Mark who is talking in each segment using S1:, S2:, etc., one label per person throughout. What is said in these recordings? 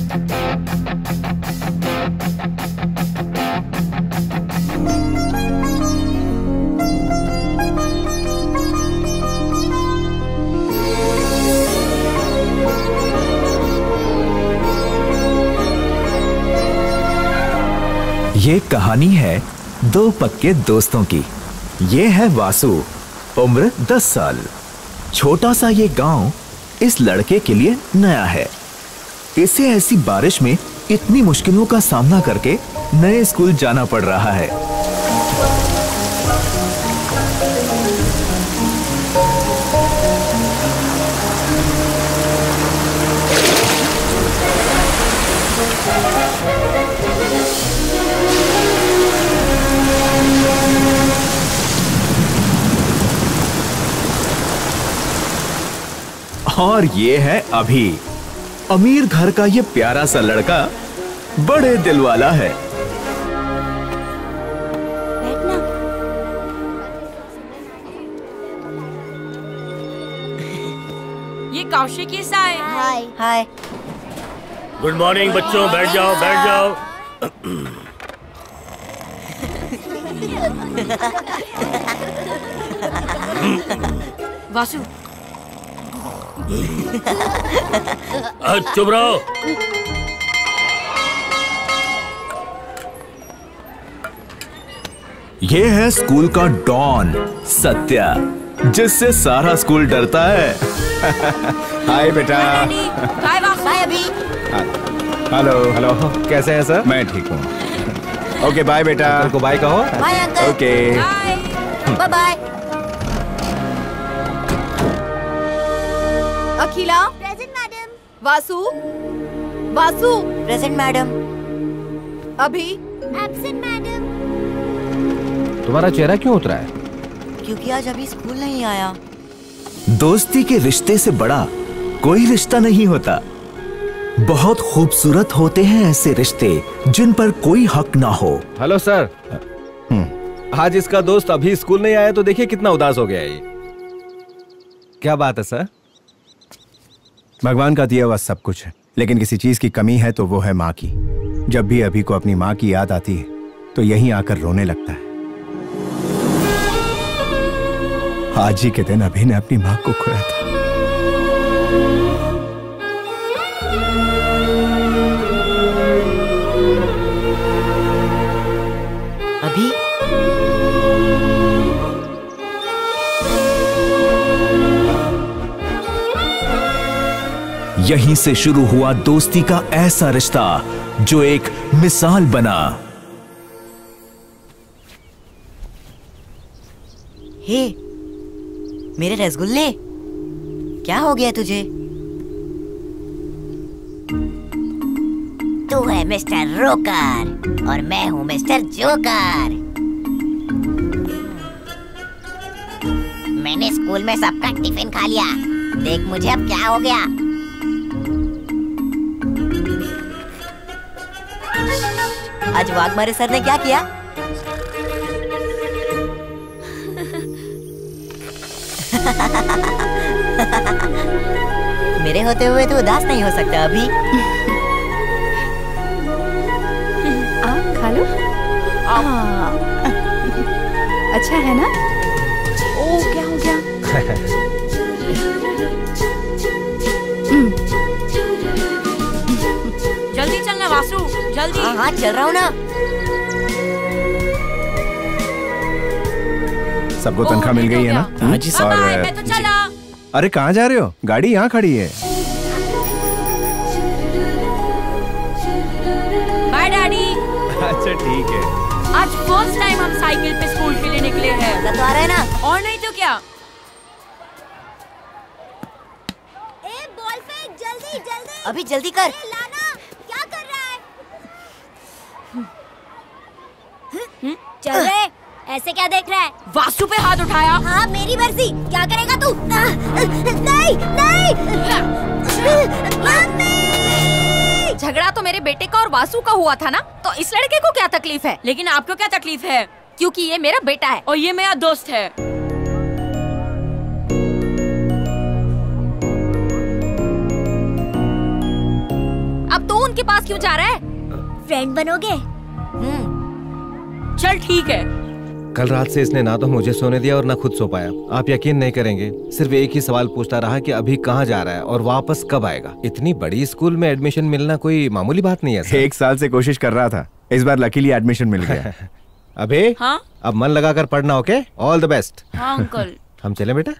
S1: ये कहानी है दो पक्के दोस्तों की। ये है वासु, उम्र 10 साल। छोटा सा ये गांव इस लड़के के लिए नया है। इसे ऐसी बारिश में इतनी मुश्किलों का सामना करके नए स्कूल जाना पड़ रहा है। और ये है अभी, अमीर घर का ये प्यारा सा लड़का, बड़े दिल वाला है।
S2: बैठना।
S3: ये कौशिक सा है।
S2: हाय हाय।
S4: गुड मॉर्निंग बच्चों, बैठ जाओ बैठ जाओ।
S3: वासु,
S4: चुप रहो।
S1: ये है स्कूल का डॉन सत्या, जिससे सारा स्कूल डरता है। हाय बेटा।
S3: Hi Vasu.
S2: Bye Abhi.
S1: Hello hello, कैसे हैं सर? मैं ठीक हूँ। ओके बाय बेटा। अंकल को बाय कहो।
S2: Bye uncle.
S1: Okay
S2: bye bye.
S5: Akhila.
S2: Present madam.
S5: Vasu. Vasu.
S2: Present madam.
S5: Abhi.
S2: Absent madam.
S6: तुम्हारा चेहरा क्यों उतरा है?
S2: क्योंकि आज अभी स्कूल नहीं आया।
S1: दोस्ती के रिश्ते से बड़ा कोई रिश्ता नहीं होता। बहुत खूबसूरत होते हैं ऐसे रिश्ते जिन पर कोई हक ना हो।
S6: Hello sir. आज इसका दोस्त अभी स्कूल नहीं आया तो देखिए कितना उदास हो गया है।
S7: क्या बात है सर? भगवान का दिया हुआ सब कुछ है, लेकिन किसी चीज की कमी है तो वो है माँ की। जब भी अभी को अपनी माँ की याद आती है तो यहीं आकर रोने लगता है। आज ही के दिन अभी ने अपनी माँ को खोया था।
S2: अभी
S1: यहीं से शुरू हुआ दोस्ती का ऐसा रिश्ता जो एक मिसाल बना।
S2: हे, मेरे रसगुल्ले, क्या हो गया तुझे? तू है मिस्टर रोकर और मैं हूँ मिस्टर जोकर। मैंने स्कूल में सबका टिफिन खा लिया। देख मुझे अब क्या हो गया। आज वाघमारे सर ने क्या किया? मेरे होते हुए तो उदास नहीं हो सकता अभी।
S5: खा लो। अच्छा है ना? ओ क्या हो गया?
S3: जल्दी चलना वासु, जल्दी।
S2: हाँ चल रहा हूँ ना।
S7: सबको तनख्वाह मिल गई है ना?
S1: हाँ जी सर।
S3: मैं तो चला।
S7: अरे कहाँ जा रहे हो? गाड़ी यहाँ खड़ी है।
S3: Bye daddy.
S7: अच्छा ठीक है।
S3: आज फर्स्ट टाइम हम साइकिल पे स्कूल के लिए निकले हैं।
S2: तो आ रहा है ना?
S3: और नहीं तो क्या।
S2: ए, बॉल फेंक, जल्दी जल्दी। अभी जल्दी कर। लाना, क्या कर रहा है? चल रे, ऐसे क्या देख रहा है?
S3: वासु पे हाथ उठाया।
S2: हाँ मेरी मर्जी, क्या करेगा तू? नहीं नहीं। मम्मी!
S5: झगड़ा तो मेरे बेटे का और वासु का हुआ था ना, तो इस लड़के को क्या तकलीफ है?
S3: लेकिन आपको क्या तकलीफ है?
S5: क्योंकि ये मेरा बेटा है
S3: और ये मेरा दोस्त है।
S5: अब तू उनके पास क्यों जा रहा है?
S2: फ्रेंड बनोगे?
S3: चल ठीक है।
S6: कल रात से इसने ना तो मुझे सोने दिया और ना खुद सो पाया। आप यकीन नहीं करेंगे, सिर्फ एक ही सवाल पूछता रहा कि अभी कहाँ जा रहा है और वापस कब आएगा। इतनी बड़ी स्कूल में एडमिशन मिलना कोई मामूली बात नहीं है सर।
S7: 1 साल से कोशिश कर रहा था, इस बार लकीली एडमिशन मिल गया।
S6: अबे
S3: हाँ?
S6: अब मन लगाकर पढ़ना, ओके? All the best.
S3: हाँ अंकल।
S6: हम चले बेटा।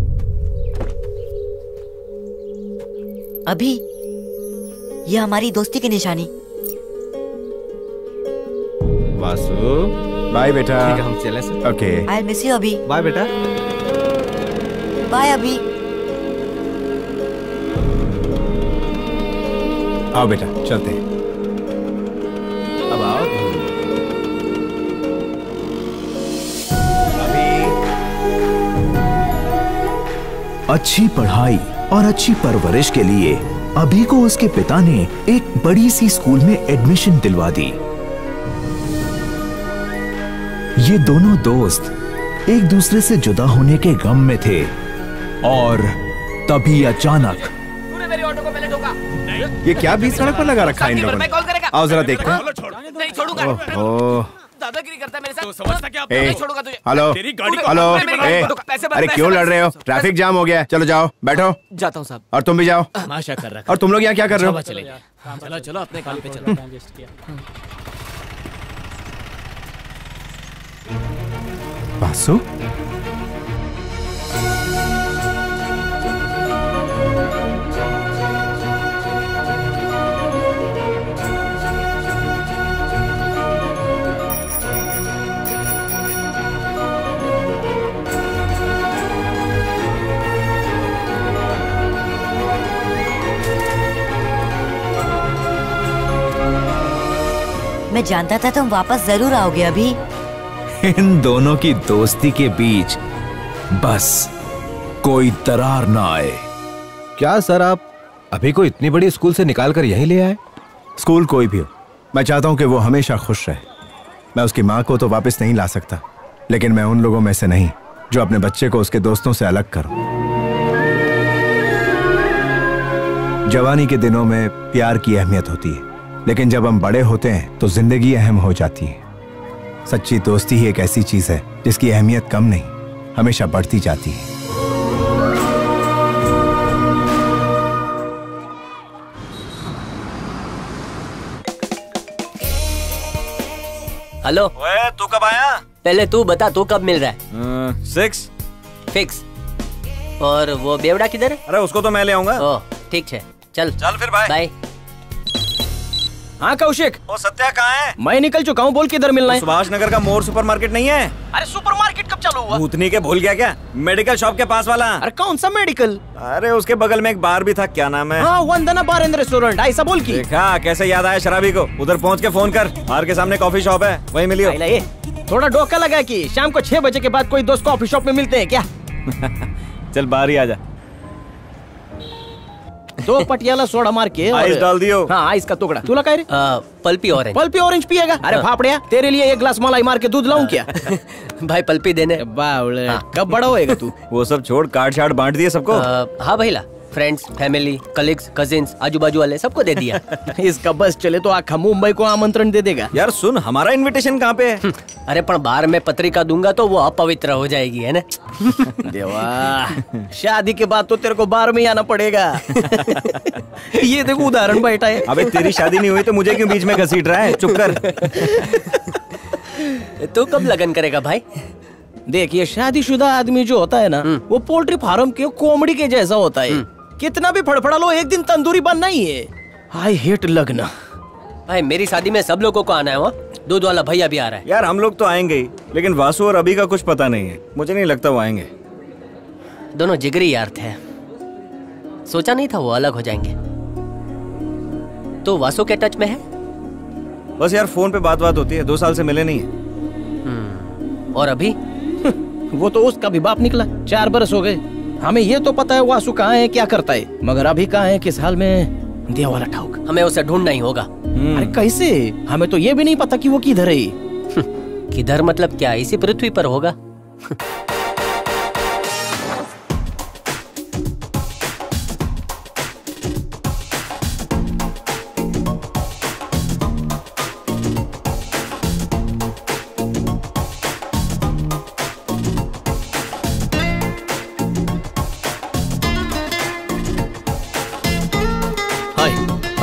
S2: अभी ये हमारी दोस्ती की निशानी।
S6: वासु
S7: बाय बेटा।
S6: ठीक है, हम चले sir.
S7: Okay
S2: I miss you Abhi.
S6: Bye बेटा।
S2: बाय अभी।
S7: आओ बेटा चलते हैं।
S6: अब आओ।
S1: अच्छी पढ़ाई और अच्छी परवरिश के लिए अभी को उसके पिता ने एक बड़ी सी स्कूल में एडमिशन दिलवा दी। ये दोनों दोस्त एक दूसरे से जुदा होने के गम में थे और तभी अचानक
S3: मेरी ऑटो को पहले ठोका।
S7: ये क्या बीच सड़क पर लगा रखा है इन लोगों ने?
S3: कॉल करेगा।
S7: आओ जरा देखते हैं।
S3: नहीं छोड़ूंगा।
S7: ओह
S3: दादागिरी करता है मेरे साथ। समझता क्या? नहीं छोड़ूंगा तुझे।
S7: हेलो
S3: तेरी गाड़ी को-
S7: हेलो
S3: मेरी गाड़ी
S7: ए,
S3: को ठोका। पैसे बंद,
S7: अरे
S3: पैसे
S7: क्यों
S3: बंद।
S7: लड़ रहे हो? ट्रैफिक जाम हो गया है। चलो जाओ बैठो।
S3: जाता हूँ साहब।
S7: और तुम भी जाओ।
S8: तमाशा कर रखा।
S7: और तुम लोग यहाँ क्या कर रहे हो?
S8: चले चलो चलो अपने काम पे चलो।
S7: वासु
S2: मैं जानता था तुम वापस जरूर आओगे अभी।
S1: इन दोनों की दोस्ती के बीच बस कोई दरार ना आए।
S6: क्या सर, आप अभी को इतनी बड़ी स्कूल से निकाल कर यहीं ले आए?
S7: स्कूल कोई भी हो, मैं चाहता हूँ कि वो हमेशा खुश रहे। मैं उसकी माँ को तो वापस नहीं ला सकता, लेकिन मैं उन लोगों में से नहीं जो अपने बच्चे को उसके दोस्तों से अलग करूं। जवानी के दिनों में प्यार की अहमियत होती है, लेकिन जब हम बड़े होते हैं तो जिंदगी अहम हो जाती है। सच्ची दोस्ती ही एक ऐसी चीज है जिसकी अहमियत कम नहीं, हमेशा बढ़ती जाती है।
S8: हेलो,
S9: ओए तू कब आया?
S8: पहले तू बता, तू कब मिल रहा है?
S9: 6
S8: फिक्स। और वो बेवड़ा किधर है?
S9: अरे उसको तो मैं ले आऊंगा।
S8: ओह ठीक है, चल
S9: चल फिर बाय।
S8: बाय।
S10: हाँ कौशिक,
S9: वो सत्या कहाँ है?
S10: मैं निकल चुका हूँ, बोल किधर मिलना है?
S9: सुभाष नगर का मोर सुपरमार्केट नहीं है?
S10: अरे सुपरमार्केट कब चालू हुआ?
S9: भूतनी के भूल गया क्या? मेडिकल शॉप के पास वाला।
S10: अरे कौन सा मेडिकल?
S9: अरे उसके बगल में एक बार भी था, क्या नाम है?
S10: हाँ वंदना बार एंड रेस्टोरेंट, ऐसा बोल की।
S9: देखा कैसे याद आया शराबी को? उधर पहुँच के फोन कर, बाहर के सामने कॉफी शॉप है, वहीं मिलियो।
S10: थोड़ा डोका लगा कि शाम को 6 बजे के बाद कोई दोस्त कॉफी शॉप में मिलते हैं क्या?
S9: चल बाहर ही आ जा।
S10: 2 पटियाला सोडा मार के
S9: आइस डाल दियो।
S10: हाँ आइस का टुकड़ा। तू लगा रे?
S8: Pulpy orange.
S10: पल्पी ऑरेंज पिएगा? अरे भापड़िया, तेरे लिए 1 ग्लास मलाई मार के दूध लाऊं क्या?
S8: भाई पल्पी देने।
S10: बावले, कब बड़ा होएगा तू?
S9: वो सब छोड़, कार्ड शार्ड बांट दिए सबको?
S8: हाँ भैया, फ्रेंड्स, फैमिली, कलीग्स, कजिन्स, आजू बाजू वाले सबको दे दिया।
S10: इसका बस चले तो आखा मुंबई को आमंत्रण दे देगा।
S9: यार सुन, हमारा इनविटेशन कहाँ पे है?
S8: अरे पर बाहर में पत्रिका दूंगा तो वो अपवित्र हो जाएगी, है ना?
S10: देवा, शादी के बाद तो तेरे को बार में आना पड़ेगा। ये देखो उदाहरण बैठा है।
S9: अबे तेरी शादी नहीं हुई तो मुझे क्यों बीच में घसीट रहा है? चुप कर।
S8: तू कब लगन करेगा भाई?
S10: देखिए, शादीशुदा आदमी जो होता है ना, वो पोल्ट्री फार्म के कॉमेडी के जैसा होता है। कितना भी फड़फड़ा लो, एक दिन तंदूरी बनना ही है। आई हेट लगना।
S8: भाई मेरी शादी में सब लोगों को आना है, वो दूध वाला भैया भी आ रहा है।
S9: यार हम लोग तो आएंगे ही, लेकिन वासु और अभी का कुछ पता नहीं है। मुझे नहीं लगता वो आएंगे।
S8: दोनों जिगरी यार थे, सोचा नहीं था वो अलग हो जाएंगे। तो वासु के टच में है?
S9: बस यार फोन पे बात होती है, 2 साल से मिले नहीं है।
S8: और अभी?
S10: वो तो उसका भी बाप निकला, 4 बरस हो गए। हमें ये तो पता है वासु कहाँ है, क्या करता है, मगर अभी कहाँ है, किस हाल में, दिया वाला ठाउक।
S8: हमें उसे ढूंढना ही होगा।
S10: अरे कैसे? हमें तो ये भी नहीं पता कि वो किधर है।
S8: किधर मतलब क्या? इसी पृथ्वी पर होगा।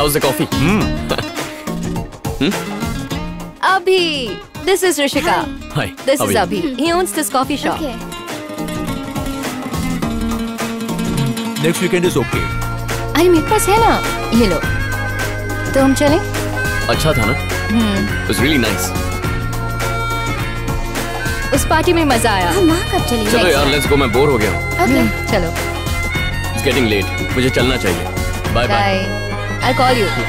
S11: How's the coffee?
S12: Abhi, this is Rishika.
S11: Hi.
S12: This
S11: how
S12: is
S11: are you?
S12: Abhi. He owns this coffee shop.
S13: Next weekend is okay.
S12: अरे मेरे पास है ना, ये लो। तो हम चलें?
S11: अच्छा था ना? It was really nice.
S12: उस पार्टी में मजा आया। हम वहाँ कब चलेंगे?
S11: चलो यार, let's go. मैं बोर हो गया हूँ।
S12: Okay, चलो।
S11: It's getting late. मुझे चलना चाहिए। Bye bye.
S12: Bye. I'll call you.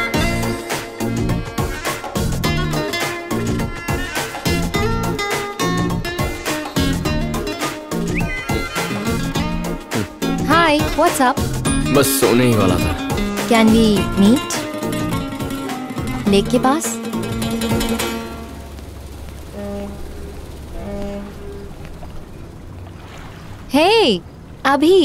S12: Hi, what's up?
S11: बस सोने ही वाला था।
S12: Can we meet? लेक के पास? Hey, अभी।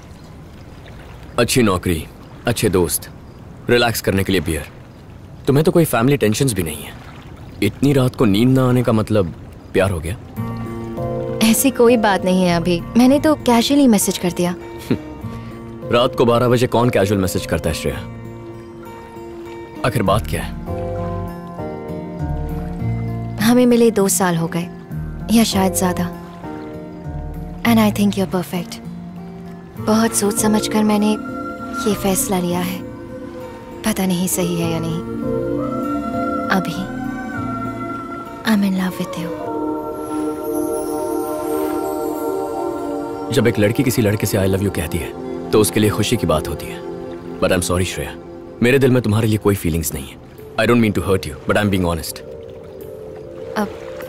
S11: अच्छी नौकरी, अच्छे दोस्त, रिलैक्स करने के लिए बियर। तुम्हें तो कोई फैमिली टेंशन्स भी नहीं है। इतनी रात को नींद ना आने का मतलब प्यार हो गया?
S12: ऐसी कोई बात नहीं है अभी। मैंने तो कैजुअली मैसेज कर दिया।
S11: रात को 12 बजे कौन कैजुअल मैसेज करता है श्रेया? आखिर बात क्या है?
S12: हमें मिले 2 साल हो गए या शायद ज्यादा। And I think you are perfect. बहुत सोच समझ कर मैंने ये फैसला लिया है। पता नहीं सही है या नहीं। अभी I am in love with you.
S11: जब एक लड़की किसी लड़के से आई लव यू कहती है तो उसके लिए खुशी की बात होती है। But I am sorry Shreya, मेरे दिल में तुम्हारे लिए कोई फीलिंग्स नहीं है। I don't mean to hurt you, but I am being honest.
S12: अब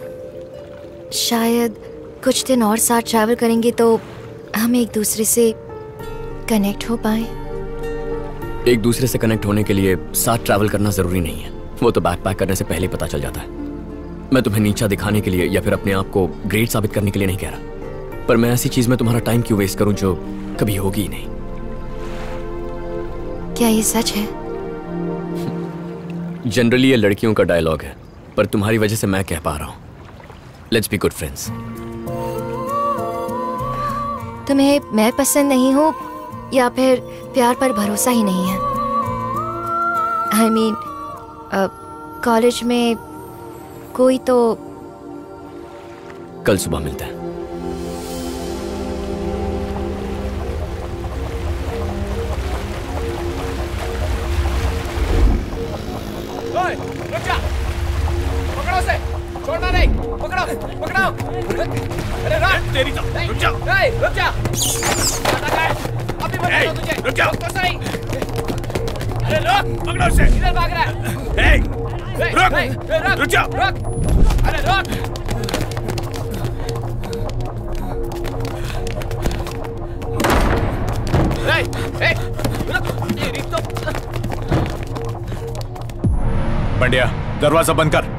S12: शायद कुछ दिन और साथ ट्रैवल करेंगे तो हम एक दूसरे से कनेक्ट हो पाए।
S11: एक दूसरे से कनेक्ट होने के लिए साथ ट्रैवल करना जरूरी नहीं है। वो तो बैकपैक करने से पहले पता चल जाता है। मैं तुम्हें नीचा दिखाने के लिए या फिर अपने आप को ग्रेट साबित करने के लिए नहीं कह रहा, पर मैं ऐसी चीज में तुम्हारा टाइम क्यों वेस्ट करूं जो कभी होगी ही नहीं।
S12: क्या ये सच है?
S11: जनरली ये लड़कियों का डायलॉग है, पर तुम्हारी वजह से मैं कह पा रहा हूं। Let's be good friends.
S12: तुम्हें मैं पसंद नहीं हूँ या फिर प्यार पर भरोसा ही नहीं है? आई मीन कॉलेज में कोई तो।
S11: कल सुबह मिलते हैं।
S10: पकड़ो से, छोड़ना नहीं। पकड़ो, पकड़ो। अरे तेरी तो रुक जा। रुक जा। अभी बता तुझे। रुक जा। तो सही। अरे रुक, पकड़ो से। इधर भाग रहा है। रुक, रुक जा। रुक। अरे रुक। तेरी तो।
S13: पंड्या, दरवाजा बंद कर।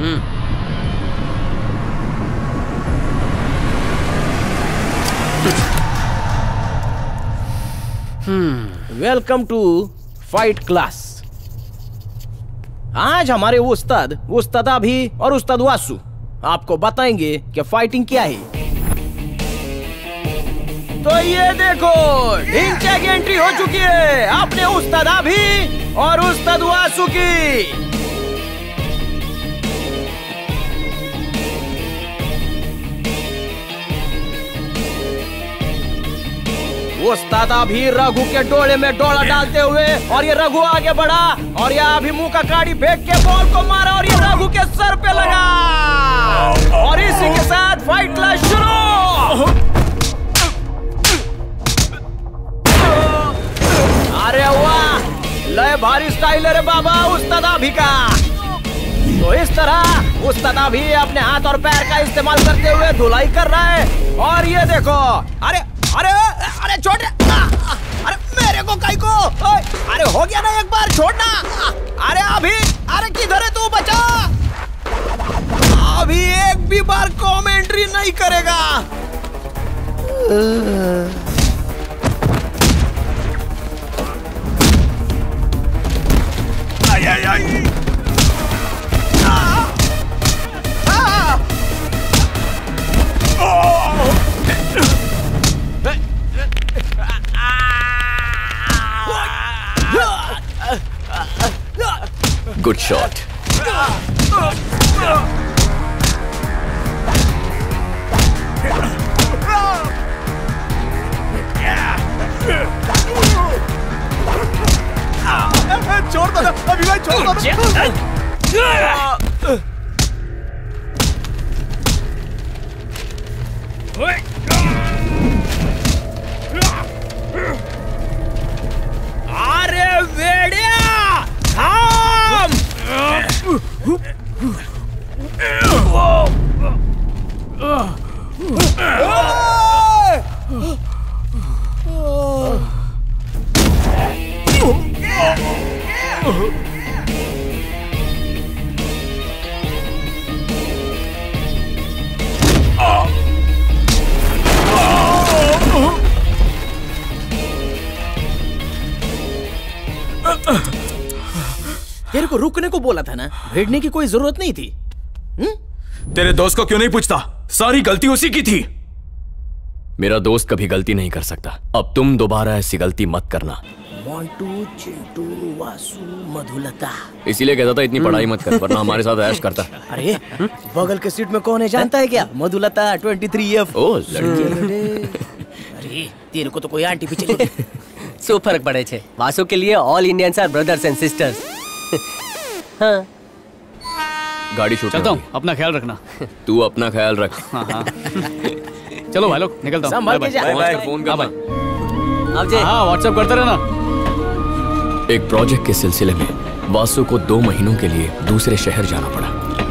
S10: Welcome to fight class. आज हमारे उस्ताद अभी और उस्ताद वासु आपको बताएंगे कि फाइटिंग क्या है। तो ये देखो, ढिंचा की एंट्री हो चुकी है अपने उस्ताद अभी और उस्ताद वासु की। उस्ताद अभी रघु के डोले में डोला डालते हुए, और ये रघु आगे बढ़ा और ये अभी मुंह का काड़ी फेंक के बॉल को मारा और ये रघु के सर पे लगा। और इसी के साथ फाइट क्लास शुरू। अरे वाह, लय भारी स्टाइल है रे बाबा उस्ताद अभी का। तो इस तरह उस्ताद अभी अपने हाथ और पैर का इस्तेमाल करते हुए धुलाई कर रहा है। और ये देखो, अरे अरे अरे छोड़, अरे मेरे को काई को, अरे हो गया ना एक बार, छोड़ना। अरे अभी, अरे किधर है तू बचा? अभी एक भी बार कमेंट्री नहीं करेगा। आई आई आई।
S11: शॉट।
S10: छोड़ दो ना, अभी भाई छोड़ दो ना। अरे वेड़िया थाम! तेरे को रुकने को बोला था ना, भिड़ने की कोई जरूरत नहीं थी।
S13: तेरे दोस्त को क्यों नहीं पूछता? सारी गलती उसी की थी।
S11: मेरा दोस्त कभी गलती नहीं कर सकता। अब तुम दोबारा ऐसी गलती मत करना।
S10: मोंटू, चिंटू, वासु, मधुलता।
S11: इसीलिए कहता था इतनी पढ़ाई मत कर, वरना हमारे साथ ऐश करता।
S10: अरे बगल के सीट में कौन है जानता है क्या? मधुलता 23F।
S11: ओ लड़की।
S10: अरे तेरे को तो कोई आंटी पीछे ले गई।
S8: सो फर्क पड़े छे। वासु के लिए all Indians are brothers and sisters. हाँ।
S11: गाड़ी छूट
S14: चलता हूँ, अपना ख्याल रखना।
S11: तू अपना ख्याल रख।
S14: हाँ हाँ। चलो भाई लोग, निकलता हूँ।
S10: संभाल के जा।
S11: फोन करना।
S14: हाँ व्हाट्सएप करते रहना।
S11: एक प्रोजेक्ट के सिलसिले में वासु को 2 महीनों के लिए दूसरे शहर जाना पड़ा।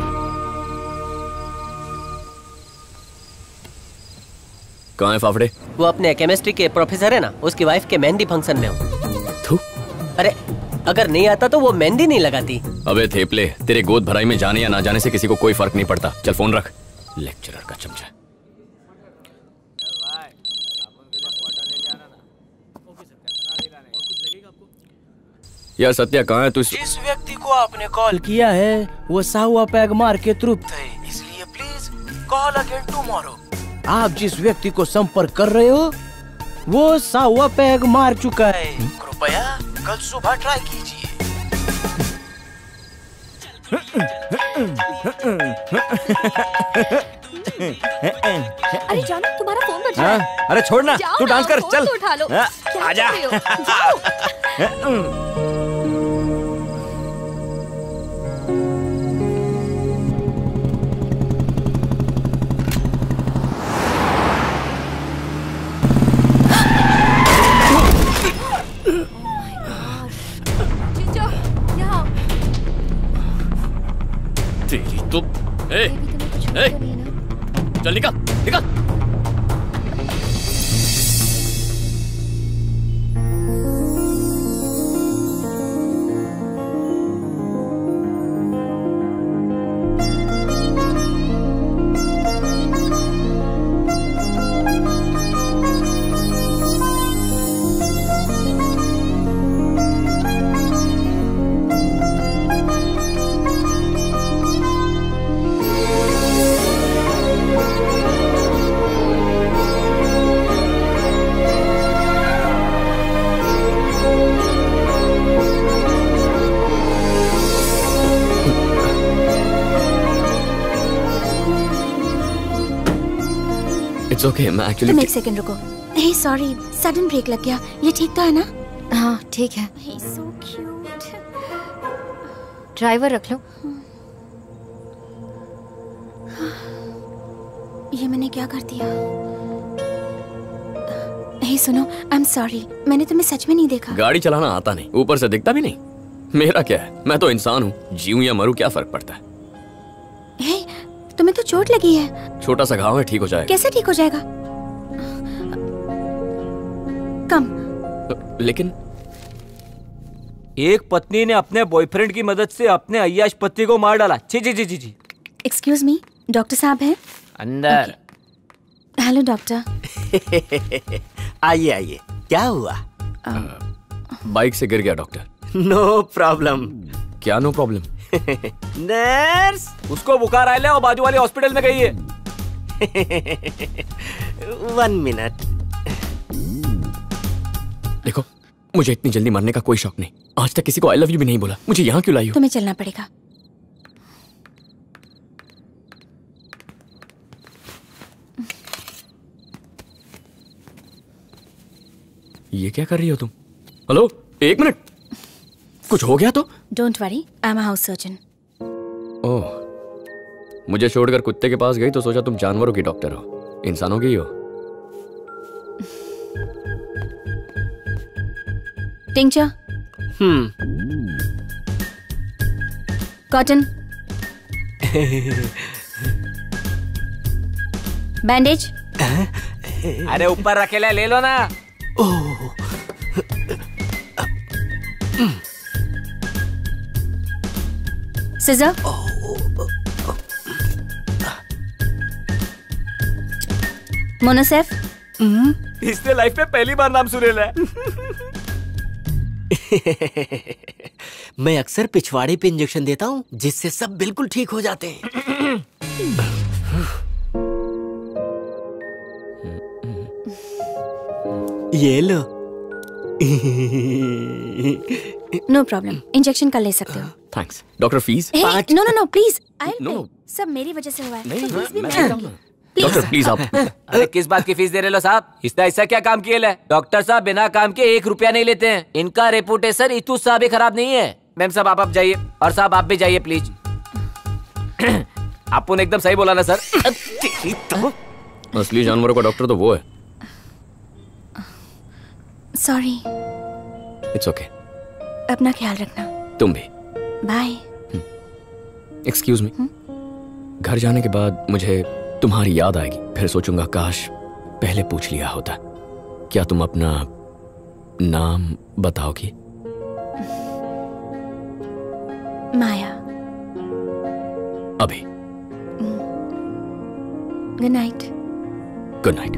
S11: कहाँ है फाफड़े?
S8: वो अपने केमिस्ट्री के प्रोफेसर है ना, उसकी वाइफ के मेहंदी फंक्शन में हूँ। अरे अगर नहीं आता तो वो मेहंदी नहीं लगाती।
S11: अबे थेपले, तेरे गोद भराई में जाने या ना जाने से किसी को कोई फर्क नहीं पड़ता। चल फोन रख। लेक्चरर का चमचा। यार सत्या कहाँ है तू?
S10: जिस व्यक्ति को आपने कॉल किया है वो साहुआ पैग मार के तृप्त है, इसलिए प्लीज कॉल अगेन टुमारो। आप जिस व्यक्ति को संपर्क कर रहे हो वो साहुआ पैग मार चुका है, कृपया कल सुबह ट्राई कीजिए।
S5: अरे जानो तुम्हारा फोन बज रहा है।
S9: अरे छोड़ ना, तू डांस कर, चल।
S5: तो उठा लो।
S9: आजा।
S11: तो चल निकल निकल। It's okay, मैं actually
S2: तुम एक सेकंड रुको। हे सॉरी, सडन ब्रेक लग गया। ये ठीक तो है ना?
S12: हाँ ठीक है।
S2: He's so cute.
S12: ड्राइवर रख लो।
S2: ये मैंने क्या कर दिया? हे सुनो, आई एम सॉरी, मैंने तुम्हें सच में नहीं देखा।
S11: गाड़ी चलाना आता नहीं, ऊपर से दिखता भी नहीं। मेरा क्या है, मैं तो इंसान हूँ, जीऊं या मरूं क्या फर्क पड़ता है।
S2: हे, तुम्हें तो चोट लगी है।
S11: छोटा सा घाव है, ठीक हो जाएगा।
S2: कैसे ठीक हो जाएगा? कम।
S11: लेकिन
S10: एक पत्नी ने अपने बॉयफ्रेंड की मदद से अपने अय्याश पति को मार डाला। जी जी जी जी जी।
S2: एक्सक्यूज मी, डॉक्टर साहब हैं?
S10: अंदर।
S2: Hello doctor.
S10: आइए आइए, क्या हुआ?
S11: बाइक से गिर गया डॉक्टर।
S10: No problem.
S11: क्या नो प्रॉब्लम?
S10: नर्स, उसको बुखार आया है और बाजू वाले हॉस्पिटल में गई है।
S8: 1 मिनट।
S11: देखो मुझे इतनी जल्दी मरने का कोई शौक नहीं। आज तक किसी को आई लव यू भी नहीं बोला। मुझे यहाँ क्यों लाई हो?
S5: तुम्हें चलना पड़ेगा।
S11: ये क्या कर रही हो तुम? हेलो, एक मिनट, कुछ हो गया तो?
S5: Don't worry, I am a house surgeon.
S11: ओह, मुझे छोड़कर कुत्ते के पास गई तो सोचा तुम जानवरों की डॉक्टर हो, इंसानों की हो।
S5: Tincture, cotton, bandage.
S10: अरे ऊपर रखेला, ले लो ना।
S5: Scissor, Monocef.
S10: इसने लाइफ में पहली बार नाम सुनेला है।
S8: मैं अक्सर पिछवाड़े पे इंजेक्शन देता हूँ जिससे सब बिल्कुल ठीक हो जाते हैं। ये लो।
S5: नो प्रॉब्लम, इंजेक्शन कर ले सकते हो।
S11: Thanks. Doctor fees?
S5: No no no please,
S11: no,
S5: सब मेरी वजह से हुआ है।
S11: नहीं,
S5: तो please
S11: मैं
S5: be
S11: डॉक्टर प्लीज आप।
S10: अरे किस बात की फीस दे रहे हो साहब? इसने ऐसा क्या काम किया है? डॉक्टर साहब बिना काम के 1 रुपया नहीं लेते हैं। इनका रेपुटेशन इतू सा भी खराब नहीं है। मैम साहब आप जाइए, और साहब आप भी जाइए प्लीज। आपने एकदम सही बोला ना सर।
S11: असली जानवरों का डॉक्टर तो वो है।
S5: सॉरी।
S11: It's okay.
S5: अपना ख्याल रखना।
S11: तुम भी।
S5: बाय।
S11: Excuse me. घर जाने के बाद मुझे तुम्हारी याद आएगी, फिर सोचूंगा काश पहले पूछ लिया होता। क्या तुम अपना नाम बताओगी?
S5: Maya.
S11: Abhi.
S5: Good night.
S11: Good night.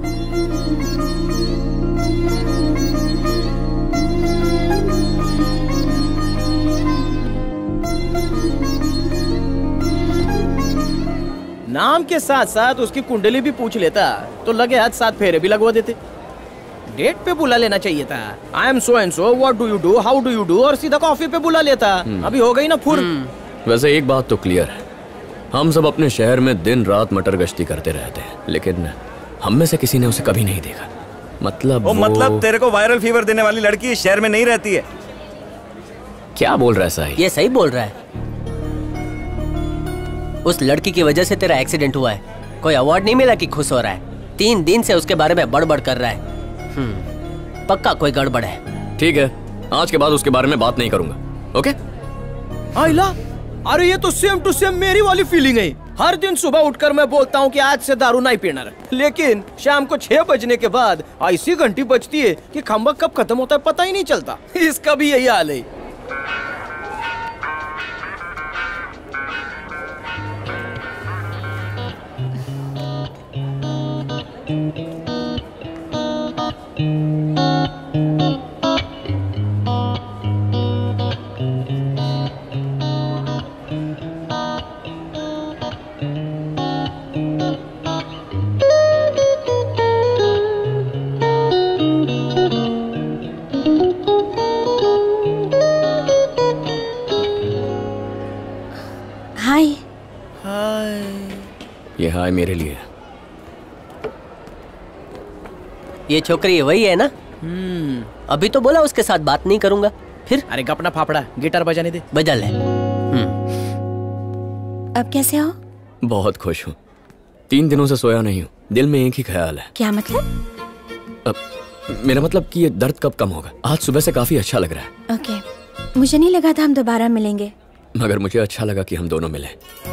S10: नाम के साथ साथ उसकी कुंडली भी पूछ लेता तो लगे हाथ 7 फेरे भी लगवा देते। डेट पे बुला लेना चाहिए था। I am so and so, what do you do, how do you do, और सीधा कॉफी पे बुला लेता। अभी हो गई ना फुर।
S11: वैसे एक बात तो क्लियर है, हम सब अपने शहर में दिन रात मटर गश्ती करते रहते हैं, लेकिन हम में से किसी ने उसे कभी नहीं देखा। मतलब
S9: मतलब तेरे को वायरल फीवर देने वाली लड़की इस शहर में नहीं रहती है।
S11: क्या बोल रहा है साहिल?
S8: ये सही बोल रहा है। उस लड़की की वजह से तेरा एक्सीडेंट हुआ है। कोई अवार्ड नहीं मिला कि खुश हो रहा है। 3 दिन से उसके बारे में बड़बड़ कर रहा है। पक्का कोई गड़बड़ है।
S11: ठीक है, आज के बाद उसके बारे में बात नहीं करूंगा। ओके?
S10: आइला, अरे ये तो सेम टू सेम मेरी वाली फीलिंग है। हर दिन सुबह उठकर मैं बोलता हूँ कि आज से दारू नहीं पीना, लेकिन शाम को 6 बजने के बाद ऐसी घंटी बजती है कि खंबा कब खत्म होता है पता ही नहीं चलता। इसका भी यही हाल है।
S11: ये हाय मेरे लिए।
S8: ये छोकरी वही है ना? अभी तो बोला उसके साथ बात नहीं करूंगा, फिर?
S10: अरे अपना फाफड़ा गिटार बजाने दे।
S8: बजा ले।
S5: अब कैसे हो?
S11: बहुत खुश हूँ। 3 दिनों से सोया नहीं हूँ। दिल में एक ही ख्याल है।
S5: क्या मतलब?
S11: मेरा मतलब कि ये दर्द कब कम होगा। आज सुबह से काफी अच्छा लग रहा है।
S5: ओके, मुझे नहीं लगा था हम दोबारा मिलेंगे।
S11: मगर मुझे अच्छा लगा कि हम दोनों मिले।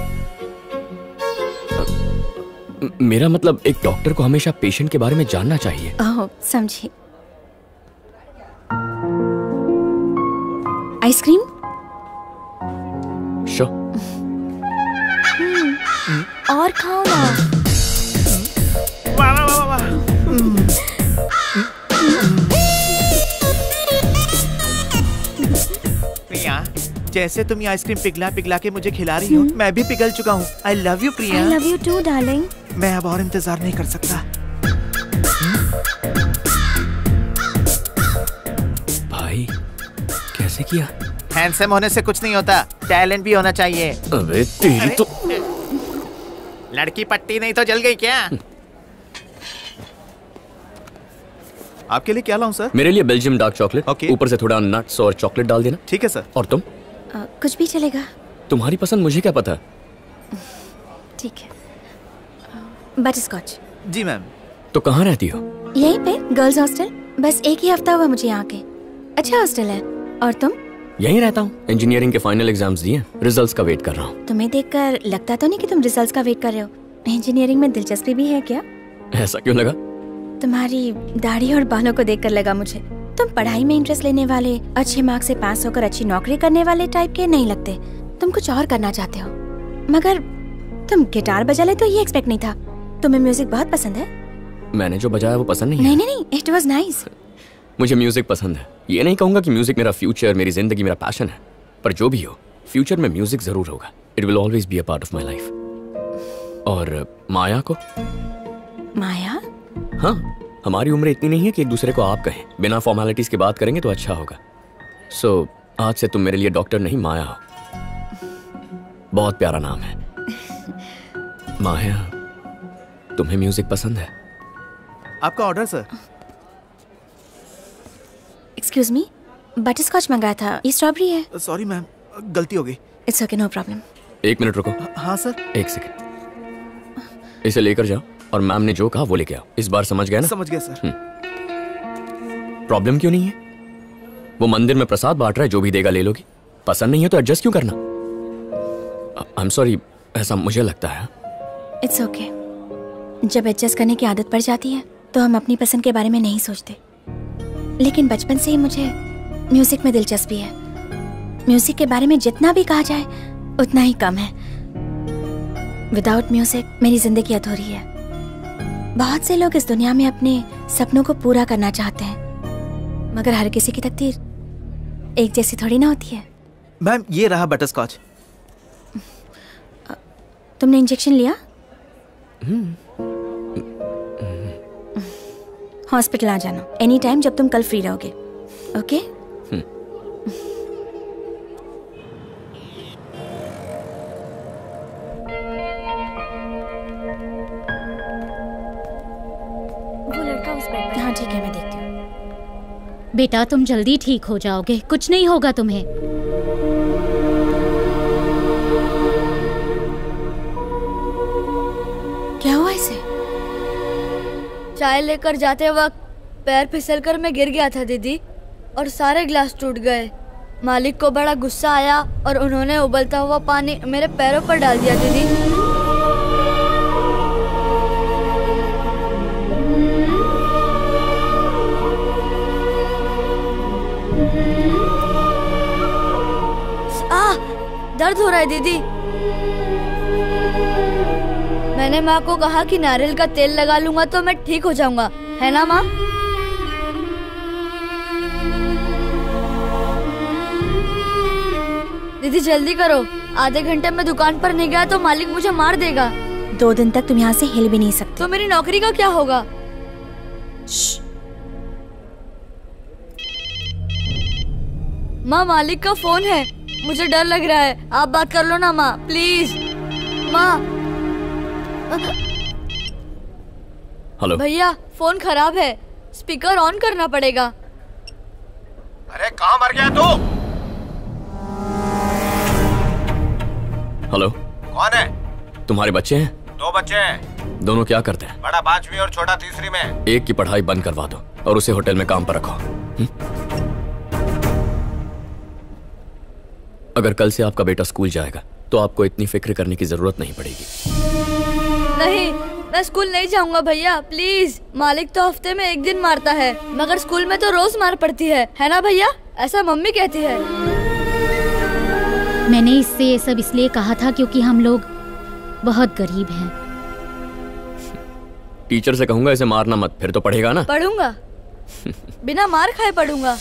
S11: मेरा मतलब एक डॉक्टर को हमेशा पेशेंट के बारे में जानना चाहिए।
S5: ओह, समझी। आइसक्रीम?
S11: शो।
S5: और खाओ ना।
S10: वाह वाह वाह वाह।
S15: प्रिया, जैसे तुम ये आइसक्रीम पिघला पिघला के मुझे खिला रही हो, मैं भी पिघल चुका हूँ। I love you Priya.
S5: I love you too darling.
S15: मैं अब और इंतजार नहीं कर सकता।
S11: भाई कैसे किया?
S15: हैंडसम होने से कुछ नहीं होता, टैलेंट भी होना चाहिए।
S11: अबे तेरी तो
S15: लड़की पट्टी नहीं तो जल गई क्या? आपके लिए क्या लाऊं सर?
S11: मेरे लिए बेल्जियम डार्क चॉकलेट, ऊपर से थोड़ा नट्स और चॉकलेट डाल देना।
S15: ठीक है सर।
S11: और तुम?
S12: कुछ भी चलेगा।
S11: तुम्हारी पसंद मुझे क्या पता?
S12: ठीक है। बटरस्कॉच।
S15: जी मैम।
S11: तो कहाँ रहती हो?
S12: यहीं पे, गर्ल्स हॉस्टल। बस एक ही हफ्ता हुआ मुझे यहाँ के। अच्छा हॉस्टल है। और तुम?
S11: यहीं रहता हूँ। इंजीनियरिंग के फाइनल एग्जाम्स दिए, रिजल्ट्स का वेट कर रहा हूँ।
S12: तुम्हें देखकर लगता तो नहीं कि तुम रिजल्ट्स का वेट कर रहे हो। इंजीनियरिंग में दिलचस्पी भी है क्या?
S11: ऐसा क्यों लगा?
S12: तुम्हारी दाढ़ी और बालों को देखकर लगा मुझे। तुम पढ़ाई में इंटरेस्ट लेने वाले, अच्छे मार्क्स से पास होकर अच्छी नौकरी करने वाले टाइप के नहीं लगते। तुम कुछ और करना चाहते हो। मगर तुम गिटार बजा ले तो ये एक्सपेक्ट नहीं था। तुम्हें म्यूजिक बहुत पसंद है?
S11: मैंने जो बजाया वो पसंद नहीं?
S12: नहीं, इट वाज नाइस।
S11: मुझे म्यूजिक पसंद है। ये नहीं कहूंगा कि म्यूजिक मेरा फ्यूचर, मेरी जिंदगी, मेरा पैशन है, पर जो भी हो, फ्यूचर में म्यूजिक जरूर होगा। It will always be a part of my life. और माया को?
S12: माया?
S11: हाँ, हमारी उम्र इतनी नहीं है कि एक दूसरे को आप कहें। बिना फॉर्मेलिटीज की बात करेंगे तो अच्छा होगा। सो आज से तुम मेरे लिए डॉक्टर नहीं, माया हो। बहुत प्यारा नाम है। माया, तुम्हें म्यूजिक पसंद है?
S15: आपका order sir.
S12: Excuse me, butterscotch मंगाया था, ये स्ट्रॉबेरी है।
S15: सॉरी मैम, गलती हो गई।
S12: It's okay, no problem.
S11: 1 minute रुको।
S15: हाँ सर।
S11: 1 सेकंड। इसे लेकर जाओ और मैम ने जो कहा वो लेके आओ। इस बार समझ गए ना?
S15: समझ गया सर।
S11: प्रॉब्लम क्यों नहीं है? वो मंदिर में प्रसाद बांट रहा है, जो भी देगा ले लोगी। पसंद नहीं है तो एडजस्ट क्यों करना? आई एम सॉरी, ऐसा मुझे लगता है।
S12: It's okay. जब एडजस्ट करने की आदत पड़ जाती है तो हम अपनी पसंद के बारे में नहीं सोचते। लेकिन बचपन से ही मुझे म्यूजिक में दिलचस्पी है। म्यूजिक के बारे में जितना भी कहा जाए उतना ही कम है। विदाउट म्यूजिक मेरी जिंदगी अधूरी है। बहुत से लोग इस दुनिया में अपने सपनों को पूरा करना चाहते हैं, मगर हर किसी की तकदीर एक जैसी थोड़ी ना होती है।
S15: मैम, ये रहा बटरस्कॉच।
S12: तुमने इंजेक्शन लिया? हॉस्पिटल आ जाना एनी टाइम जब तुम कल फ्री रहोगे। ओके? वो लड़का उस बेड पे। हाँ ठीक है, मैं देखती हूँ।
S16: बेटा तुम जल्दी ठीक हो जाओगे, कुछ नहीं होगा तुम्हें।
S12: क्या हुआ इसे?
S2: चाय लेकर जाते वक्त पैर फिसलकर मैं गिर गया था दीदी, और सारे ग्लास टूट गए। मालिक को बड़ा गुस्सा आया और उन्होंने उबलता हुआ पानी मेरे पैरों पर डाल दिया दीदी। दर्द हो रहा है दीदी। मैंने माँ को कहा कि नारियल का तेल लगा लूंगा तो मैं ठीक हो जाऊंगा, है ना माँ? दीदी जल्दी करो, आधे घंटे में दुकान पर नहीं गया तो मालिक मुझे मार देगा।
S12: 2 दिन तक तुम यहाँ से हिल भी नहीं सकते।
S2: तो मेरी नौकरी का क्या होगा? माँ, मालिक का फोन है, मुझे डर लग रहा है। आप बात कर लो ना माँ, प्लीज। माँ।
S11: हेलो
S2: भैया, फोन खराब है, स्पीकर ऑन करना पड़ेगा।
S10: अरे कहाँ मर गया तू?
S11: हेलो,
S10: कौन है?
S11: तुम्हारे बच्चे हैं?
S10: 2 बच्चे हैं।
S11: दोनों क्या करते हैं?
S10: बड़ा 5वीं और छोटा 3री में।
S11: एक की पढ़ाई बंद करवा दो और उसे होटल में काम पर रखो। अगर कल से आपका बेटा स्कूल जाएगा तो आपको इतनी फिक्र करने की जरूरत नहीं पड़ेगी।
S2: नहीं, मैं स्कूल नहीं जाऊंगा भैया, प्लीज। मालिक तो हफ्ते में 1 दिन मारता है, मगर स्कूल में तो रोज मार पड़ती है ना भैया? ऐसा मम्मी कहती है।
S16: मैंने इससे ये सब इसलिए कहा था क्योंकि हम लोग बहुत गरीब हैं।
S11: टीचर से कहूंगा इसे मारना मत, फिर तो पढ़ेगा ना।
S2: पढ़ूंगा, बिना मार खाए पढ़ूंगा।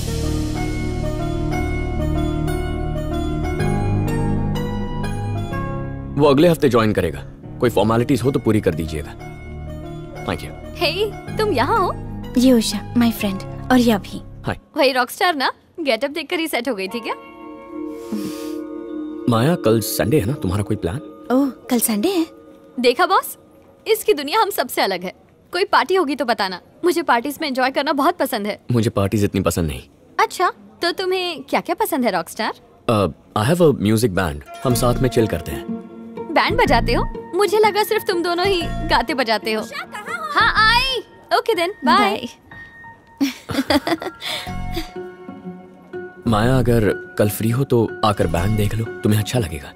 S11: वो अगले हफ्ते ज्वाइन करेगा। कोई फॉर्मेलिटीज हो तो पूरी कर दीजिएगा। Thank you.
S5: हे, तुम यहाँ हो?
S12: ये उषा, माय फ्रेंड, और ये अभी।
S11: हाय।
S5: वही रॉकस्टार ना? गेटअप देखकर ही सेट हो गई थी क्या?
S11: माया, कल संडे है ना, तुम्हारा कोई प्लान?
S5: ओह, कल संडे है। देखा बॉस, इसकी दुनिया हम सबसे अलग है। कोई पार्टी होगी तो बताना, मुझे पार्टीज में एंजॉय करना बहुत पसंद है।
S11: मुझे पार्टीज इतनी पसंद नहीं।
S5: अच्छा, तो तुम्हें क्या क्या पसंद है rockstar?
S11: I have a music band, हम साथ में चिल करते हैं।
S5: बैंड बजाते हो? मुझे लगा सिर्फ तुम दोनों ही गाते बजाते हो। हाँ आई। Okay then, bye.
S11: माया, अगर कल फ्री हो तो आकर बैंड देख लो, तुम्हें अच्छा लगेगा।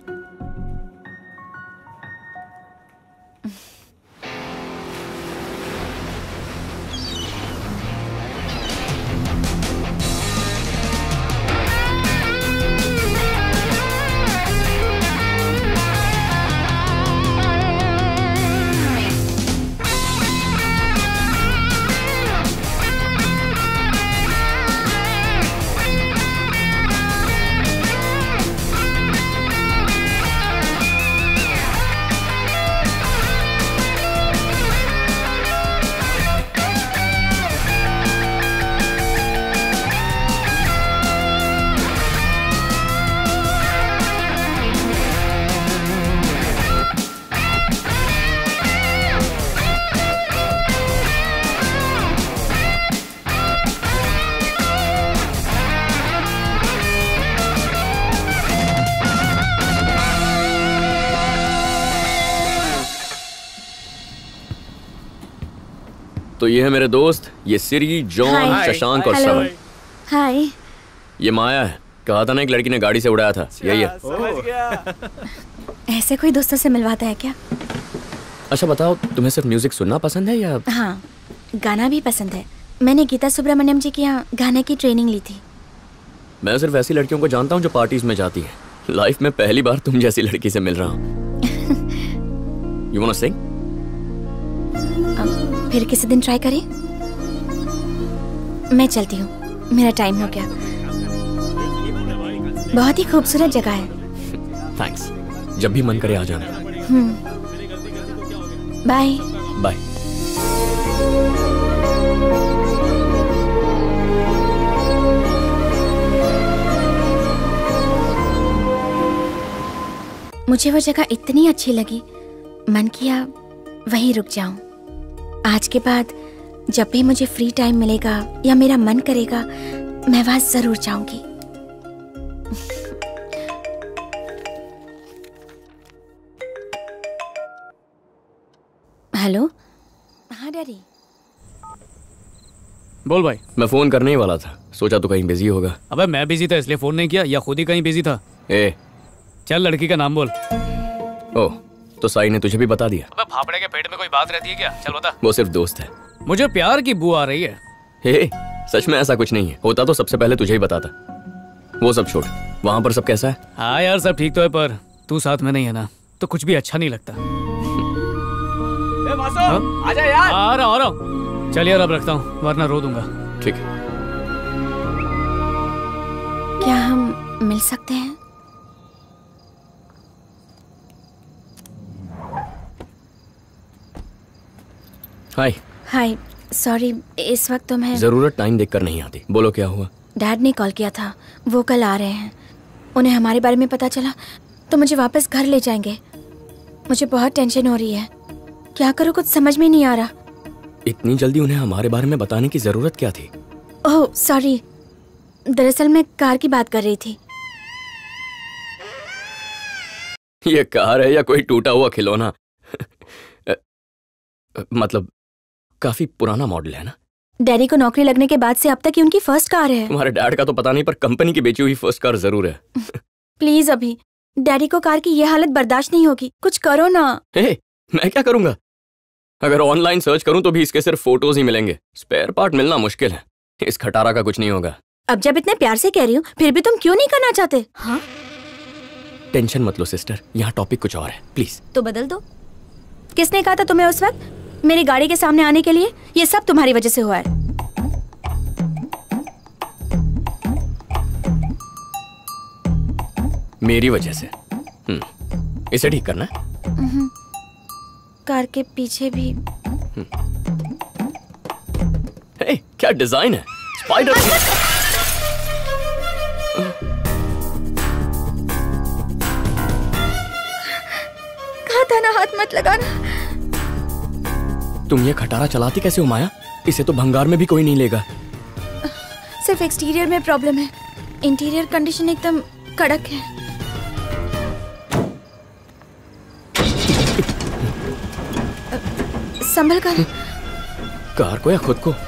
S11: तो ये है मेरे दोस्त, ये सिरी, जॉन, शशांक और श्रवण।
S5: हाय।
S11: ये माया है, कहा था ना एक लड़की ने गाड़ी से उड़ाया था, यही है।
S5: ऐसे कोई दोस्तों से मिलवाता है क्या?
S11: अच्छा बताओ, तुम्हें सिर्फ म्यूजिक सुनना पसंद है या?
S5: हाँ, गाना भी पसंद है। मैंने गीता सुब्रमण्यम जी के यहाँ गाने की ट्रेनिंग ली थी।
S11: मैं सिर्फ ऐसी लड़कियों को जानता हूँ जो पार्टीज में जाती है। लाइफ में पहली बार तुम जैसी लड़की से मिल रहा हूँ। You wanna sing?
S5: फिर किसी दिन ट्राई करें। मैं चलती हूँ, मेरा टाइम हो गया। बहुत ही खूबसूरत जगह है।
S11: थैंक्स, जब भी मन करे आ जाना।
S5: Bye
S11: bye.
S5: मुझे वो जगह इतनी अच्छी लगी, मन किया वहीं रुक जाऊं। आज के बाद जब भी मुझे फ्री टाइम मिलेगा या मेरा मन करेगा, मैं वहां जरूर जाऊंगी। हेलो। हाँ डैडी।
S14: बोल भाई।
S11: मैं फोन करने ही वाला था, सोचा तो कहीं बिजी होगा।
S14: अबे मैं बिजी था इसलिए फोन नहीं किया, या खुद ही कहीं बिजी था? चल लड़की का नाम बोल।
S11: ओह, तो साई ने तुझे भी बता दिया?
S14: अबे फाफड़े के पेट में कोई बात रहती है क्या? चल बता।
S11: वो सिर्फ दोस्त है।
S14: मुझे प्यार की बू आ रही है।
S11: हे, सच में ऐसा कुछ नहीं है, होता तो सबसे पहले तुझे ही बताता। वो सब छोड़, वहाँ पर सब कैसा है?
S14: हाँ यार सब ठीक तो है, पर तू साथ में नहीं है ना, तो कुछ भी अच्छा नहीं लगता।
S10: आजा यार।
S14: आ रहा हूँ। चल यार अब रखता हूँ, वरना रो दूंगा।
S11: ठीक है।
S5: क्या हम मिल सकते हैं?
S11: हाय।
S5: हाय, सॉरी इस वक्त तो मैं।
S11: जरूरत टाइम देखकर नहीं आती। बोलो क्या हुआ?
S5: डैड ने कॉल किया था, वो कल आ रहे हैं। उन्हें हमारे बारे में पता चला तो मुझे वापस घर ले जाएंगे। मुझे बहुत टेंशन हो रही है, क्या करूँ कुछ समझ में नहीं आ रहा।
S11: इतनी जल्दी उन्हें हमारे बारे में बताने की जरूरत क्या थी?
S5: ओह सॉरी, दरअसल मैं कार की बात कर रही थी।
S11: ये कार है या कोई टूटा हुआ खिलौना? मतलब काफी पुराना मॉडल है ना?
S5: डैडी को नौकरी लगने के बाद से अब तक ही उनकी फर्स्ट कार है।
S11: तुम्हारे डैड का तो पता नहीं, पर कंपनी की बेची हुई फर्स्ट कार जरूर है।
S5: प्लीज अभी, डैडी को कार की ये हालत बर्दाश्त नहीं होगी, कुछ करो ना।
S11: मैं क्या करूंगा? अगर ऑनलाइन सर्च करूं तो भी इसके सिर्फ फोटोज ही मिलेंगे। स्पेयर पार्ट मिलना मुश्किल है। इस खटारा का कुछ नहीं होगा।
S5: अब जब इतने प्यार से कह रही हूँ, फिर भी तुम क्यों नहीं करना चाहते? हाँ?
S11: टेंशन मत लो सिस्टर, यहाँ टॉपिक कुछ और है, प्लीज।
S5: तो बदल दो। किसने कहा था तुम्हें उस वक्त मेरी गाड़ी के सामने आने के लिए? ये सब तुम्हारी वजह से हुआ है।
S11: मेरी वजह से? इसे ठीक करना है?
S5: कार के पीछे भी।
S11: क्या डिजाइन है! स्पाइडर।
S5: कहा था ना हाथ मत लगाना।
S11: तुम ये खटारा चलाती कैसे हो माया? इसे तो भंगार में भी कोई नहीं लेगा।
S5: सिर्फ एक्सटीरियर में प्रॉब्लम है, इंटीरियर कंडीशन एकदम कड़क है। संभल कर।
S11: कार को या खुद को?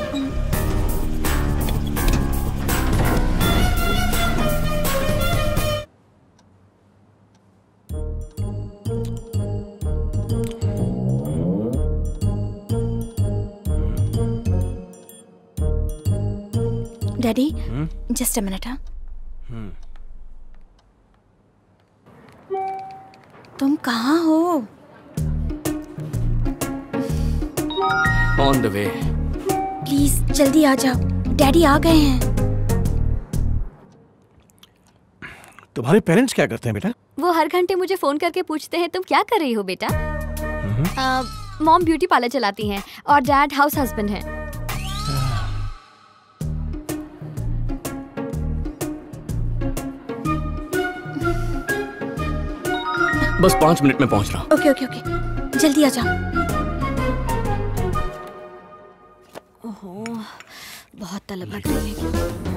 S5: Daddy, just a minute. हाँ, तुम कहाँ हो?
S11: On the way.
S5: प्लीज जल्दी आ जाओ, डैडी आ गए हैं।
S17: तुम्हारे पेरेंट्स क्या करते हैं बेटा?
S18: वो हर घंटे मुझे फोन करके पूछते हैं तुम क्या कर रही हो बेटा। मॉम ब्यूटी पार्लर चलाती हैं और डैड हाउस हस्बैंड हैं।
S11: बस 5 मिनट में पहुंच रहा हूँ।
S5: ओके ओके ओके, जल्दी आ जाओ।
S18: ओहो, बहुत तलब लग रही है।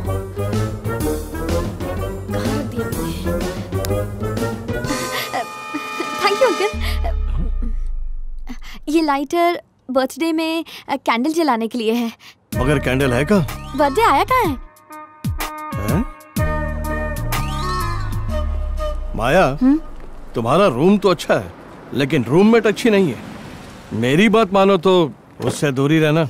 S18: Thank you uncle. ये लाइटर बर्थडे में कैंडल जलाने के लिए है।
S17: मगर कैंडल है का?
S18: बर्थडे आया कहाँ है?
S17: माया, तुम्हारा रूम तो अच्छा है लेकिन रूममेट अच्छी नहीं है। मेरी बात मानो तो उससे दूरी रहना।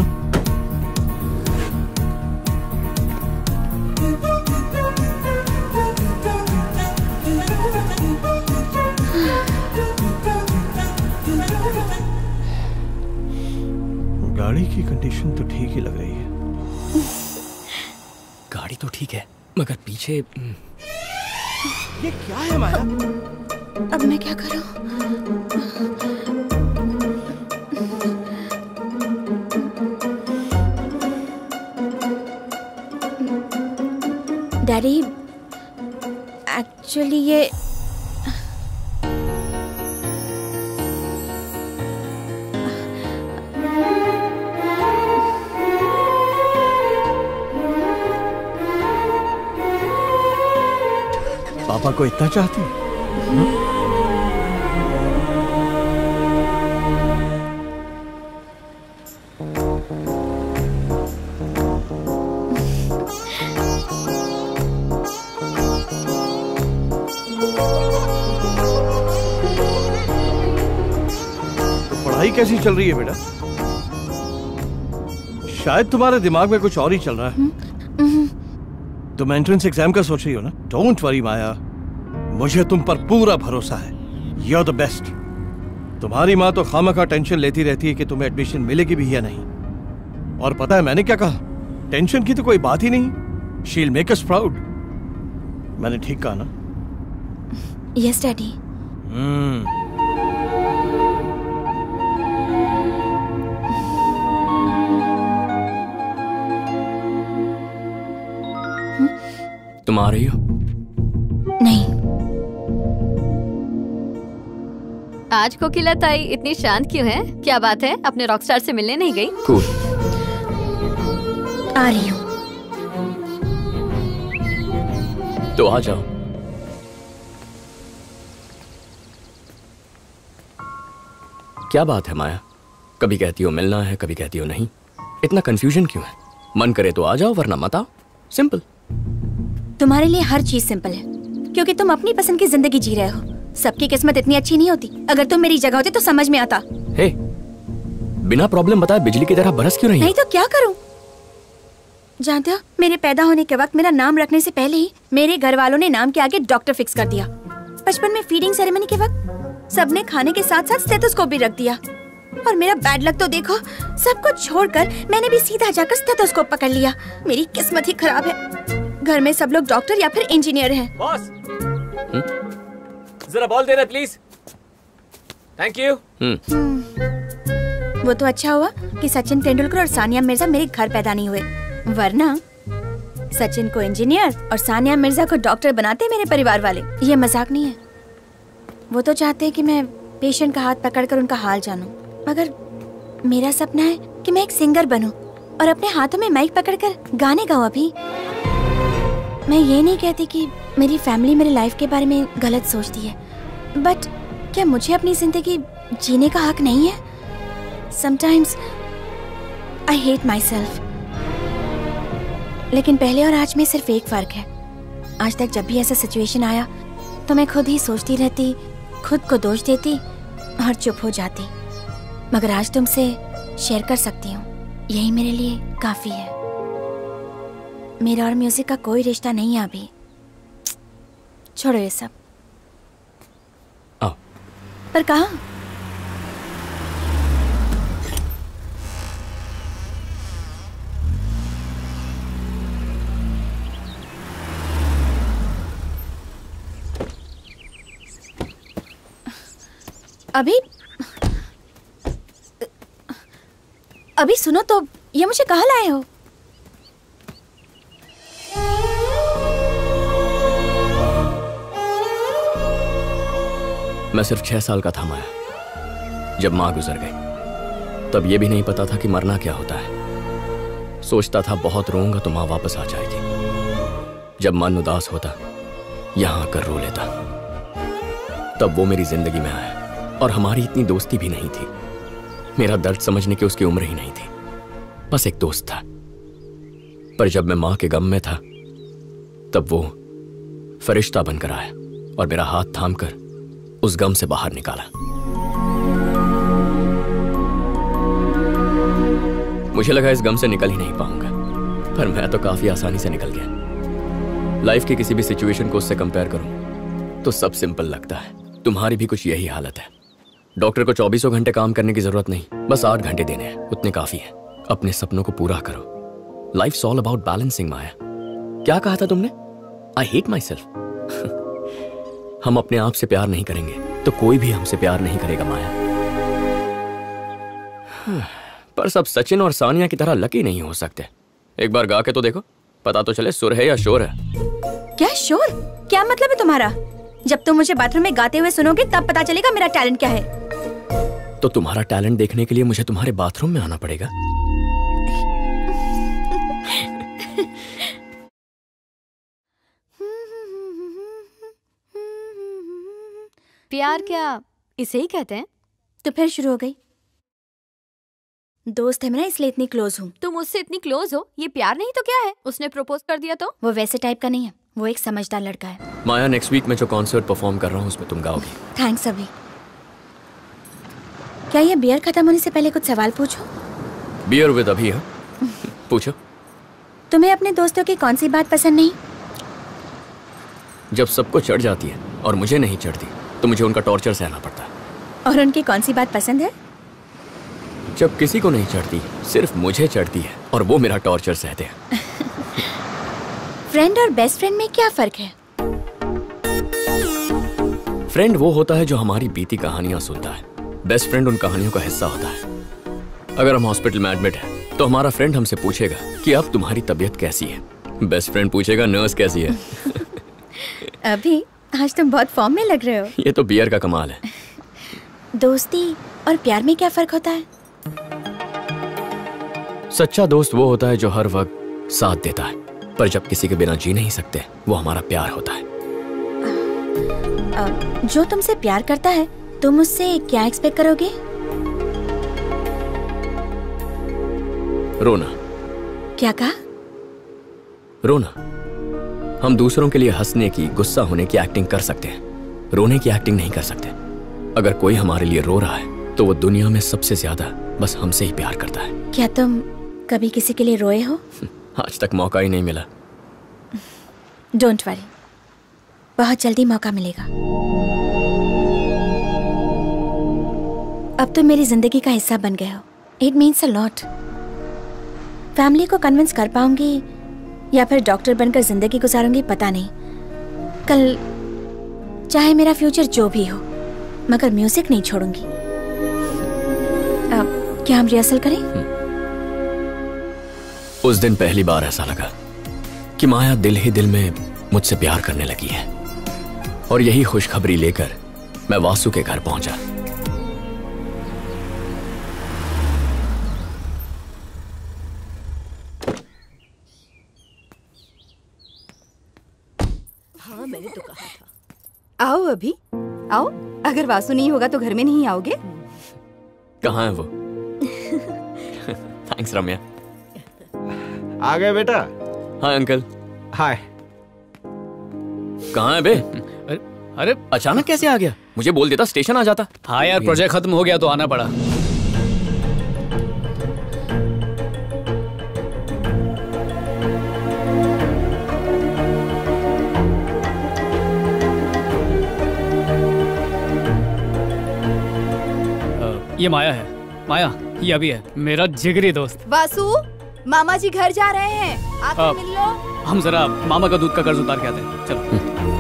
S17: गाड़ी की कंडीशन तो ठीक ही लग रही है।
S11: गाड़ी तो ठीक है मगर पीछे
S17: ये क्या है माया?
S5: अब मैं क्या करूं? डैडी, एक्चुअली ये
S17: पापा को इतना चाहती है? तो पढ़ाई कैसी चल रही है बेटा? शायद तुम्हारे दिमाग में कुछ और ही चल रहा है। तुम एंट्रेंस एग्जाम का सोच रही हो ना? डोंट वरी माया, मुझे तुम पर पूरा भरोसा है। You are the best. तुम्हारी माँ तो खामखा टेंशन लेती रहती है कि तुम्हें एडमिशन मिलेगी भी या नहीं। और पता है मैंने क्या कहा? टेंशन की तो कोई बात ही नहीं। She will make us proud. मैंने ठीक कहा ना?
S5: Yes daddy.
S11: तुम आ रही हो?
S5: नहीं।
S18: आज कोकिला ताई इतनी शांत क्यों है? क्या बात है? अपने रॉकस्टार से मिलने नहीं गई?
S11: कूल।
S5: आ रही हूँ।
S11: तो आ जाओ। क्या बात है माया? कभी कहती हो मिलना है, कभी कहती हो नहीं। इतना कंफ्यूजन क्यों है? मन करे तो आ जाओ वरना मत आओ। सिंपल।
S5: तुम्हारे लिए हर चीज सिंपल है क्योंकि तुम अपनी पसंद की जिंदगी जी रहे हो। सबकी किस्मत इतनी अच्छी नहीं होती। अगर तुम मेरी जगह होते तो समझ में आता।
S11: हे, बिना प्रॉब्लम बताए बिजली की तरह बरस क्यों रही है?
S5: नहीं तो क्या करूं? जानते हो, मेरे पैदा होने के वक्त मेरा नाम रखने से पहले ही मेरे घर वालों ने नाम के आगे डॉक्टर फिक्स कर दिया। बचपन में फीडिंग सेरेमनी के वक्त सबने खाने के साथ साथ स्टेथोस्कोप भी रख दिया। और मेरा बैड लक तो देखो, सब कुछ छोड़कर मैंने भी सीधा जाकर स्टेथोस्कोप पकड़ लिया। मेरी किस्मत ही खराब है। घर में सब लोग डॉक्टर या फिर इंजीनियर हैं।
S10: बॉस, जरा बॉल देना प्लीज। Thank you.
S5: वो तो अच्छा हुआ कि सचिन तेंदुलकर और सानिया मिर्जा मेरे घर पैदा नहीं हुए, वरना सचिन को इंजीनियर और सानिया मिर्जा को डॉक्टर बनाते मेरे परिवार वाले। ये मजाक नहीं है। वो तो चाहते हैं कि मैं पेशेंट का हाथ पकड़कर उनका हाल जानूं, मगर मेरा सपना है कि मैं एक सिंगर बनूं और अपने हाथों में माइक पकड़कर गाने गाऊं। अभी मैं ये नहीं कहती कि मेरी फैमिली मेरी लाइफ के बारे में गलत सोचती है, बट क्या मुझे अपनी जिंदगी जीने का हक नहीं है? Sometimes I hate myself. लेकिन पहले और आज में सिर्फ एक फर्क है। आज तक जब भी ऐसा सिचुएशन आया तो मैं खुद ही सोचती रहती, खुद को दोष देती और चुप हो जाती, मगर आज तुमसे शेयर कर सकती हूँ, यही मेरे लिए काफी है। मेरा और म्यूजिक का कोई रिश्ता नहीं है अभी। छोड़ो ये सब। पर कहाँ? अभी सुनो तो, ये मुझे कहाँ लाए हो?
S11: मैं सिर्फ 6 साल का था माया, जब माँ गुजर गई। तब ये भी नहीं पता था कि मरना क्या होता है। सोचता था बहुत रोऊंगा तो माँ वापस आ जाएगी। जब मन उदास होता यहाँ आकर रो लेता। तब वो मेरी जिंदगी में आया और हमारी इतनी दोस्ती भी नहीं थी। मेरा दर्द समझने की उसकी उम्र ही नहीं थी, बस एक दोस्त था। पर जब मैं माँ के गम में था तब वो फरिश्ता बनकर आया और मेरा हाथ थामकर उस गम से बाहर निकाला। मुझे लगा इस गम से निकल ही नहीं पाऊंगा, पर मैं तो काफी आसानी से निकल गया। लाइफ की किसी भी सिचुएशन को उससे कंपेयर करूं तो सब सिंपल लगता है। तुम्हारी भी कुछ यही हालत है। डॉक्टर को 24 घंटे काम करने की जरूरत नहीं, बस 8 घंटे देने हैं, उतने काफी है। अपने सपनों को पूरा करो। Life's all about balancing. Maya, क्या कहा था तुमने? I hate myself. हम अपने आप से प्यार नहीं करेंगे तो कोई भी हमसे प्यार नहीं करेगा माया। पर सब सचिन और सानिया की तरह लकी नहीं हो सकते। एक बार गा के तो देखो, पता तो चले सुर है या शोर है।
S5: क्या शोर? क्या मतलब है तुम्हारा? जब तुम मुझे बाथरूम में गाते हुए सुनोगे तब पता चलेगा मेरा टैलेंट क्या है।
S11: तो तुम्हारा टैलेंट देखने के लिए मुझे तुम्हारे बाथरूम में आना पड़ेगा।
S18: प्यार क्या इसे ही कहते हैं?
S5: तो फिर शुरू हो गई। दोस्त है मेरा इसलिए इतनी क्लोज हूँ।
S18: तुम उससे इतनी क्लोज हो, ये प्यार नहीं तो क्या है? उसने प्रपोज कर दिया तो?
S5: वो वैसे टाइप का नहीं है, वो एक समझदार लड़का है।
S11: माया, नेक्स्ट वीक में जो कॉन्सर्ट परफॉर्म कर रहा हूँ उसमें तुम गाओगी।
S5: थैंक्स। अभी क्या ये बियर खत्म होने से पहले कुछ सवाल पूछूं?
S11: बियर विद अभी? हाँ, पूछो।
S5: तुम्हें अपने दोस्तों की कौन सी बात पसंद नहीं?
S11: जब सबको चढ़ जाती है और मुझे नहीं चढ़ती तो मुझे उनका टॉर्चर सहना पड़ता है।
S5: और उनकी कौन सी बात पसंद है?
S11: जब किसी को नहीं चढ़ती, सिर्फ मुझे चढ़ती है और वो मेरा टॉर्चर सहते हैं।
S5: फ्रेंड और बेस्ट फ्रेंड में क्या फर्क है?
S11: फ्रेंड वो होता है जो हमारी बीती कहानियां सुनता है। बेस्ट फ्रेंड उन कहानियों का हिस्सा होता है। अगर हम हॉस्पिटल में एडमिट हैं, तो हमारा फ्रेंड हमसे पूछेगा कि अब तुम्हारी तबीयत कैसी है। बेस्ट फ्रेंड पूछेगा नर्स कैसी है।
S5: अभी आज तुम बहुत फॉर्म में लग रहे हो।
S11: ये तो बियर का कमाल है।
S5: दोस्ती और प्यार में क्या फर्क होता है?
S11: सच्चा दोस्त वो होता है जो हर वक्त साथ देता है, पर जब किसी के बिना जी नहीं सकते, वो हमारा प्यार होता है।
S5: जो तुमसे प्यार करता है तुम उससे क्या एक्सपेक्ट करोगे?
S11: रोना।
S5: क्या कहा?
S11: रोना। हम दूसरों के लिए हंसने की, गुस्सा होने की एक्टिंग कर सकते हैं, रोने की एक्टिंग नहीं कर सकते। अगर कोई हमारे लिए रो रहा है तो वो दुनिया में सबसे ज्यादा बस हमसे ही प्यार करता है।
S5: क्या तुम कभी किसी के लिए रोए हो?
S11: आज तक मौका ही नहीं मिला।
S5: डोंट वरी, बहुत जल्दी मौका मिलेगा। अब तुम मेरी जिंदगी का हिस्सा बन गए हो। It means a lot. Family को कन्विंस कर पाऊंगी या फिर डॉक्टर बनकर जिंदगी गुजारूंगी पता नहीं। कल चाहे मेरा फ्यूचर जो भी हो, मगर म्यूजिक नहीं छोड़ूंगी। अब क्या हम रिहर्सल करें?
S11: उस दिन पहली बार ऐसा लगा कि माया दिल ही दिल में मुझसे प्यार करने लगी है। और यही खुशखबरी लेकर मैं वासु के घर पहुंचा।
S19: हाँ, मैंने तो कहा था। आओ अभी, आओ। अगर वासु नहीं होगा तो घर में नहीं आओगे?
S11: कहाँ है वो? थैंक्स रम्या।
S6: आ गए बेटा?
S11: Hi uncle.
S6: हाय।
S11: कहाँ है बे? अरे अचानक कैसे आ गया? मुझे बोल देता, स्टेशन आ जाता।
S14: हाँ यार, प्रोजेक्ट खत्म हो गया तो आना पड़ा। ये माया है। माया, ये अभी है, मेरा जिगरी दोस्त।
S19: वासु, मामा जी घर जा रहे हैं, आकर मिल लो।
S14: हम जरा मामा का दूध का कर्ज उतार के आते हैं। चलो।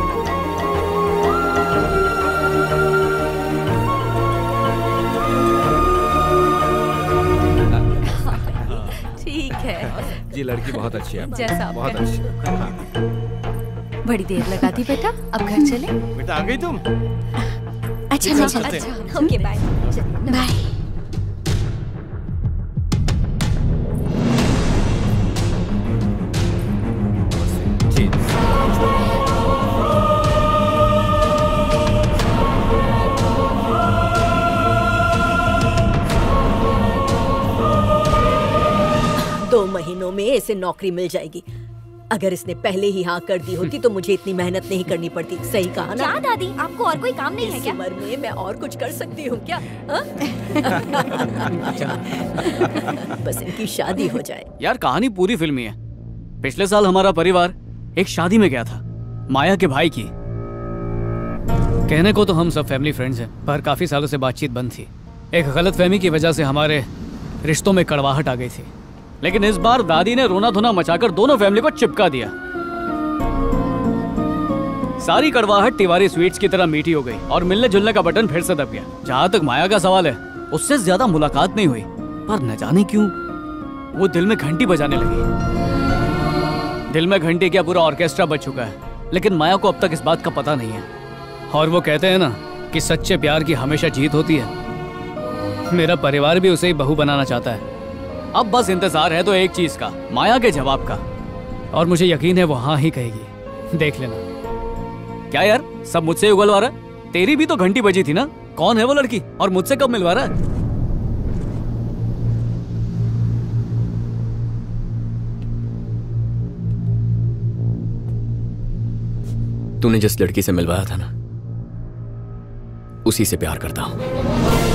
S19: ठीक है
S6: जी, लड़की बहुत अच्छी है।
S19: जैसा
S6: बहुत अच्छी। हाँ।
S19: बड़ी देर लगा दी बेटा, अब घर चले।
S17: बेटा आ गई तुम?
S5: अच्छा मैं चलती हूँ।
S19: Okay bye
S5: bye.
S20: महीनों में इसे नौकरी मिल जाएगी। अगर इसने पहले ही हाँ कर दी होती तो मुझे इतनी मेहनत नहीं करनी पड़ती। सही कहा ना?
S18: क्या दादी, आपको और कोई काम नहीं है क्या?
S20: इस उम्र में मैं और कुछ कर सकती हूँ क्या? बस इनकी शादी हो जाए।
S14: यार कहानी पूरी फिल्मी है। पिछले साल हमारा परिवार एक शादी में गया था, माया के भाई की। कहने को तो हम सब फैमिली फ्रेंड्स हैं, पर काफी सालों से बातचीत बंद थी। एक गलतफहमी की वजह से हमारे रिश्तों में कड़वाहट आ गई थी। लेकिन इस बार दादी ने रोना धोना मचाकर दोनों फैमिली को चिपका दिया। सारी कड़वाहट तिवारी स्वीट्स की तरह मीठी हो गई और मिलने जुलने का बटन फिर से दब गया। जहां तक माया का सवाल है, उससे ज्यादा मुलाकात नहीं हुई, पर न जाने क्यों वो दिल में घंटी बजाने लगी। दिल में घंटी क्या, पूरा ऑर्केस्ट्रा बज चुका है। लेकिन माया को अब तक इस बात का पता नहीं है। और वो कहते हैं ना कि सच्चे प्यार की हमेशा जीत होती है। मेरा परिवार भी उसे ही बहू बनाना चाहता है। अब बस इंतजार है तो एक चीज का, माया के जवाब का। और मुझे यकीन है वो हाँ ही कहेगी। देख लेना। क्या यार, सब मुझसे उगलवा रहा है? तेरी भी तो घंटी बजी थी ना। कौन है वो लड़की और मुझसे कब मिलवा रहा है?
S11: तूने जिस लड़की से मिलवाया था ना, उसी से प्यार करता हूं।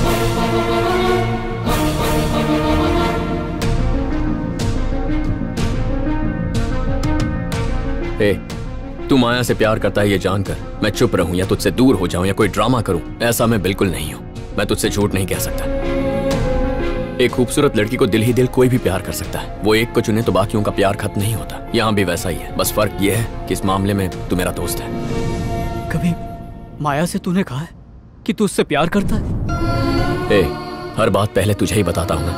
S11: तू माया से प्यार करता है ये जानकर मैं चुप रहूं या तुझसे दूर हो जाऊं या कोई ड्रामा करूं, ऐसा मैं बिल्कुल नहीं हूं। मैं तुझसे झूठ नहीं कह सकता। एक खूबसूरत लड़की को दिल ही दिल कोई भी प्यार कर सकता है। वो एक को चुने तो बाकियों का प्यार खत्म नहीं होता। यहाँ भी वैसा ही है, बस फर्क ये है कि इस मामले में तू मेरा दोस्त है।
S14: कभी माया से तूने कहा है कि तू उससे प्यार करता है?
S11: हर बात पहले तुझे ही बताता हूं ना।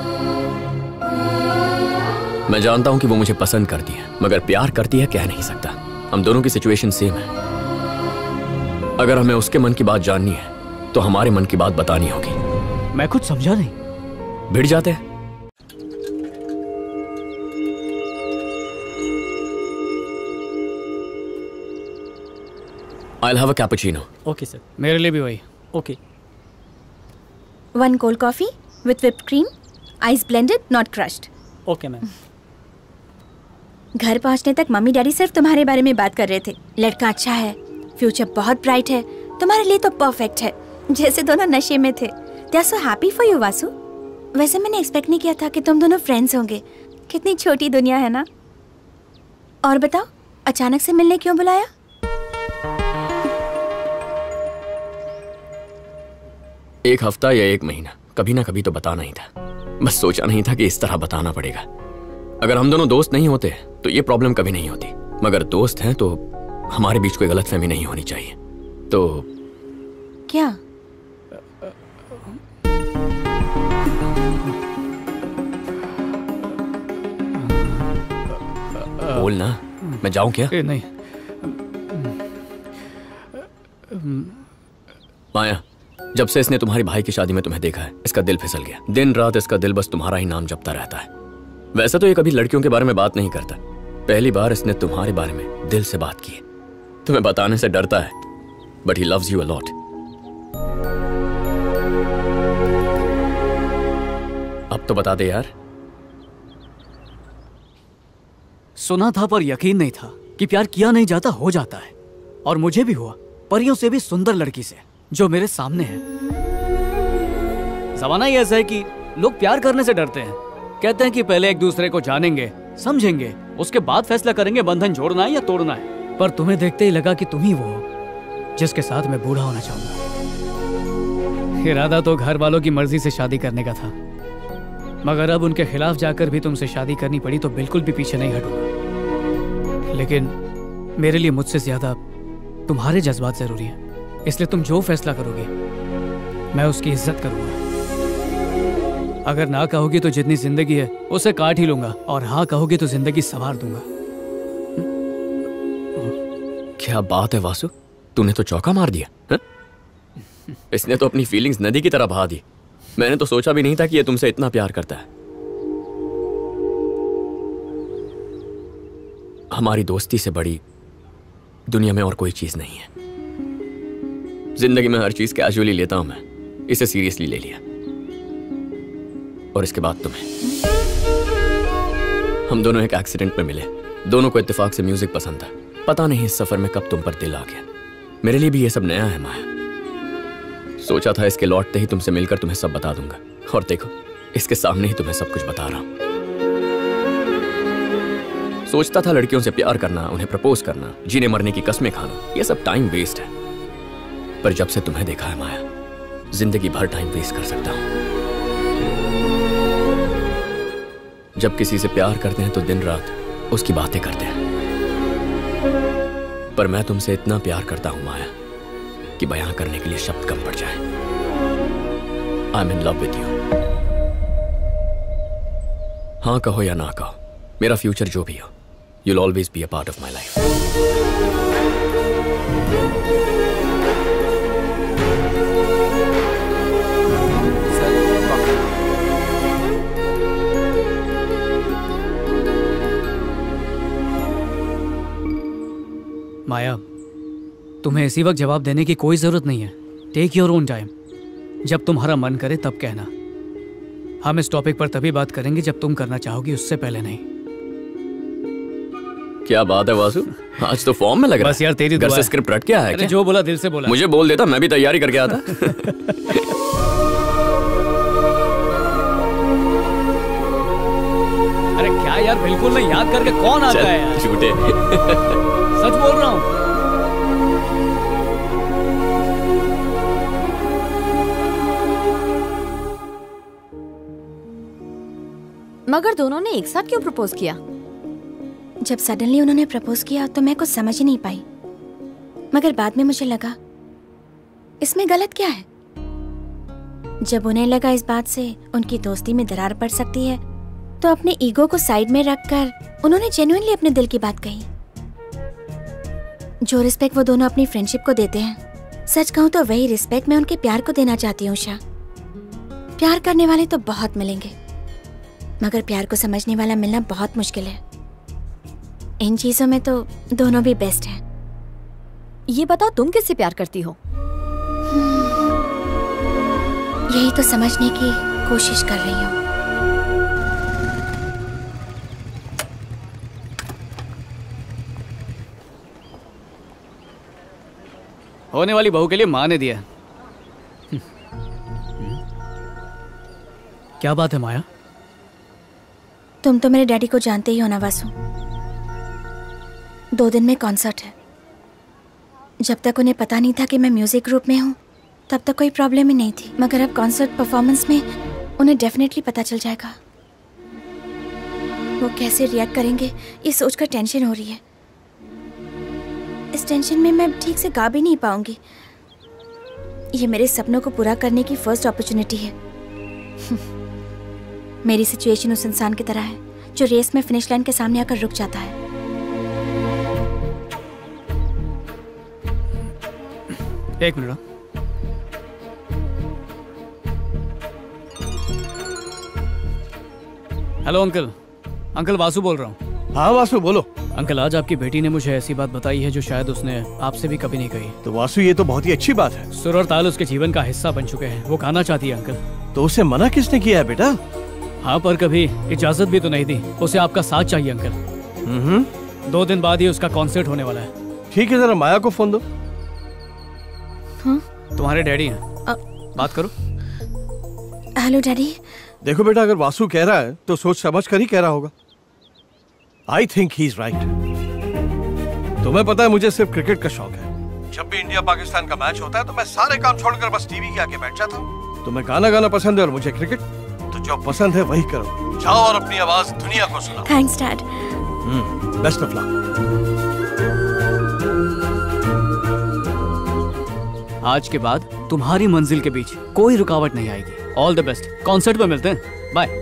S11: मैं जानता हूं कि वो मुझे पसंद करती है, मगर प्यार करती है कह नहीं सकता। हम दोनों की सिचुएशन सेम है। अगर हमें उसके मन की बात जाननी है तो हमारे मन की बात बतानी होगी।
S14: मैं कुछ समझा नहीं।
S11: भिड़ जाते हैं। I'll have a cappuccino.
S14: Okay sir. मेरे लिए भी वही। Okay.
S5: 1 cold coffee with whipped cream, ice blended, not crushed.
S14: Okay ma'am.
S5: घर पहुंचने तक मम्मी डैडी सिर्फ तुम्हारे बारे में बात कर रहे थे। लड़का अच्छा है, फ्यूचर बहुत ब्राइट है, तुम्हारे लिए तो परफेक्ट है। जैसे दोनों नशे में थे। They are so happy for you, Vasu. वैसे मैंने एक्सपेक्ट नहीं किया था कि तुम दोनों फ्रेंड्स होंगे। कितनी छोटी दुनिया है ना। और बताओ, अचानक से मिलने क्यों बुलाया?
S11: एक हफ्ता या 1 महीना, कभी ना कभी तो बताना ही था। बस सोचा नहीं था कि इस तरह बताना पड़ेगा। अगर हम दोनों दोस्त नहीं होते तो ये प्रॉब्लम कभी नहीं होती, मगर दोस्त हैं तो हमारे बीच कोई गलतफहमी नहीं होनी चाहिए। तो
S5: क्या?
S11: बोल ना। मैं जाऊं क्या?
S14: नहीं
S11: माया, जब से इसने तुम्हारी भाई की शादी में तुम्हें देखा है, इसका दिल फिसल गया। दिन रात इसका दिल बस तुम्हारा ही नाम जपता रहता है। वैसे तो ये कभी लड़कियों के बारे में बात नहीं करता, पहली बार इसने तुम्हारे बारे में दिल से बात की है। तुम्हें बताने से डरता है, but he loves you a lot. अब तो बता दे यार।
S14: सुना था पर यकीन नहीं था कि प्यार किया नहीं जाता हो जाता है। और मुझे भी हुआ, परियों से भी सुंदर लड़की से जो मेरे सामने है। जमाना ही ऐसा है कि लोग प्यार करने से डरते हैं। कहते हैं कि पहले एक दूसरे को जानेंगे, समझेंगे, उसके बाद फैसला करेंगे बंधन जोड़ना है या तोड़ना है। पर तुम्हें देखते ही लगा कि तुम ही वो हो जिसके साथ मैं बूढ़ा होना चाहूंगा। इरादा तो घर वालों की मर्जी से शादी करने का था, मगर अब उनके खिलाफ जाकर भी तुमसे शादी करनी पड़ी तो बिल्कुल भी पीछे नहीं हटूंगा। लेकिन मेरे लिए मुझसे ज्यादा तुम्हारे जज्बात जरूरी हैं, इसलिए तुम जो फैसला करोगे मैं उसकी इज्जत करूंगा। अगर ना कहोगी तो जितनी जिंदगी है उसे काट ही लूंगा, और हाँ कहोगी तो जिंदगी संवार दूंगा।
S11: क्या बात है वासु, तूने तो चौका मार दिया है? इसने तो अपनी फीलिंग्स नदी की तरह बहा दी। मैंने तो सोचा भी नहीं था कि ये तुमसे इतना प्यार करता है। हमारी दोस्ती से बड़ी दुनिया में और कोई चीज नहीं है। जिंदगी में हर चीज कैजुअली लेता हूं मैं, इसे सीरियसली ले लिया। और इसके बाद तुम्हें। हम दोनों एक एक्सीडेंट में मिले, दोनों को इत्तेफाक से म्यूजिक पसंद था। पता नहीं इस सफर में कब तुम पर दिल आ गया। मेरे लिए भी ये सब नया है माया। सोचा था इसके लौटते ही तुमसे मिलकर तुम्हें सब बता दूंगा, और देखो इसके सामने ही तुम्हें सब कुछ बता रहा हूं। सोचता था लड़कियों से प्यार करना, उन्हें प्रपोज करना, जीने मरने की कस्में खाना, ये सब टाइम वेस्ट है। पर जब से तुम्हें देखा है माया, जिंदगी भर टाइम वेस्ट कर सकता हूं। जब किसी से प्यार करते हैं तो दिन रात उसकी बातें करते हैं, पर मैं तुमसे इतना प्यार करता हूं माया कि बयां करने के लिए शब्द कम पड़ जाए। I am in love with you. हाँ कहो या ना कहो, मेरा फ्यूचर जो भी हो, you'll always be a part of my life.
S14: माया, तुम्हें इसी वक्त जवाब देने की कोई जरूरत नहीं है। Take your own time. जब तुम्हारा मन करे तब कहना। हम इस टॉपिक पर तभी बात करेंगे जब तुम करना चाहोगी, उससे पहले नहीं।
S11: क्या बात है वासु, आज तो फॉर्म में लग रहा है।
S14: बस यार तेरी
S11: घर
S14: दुआ
S11: से
S14: है।
S11: स्क्रिप्ट रट के आया है क्या?
S14: जो बोला दिल से बोला।
S11: मुझे बोल देता, मैं भी तैयारी करके आता।
S14: अरे क्या यार, बिल्कुल नहीं याद करके कौन आता है यार?
S11: झूठे।
S14: सच बोल रहा हूँ।
S18: मगर दोनों ने एक साथ क्यों प्रपोज किया?
S5: जब सडनली उन्होंने प्रपोज किया तो मैं कुछ समझ ही नहीं पाई, मगर बाद में मुझे लगा इसमें गलत क्या है। जब उन्हें लगा इस बात से उनकी दोस्ती में दरार पड़ सकती है, तो अपने ईगो को साइड में रखकर उन्होंने जेन्युइनली अपने दिल की बात कही। जो रिस्पेक्ट वो दोनों अपनी फ्रेंडशिप को देते हैं, सच कहूँ तो वही रिस्पेक्ट मैं उनके प्यार को देना चाहती हूँ। उषा, प्यार करने वाले तो बहुत मिलेंगे, मगर प्यार को समझने वाला मिलना बहुत मुश्किल है। इन चीजों में तो दोनों भी बेस्ट हैं।
S18: ये बताओ तुम किससे प्यार करती हो?
S5: यही तो समझने की कोशिश कर रही हूँ।
S14: होने वाली बहू के लिए माँ ने दिया। क्या बात है माया?
S5: तुम तो मेरे डैडी को जानते ही हो ना वासु। 2 दिन में कॉन्सर्ट है। जब तक उन्हें पता नहीं था कि मैं म्यूजिक ग्रुप में हूँ, तब तक कोई प्रॉब्लम ही नहीं थी, मगर अब कॉन्सर्ट परफॉर्मेंस में उन्हें डेफिनेटली पता चल जाएगा। वो कैसे रिएक्ट करेंगे ये सोचकर टेंशन हो रही है। इस टेंशन में मैं ठीक से गा भी नहीं पाऊंगी। ये मेरे सपनों को पूरा करने की फर्स्ट अपॉर्चुनिटी है। मेरी सिचुएशन उस इंसान की तरह है जो रेस में फिनिश लाइन के सामने आकर रुक जाता है।
S14: एक minute. Hello uncle. Uncle Vasu बोल रहा हूँ।
S17: हाँ वासु बोलो।
S14: अंकल आज आपकी बेटी ने मुझे ऐसी बात बताई है जो शायद उसने आपसे भी कभी नहीं कही।
S17: तो वासु ये तो बहुत ही अच्छी बात है।
S14: सुर और ताल उसके जीवन का हिस्सा बन चुके हैं। वो गाना चाहती है अंकल।
S17: तो उसे मना किसने किया है बेटा?
S14: हाँ पर कभी इजाजत भी तो नहीं दी। उसे आपका साथ चाहिए अंकल। 2 दिन बाद ही उसका कॉन्सर्ट होने वाला है।
S17: ठीक है जरा माया को फोन दो।
S5: हाँ?
S14: तुम्हारे डैडी हैं, बात करो।
S5: Hello daddy.
S17: देखो बेटा अगर वासु कह रहा है तो सोच समझ कर ही कह रहा होगा। I think he is right. तुम्हें पता है मुझे सिर्फ क्रिकेट का शौक है। जब भी इंडिया पाकिस्तान का मैच होता है तो मैं सारे काम छोड़कर बस टीवी के आगे बैठ जाता हूँ। तुम्हें गाना पसंद है और मुझे क्रिकेट, तो जो पसंद है वही करो। जाओ और अपनी आवाज दुनिया को सुनाओ।
S5: Thanks dad.
S17: Best of luck.
S14: आज के बाद तुम्हारी मंजिल के बीच कोई रुकावट नहीं आएगी। All the best. कॉन्सर्ट पे मिलते हैं। बाय।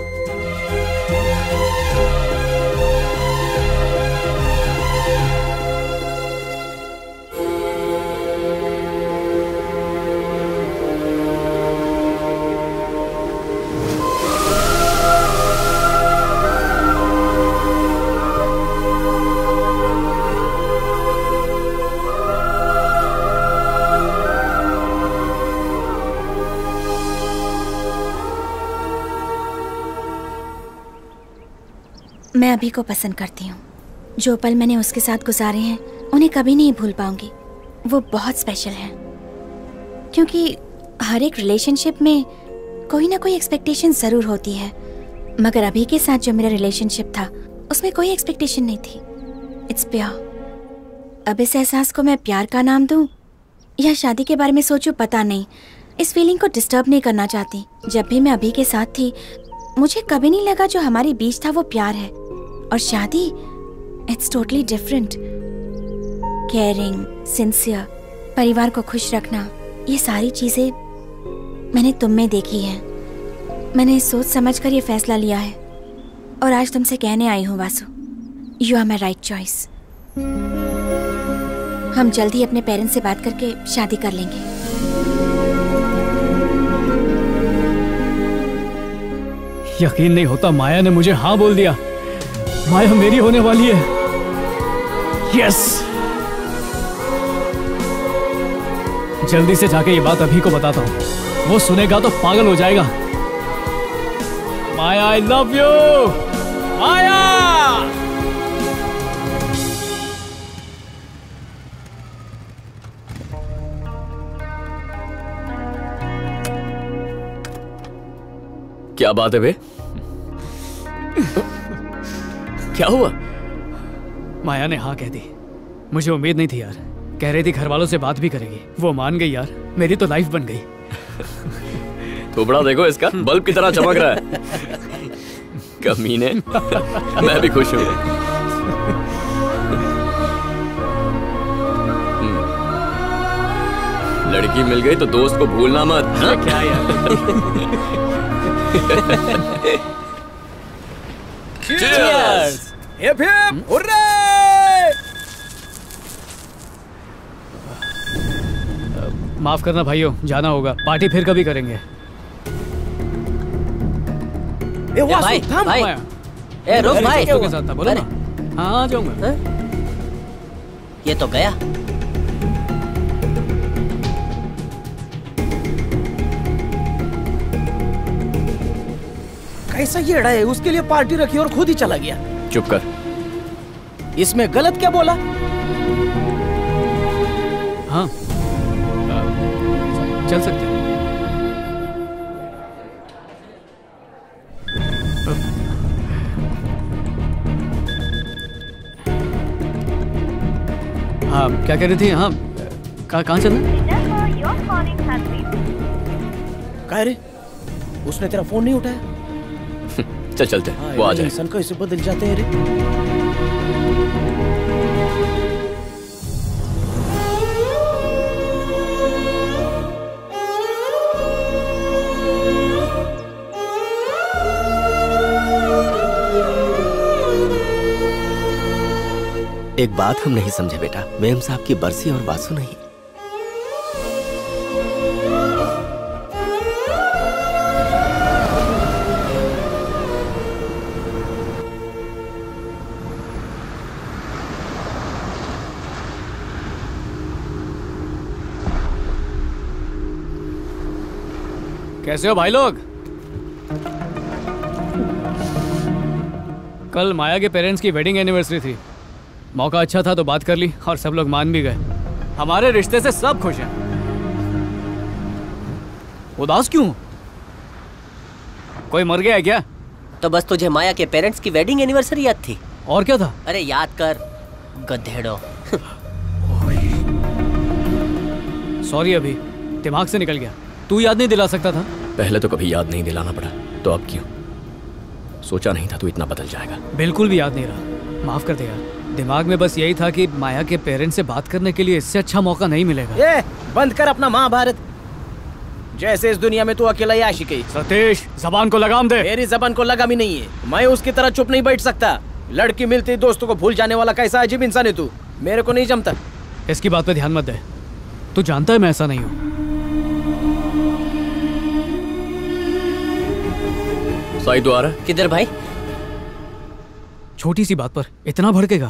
S5: मैं अभी को पसंद करती हूँ। जो पल मैंने उसके साथ गुजारे हैं उन्हें कभी नहीं भूल पाऊंगी। वो बहुत स्पेशल है क्योंकि हर एक रिलेशनशिप में कोई ना कोई एक्सपेक्टेशन जरूर होती है, मगर अभी के साथ जो मेरा रिलेशनशिप था उसमें कोई एक्सपेक्टेशन नहीं थी। It's pure. अब इस एहसास को मैं प्यार का नाम दूं या शादी के बारे में सोचूं पता नहीं। इस फीलिंग को डिस्टर्ब नहीं करना चाहती। जब भी मैं अभी के साथ थी मुझे कभी नहीं लगा जो हमारे बीच था वो प्यार है, और शादी it's totally different. Caring, sincere, परिवार को खुश रखना, ये सारी चीजें मैंने तुम में देखी हैं। मैंने सोच समझ कर ये फैसला लिया है और आज तुमसे कहने आई हूँ Vasu, you are my right choice. हम जल्दी अपने पेरेंट्स से बात करके शादी कर लेंगे।
S14: यकीन नहीं होता माया ने मुझे हाँ बोल दिया। माया मेरी होने वाली है। यस। जल्दी से जाके ये बात अभी को बताता हूँ। वो सुनेगा तो पागल हो जाएगा। Maya I love you. Maya.
S11: क्या बात है बे? क्या हुआ?
S14: माया ने हाँ कह दी। मुझे उम्मीद नहीं थी यार। कह रही थी घर वालों से बात भी करेगी। वो मान गई यार। मेरी तो लाइफ बन गई।
S11: थोबड़ा देखो इसका, बल्ब की तरह चमक रहा है। कमीने। मैं भी खुश हूँ। लड़की मिल गई तो दोस्त को भूलना मत। हाँ?
S14: क्या यार।
S10: Cheers! Hip hip! Hooray!
S14: माफ करना भाइयों, जाना होगा। पार्टी फिर कभी करेंगे।
S8: भाई, भाई। ए रुक भाई।
S14: के साथ था, बोलो ना। हाँ आ जाऊंगा।
S8: ये तो गया।
S10: कैसा येड़ा है, उसके लिए पार्टी रखी और खुद ही चला गया।
S11: चुप कर।
S10: इसमें गलत क्या बोला?
S14: हाँ चल सकते हैं। हाँ क्या कह रही थी? हाँ कहाँ चलना?
S10: कह रहे उसने तेरा फोन नहीं उठाया?
S11: चल चलते वो आ जाए।
S10: इंसान कैसे बदल जाते हैं रे।
S21: एक बात हम नहीं समझे बेटा, मेम साहब की बरसी और वासु नहीं।
S14: कैसे हो भाई लोग? कल माया के पेरेंट्स की वेडिंग एनिवर्सरी थी। मौका अच्छा था तो बात कर ली और सब लोग मान भी गए। हमारे रिश्ते से सब खुश हैं। उदास क्यों? कोई मर गया है क्या?
S8: तो बस तुझे माया के पेरेंट्स की वेडिंग एनिवर्सरी याद थी?
S14: और क्या था?
S8: अरे याद कर गधेड़ो।
S14: सॉरी अभी, दिमाग से निकल गया। तू याद नहीं दिला सकता था?
S11: पहले तो कभी याद नहीं दिलाना पड़ा, तो अब क्यों? सोचा नहीं था तू इतना बदल जाएगा।
S14: बिल्कुल भी याद नहीं रहा, माफ कर दे यार। दिमाग में बस यही था कि माया के पेरेंट्स से बात करने के लिए इससे अच्छा मौका नहीं मिलेगा।
S10: ये बंद कर अपना महाभारत। जैसे इस दुनिया में तू अकेला ही आशिक है।
S14: सतीश, जबान को लगाम दे।
S10: मेरी जबान को लगाम ही नहीं है। मैं उसकी तरह चुप नहीं बैठ सकता। लड़की मिलती दोस्तों को भूल जाने वाला कैसा अजीब इंसान है तू। मेरे को नहीं जमता।
S14: इसकी बात पे ध्यान मत दे। तू जानता है मैं ऐसा नहीं हूँ।
S11: साई तो आ रहा है।
S8: किधर भाई?
S14: छोटी सी बात पर इतना भड़केगा?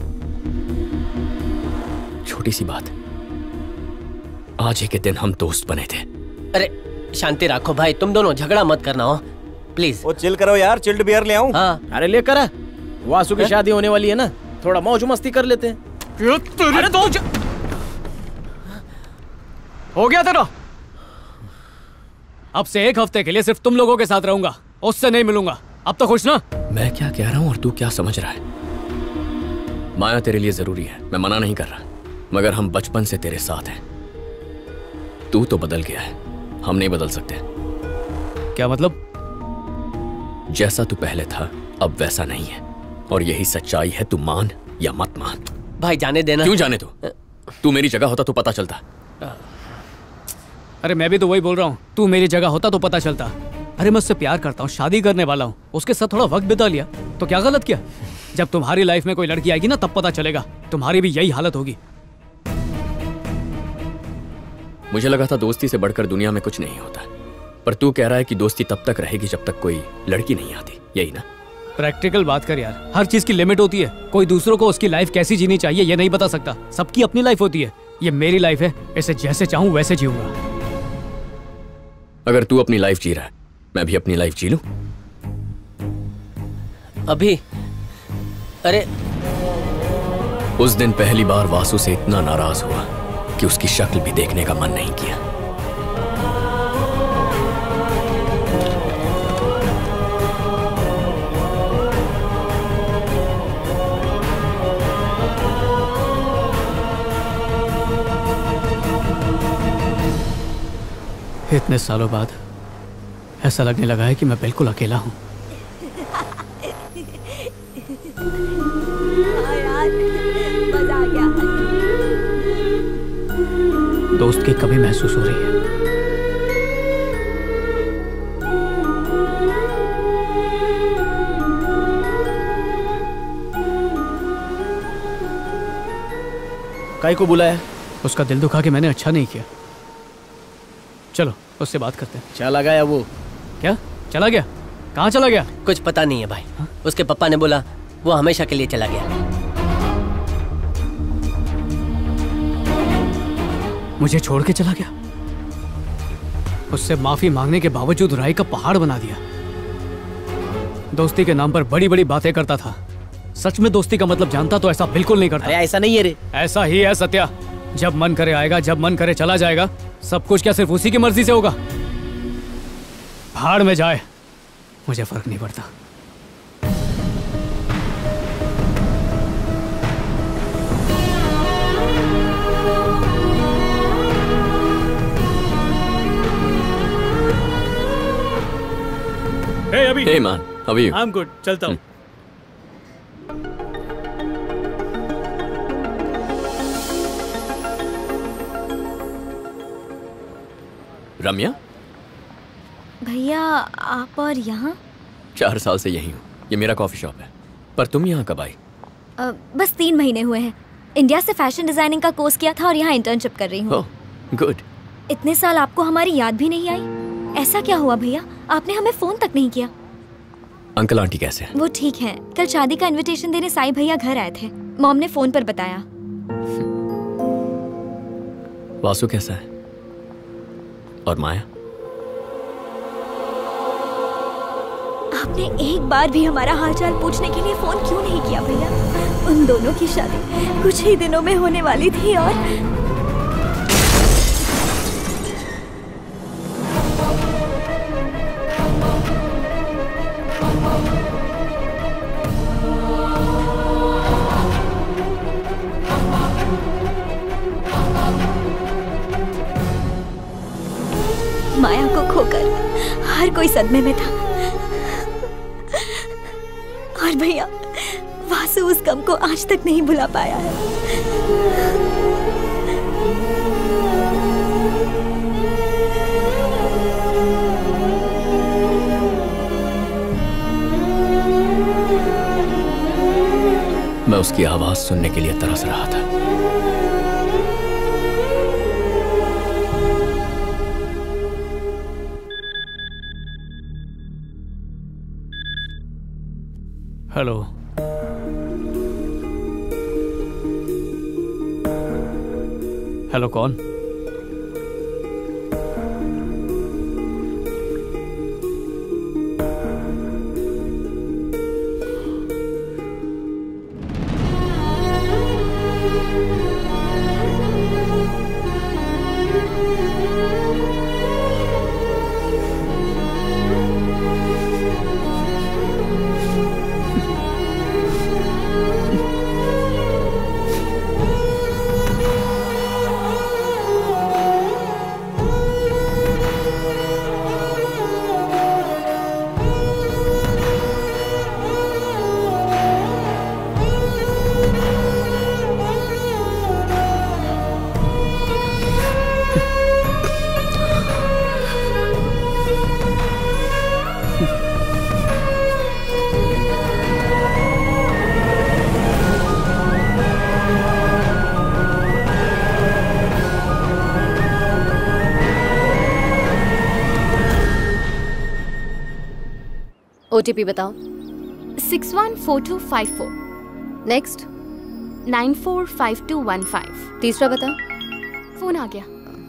S11: छोटी सी बात। आज ही के दिन हम दोस्त बने थे।
S8: अरे शांति रखो भाई, तुम दोनों झगड़ा मत करना हो प्लीज।
S9: वो चिल करो यार, चिल्ड बियर ले आऊं?
S8: हाँ।
S10: अरे लेकर आ। वासु की शादी होने वाली है ना, थोड़ा मौज मस्ती कर लेते हैं।
S14: अरे तो हो गया तेरा। अब से एक हफ्ते के लिए सिर्फ तुम लोगों के साथ रहूंगा, उससे नहीं मिलूंगा। अब तो खुश ना?
S11: मैं क्या कह रहा हूँ और तू क्या समझ रहा है? माया तेरे लिए जरूरी है, मैं मना नहीं कर रहा, मगर हम बचपन से तेरे साथ हैं। तू तो बदल गया है, हम नहीं बदल सकते।
S14: क्या मतलब?
S11: जैसा तू पहले था अब वैसा नहीं है, और यही सच्चाई है। तू मान या मत मान।
S8: भाई जाने देना।
S11: क्यों जाने दो? तू मेरी जगह होता तो पता चलता।
S14: अरे मैं भी तो वही बोल रहा हूँ, तू मेरी जगह होता तो पता चलता। अरे मैं उससे प्यार करता हूँ, शादी करने वाला हूँ, उसके साथ थोड़ा वक्त बिता लिया तो क्या गलत किया? जब तुम्हारी लाइफ में कोई लड़की आएगी ना तब पता चलेगा, तुम्हारी भी यही हालत होगी।
S11: मुझे लगा था दोस्ती से बढ़कर दुनिया में कुछ नहीं होता, पर तू कह रहा है कि दोस्ती तब तक रहेगी जब तक कोई लड़की नहीं आती, यही ना?
S14: प्रैक्टिकल बात कर यार, हर चीज की लिमिट होती है। कोई दूसरों को उसकी लाइफ कैसी जीनी चाहिए ये नहीं बता सकता। सबकी अपनी लाइफ होती है, ये मेरी लाइफ है, इसे जैसे चाहूं वैसे जीऊंगा।
S11: अगर तू अपनी लाइफ जी रहा है, मैं भी अपनी लाइफ जी लूं?
S8: अभी अरे
S11: उस दिन पहली बार वासु से इतना नाराज हुआ कि उसकी शक्ल भी देखने का मन नहीं किया।
S14: इतने सालों बाद ऐसा लगने लगा है कि मैं बिल्कुल अकेला हूँ।
S18: मजा आ गया।
S14: दोस्त की कमी महसूस हो रही है।
S10: काई को बुलाया?
S14: उसका दिल दुखा के मैंने अच्छा नहीं किया। चलो उससे बात करते हैं।
S10: चला गया वो?
S14: क्या चला गया? कहाँ चला गया?
S8: कुछ पता नहीं है भाई। उसके पापा ने बोला वो हमेशा के लिए चला गया।
S14: मुझे छोड़ के चला गया? उससे माफी मांगने के बावजूद राय का पहाड़ बना दिया। दोस्ती के नाम पर बड़ी बड़ी बातें करता था। सच में दोस्ती का मतलब जानता तो ऐसा बिल्कुल नहीं करता।
S10: अरे ऐसा नहीं है रे।
S14: ऐसा ही है सत्या। जब मन करे आएगा, जब मन करे चला जाएगा। सब कुछ क्या सिर्फ उसी की मर्जी से होगा? भाड़ में जाए, मुझे फर्क नहीं पड़ता।
S4: Hey, अभी।
S11: Hey man, how are you?
S4: I'm good. चलता हूँ।
S11: रम्या?
S5: भैया आप और यहाँ?
S11: 4 साल से यही हूँ। ये मेरा कॉफी शॉप है। पर तुम यहाँ कब आई?
S5: बस 3 महीने हुए हैं। इंडिया से फैशन डिजाइनिंग का कोर्स किया था और यहाँ इंटर्नशिप कर रही हूँ।
S11: गुड।
S5: इतने साल आपको हमारी याद भी नहीं आई? ऐसा क्या हुआ भैया, आपने हमें फोन तक नहीं किया?
S11: अंकल आंटी कैसे हैं?
S5: वो ठीक हैं। कल शादी का इनविटेशन देने साई भैया घर आए थे। मॉम ने फोन पर बताया।
S11: वासु कैसा है? और माया?
S21: आपने एक बार भी हमारा हालचाल पूछने के लिए फोन क्यों नहीं किया भैया? उन दोनों की शादी कुछ ही दिनों में होने वाली थी और माया को खोकर हर कोई सदमे में था और भैया वासु उस गम को आज तक नहीं भुला पाया है।
S11: मैं उसकी आवाज सुनने के लिए तरस रहा था।
S14: हेलो। हेलो, कौन?
S22: OTP बताओ।
S18: 614254।
S22: नेक्स्ट।
S18: 945215।
S22: तीसरा बताओ।
S18: फोन आ गया।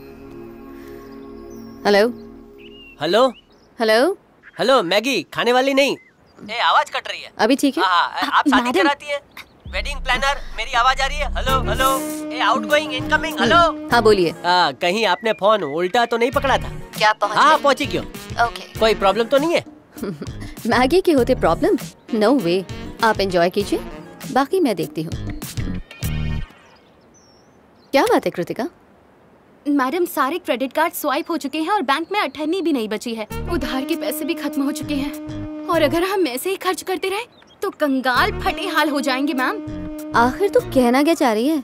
S22: Hello
S8: hello
S22: hello
S8: hello. Maggi खाने वाली नहीं। ए, आवाज कट रही है।
S22: अभी ठीक है?
S8: हाँ, आप शादी कराती है? वेडिंग प्लानर, मेरी आवाज आ रही है? Hello hello. ए, आउटगोइंग इनकमिंग। हेलो।
S22: हाँ बोलिए।
S8: कहीं आपने फोन उल्टा तो नहीं पकड़ा था?
S22: क्या पहुंच गए?
S8: हाँ पहुंची। क्यों?
S22: ओके।
S8: कोई प्रॉब्लम तो नहीं है?
S22: मैगी के होते प्रॉब्लम? नो वे। आप एंजॉय कीजिए, बाकी मैं देखती हूँ। क्या बात है कृतिका?
S18: मैडम, सारे क्रेडिट कार्ड स्वाइप हो चुके हैं और बैंक में 18 भी नहीं बची है। उधार के पैसे भी खत्म हो चुके हैं और अगर हम ऐसे ही खर्च करते रहे तो कंगाल फटे हाल हो जाएंगे मैम।
S22: आखिर तू कहना क्या चाह रही है?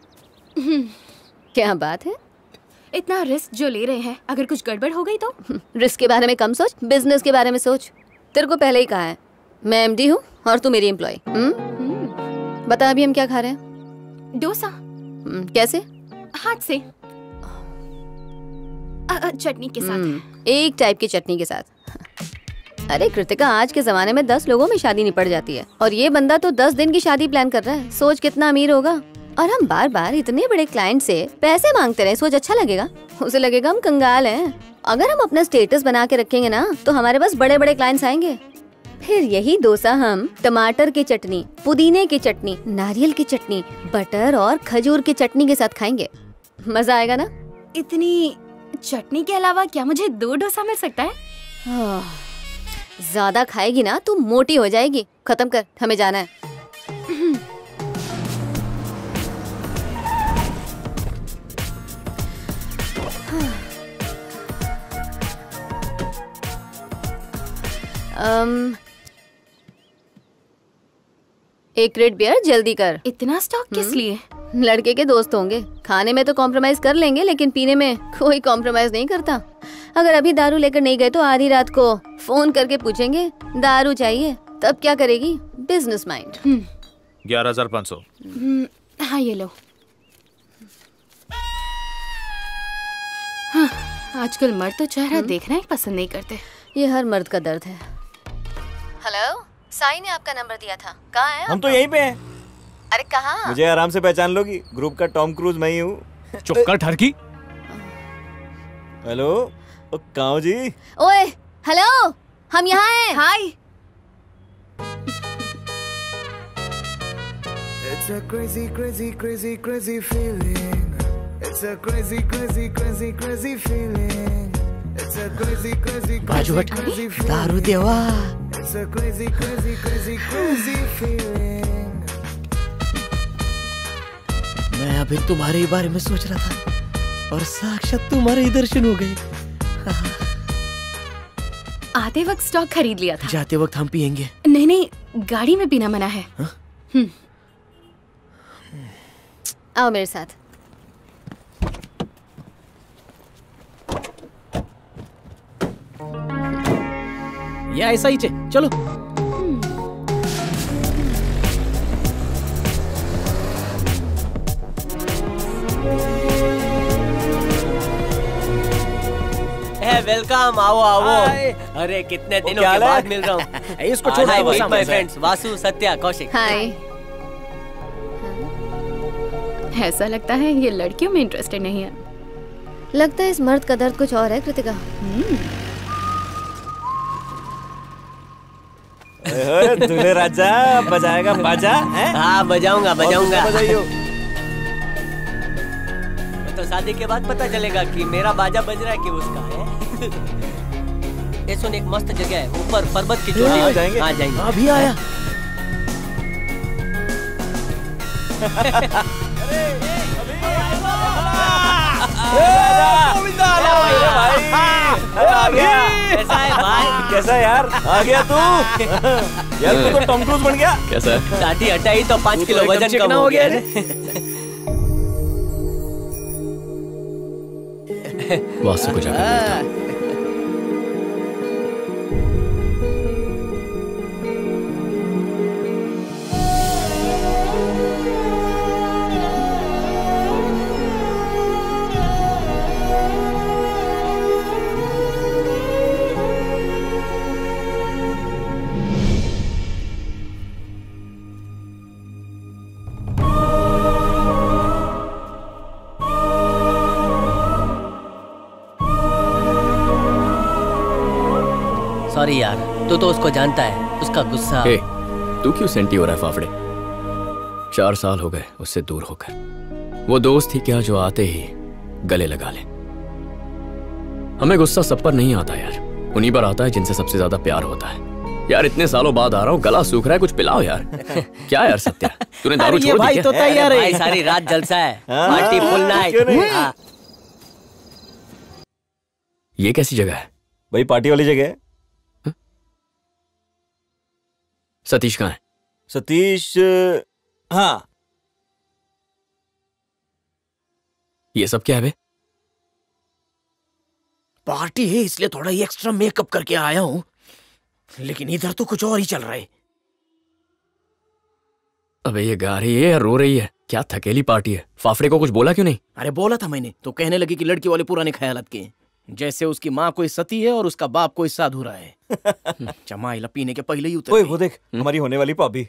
S22: क्या बात है?
S18: इतना रिस्क जो ले रहे हैं, अगर कुछ गड़बड़ हो गई तो?
S22: रिस्क के बारे में कम सोच, बिजनेस के बारे में सोच। तेरे को पहले ही कहा है, मैं MD हूँ और तू मेरी एम्प्लॉय। बता अभी हम क्या खा रहे हैं?
S18: डोसा।
S22: कैसे?
S18: हाथ से। चटनी के साथ।
S22: एक टाइप की चटनी के साथ। अरे कृतिका, आज के जमाने में 10 लोगों में शादी निपट जाती है और ये बंदा तो 10 दिन की शादी प्लान कर रहा है। सोच कितना अमीर होगा। और हम बार बार इतने बड़े क्लाइंट से पैसे मांगते रहे, सोच अच्छा लगेगा? उसे लगेगा हम कंगाल हैं। अगर हम अपना स्टेटस बना के रखेंगे ना तो हमारे पास बड़े बड़े क्लाइंट्स आएंगे। फिर यही डोसा हम टमाटर की चटनी, पुदीने की चटनी, नारियल की चटनी, बटर और खजूर की चटनी के साथ खाएंगे। मजा आएगा ना?
S18: इतनी चटनी के अलावा क्या मुझे 2 डोसा मिल सकता है?
S22: ज्यादा खाएगी ना तो मोटी हो जाएगी। खत्म कर, हमें जाना है। एक क्रेट बियर जल्दी कर।
S18: इतना स्टॉक किस लिए?
S22: लड़के के दोस्त होंगे, खाने में तो कॉम्प्रोमाइज कर लेंगे लेकिन पीने में कोई कॉम्प्रोमाइज नहीं करता। अगर अभी दारू लेकर नहीं गए तो आधी रात को फोन करके पूछेंगे दारू चाहिए, तब क्या करेगी? Business mind.
S13: 11,500।
S18: हाँ ये लो। हाँ, आजकल मर्द तो चेहरा देखना ही पसंद नहीं करते।
S22: ये हर मर्द का दर्द है। हेलो, साई ने आपका नंबर दिया था, कहाँ है?
S9: हम तो यहीं पे हैं।
S22: अरे कहाँ?
S9: मुझे आराम से पहचान लोगी, ग्रुप का टॉम क्रूज मैं ही हूँ।
S14: चुप कर ठरकी।
S9: हेलो, काओ जी।
S22: ओए, हेलो, हम यहाँ हैं।
S18: हाय।
S1: It's a crazy, crazy, crazy, crazy feeling. It's a crazy, crazy, crazy, crazy feeling. It's a crazy, crazy,
S10: बाजू
S1: crazy,
S10: हट
S1: crazy
S10: दारू देवा
S1: It's a crazy, crazy, crazy, crazy feeling.
S10: मैं अभी तुम्हारे ही बारे में सोच रहा था और साक्षात तुम्हारे ही दर्शन हो गए।
S18: आते वक्त स्टॉक खरीद लिया था।
S10: जाते वक्त हम पियेंगे।
S18: नहीं नहीं, गाड़ी में पीना मना है।
S22: आओ मेरे साथ।
S10: या ऐसा ही चलो।
S8: वेलकम, आओ आओ। अरे कितने दिनों के बाद मिल रहा हूँ।
S10: इसको छोड़ो।
S8: My friends Vasu, Satya, Kaushik.
S22: Hi.
S18: ऐसा लगता है ये लड़कियों में इंटरेस्टेड नहीं है।
S22: लगता है इस मर्द का दर्द कुछ और है कृतिका।
S9: दूल्हे राजा बजाएगा बाजा?
S8: हाँ बजाऊंगा बजाऊंगा।
S9: बजाइयो।
S8: तो शादी के बाद पता चलेगा कि मेरा बाजा बज रहा है कि उसका है। ये सुन, एक मस्त जगह है ऊपर पर्वत की चोटी पे।
S9: जाएंगे?
S8: हाँ जाएंगे।
S10: अभी आया।
S8: कैसा है भाई?
S9: कैसा यार? आ गया तू? यार तू तो टॉम क्रूज बन गया।
S11: कैसा है?
S8: दाढ़ी हटाई तो 5 किलो वजन कम हो गया।
S11: वासु को जाकर मिलता हूं।
S8: सॉरी यार, तू तो उसको जानता है, उसका गुस्सा।
S11: ए, तू क्यों सेंटी हो रहा है फाफड़े? 4 साल हो गए उससे दूर होकर। वो दोस्त ही क्या जो आते ही गले लगा ले। हमें गुस्सा सब पर नहीं आता यार, उन्हीं पर आता है जिनसे सबसे ज्यादा प्यार होता है। यार इतने सालों बाद आ रहा हूँ, गला सूख रहा है, कुछ पिलाओ यार। क्या यार सत्या, तूने दारू छोड़ दी
S10: भाई
S11: क्या?
S10: तो तैयार है।
S8: भाई सारी रात जलसा है, पार्टी फुल नाइट।
S11: ये कैसी जगह है?
S9: भाई पार्टी वाली जगह है।
S11: सतीश कहाँ है?
S9: सतीश, हाँ।
S11: ये सब क्या है बे?
S10: पार्टी है इसलिए थोड़ा ही एक्स्ट्रा मेकअप करके आया हूँ, लेकिन इधर तो कुछ और ही चल रहा है।
S11: अबे ये गा रही है या रो रही है? क्या थकेली पार्टी है? फाफड़े को कुछ बोला क्यों नहीं?
S10: अरे बोला था मैंने, तो कहने लगी कि लड़की वाले पुराने ख्यालात के, जैसे उसकी माँ कोई सती है और उसका बाप कोई साधु रहा है। चमाइला पीने के पहले ही उतर
S9: ओए वो देख, हमारी होने वाली भाभी।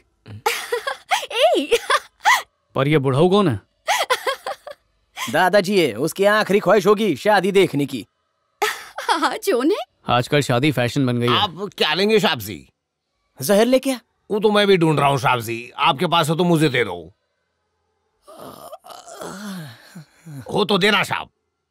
S14: पर ये बुढ़ाऊ कौन है?
S10: दादाजी है, उसकी आखिरी ख्वाहिश होगी शादी देखने की।
S18: हाँ जोन है।
S14: आजकल शादी फैशन बन गई है।
S3: आप क्या लेंगे साहब जी?
S10: जहर ले क्या?
S3: वो तो मैं भी ढूंढ रहा हूँ साहब जी, आपके पास हो तो मुझे दे दो। हो तो देना साहब।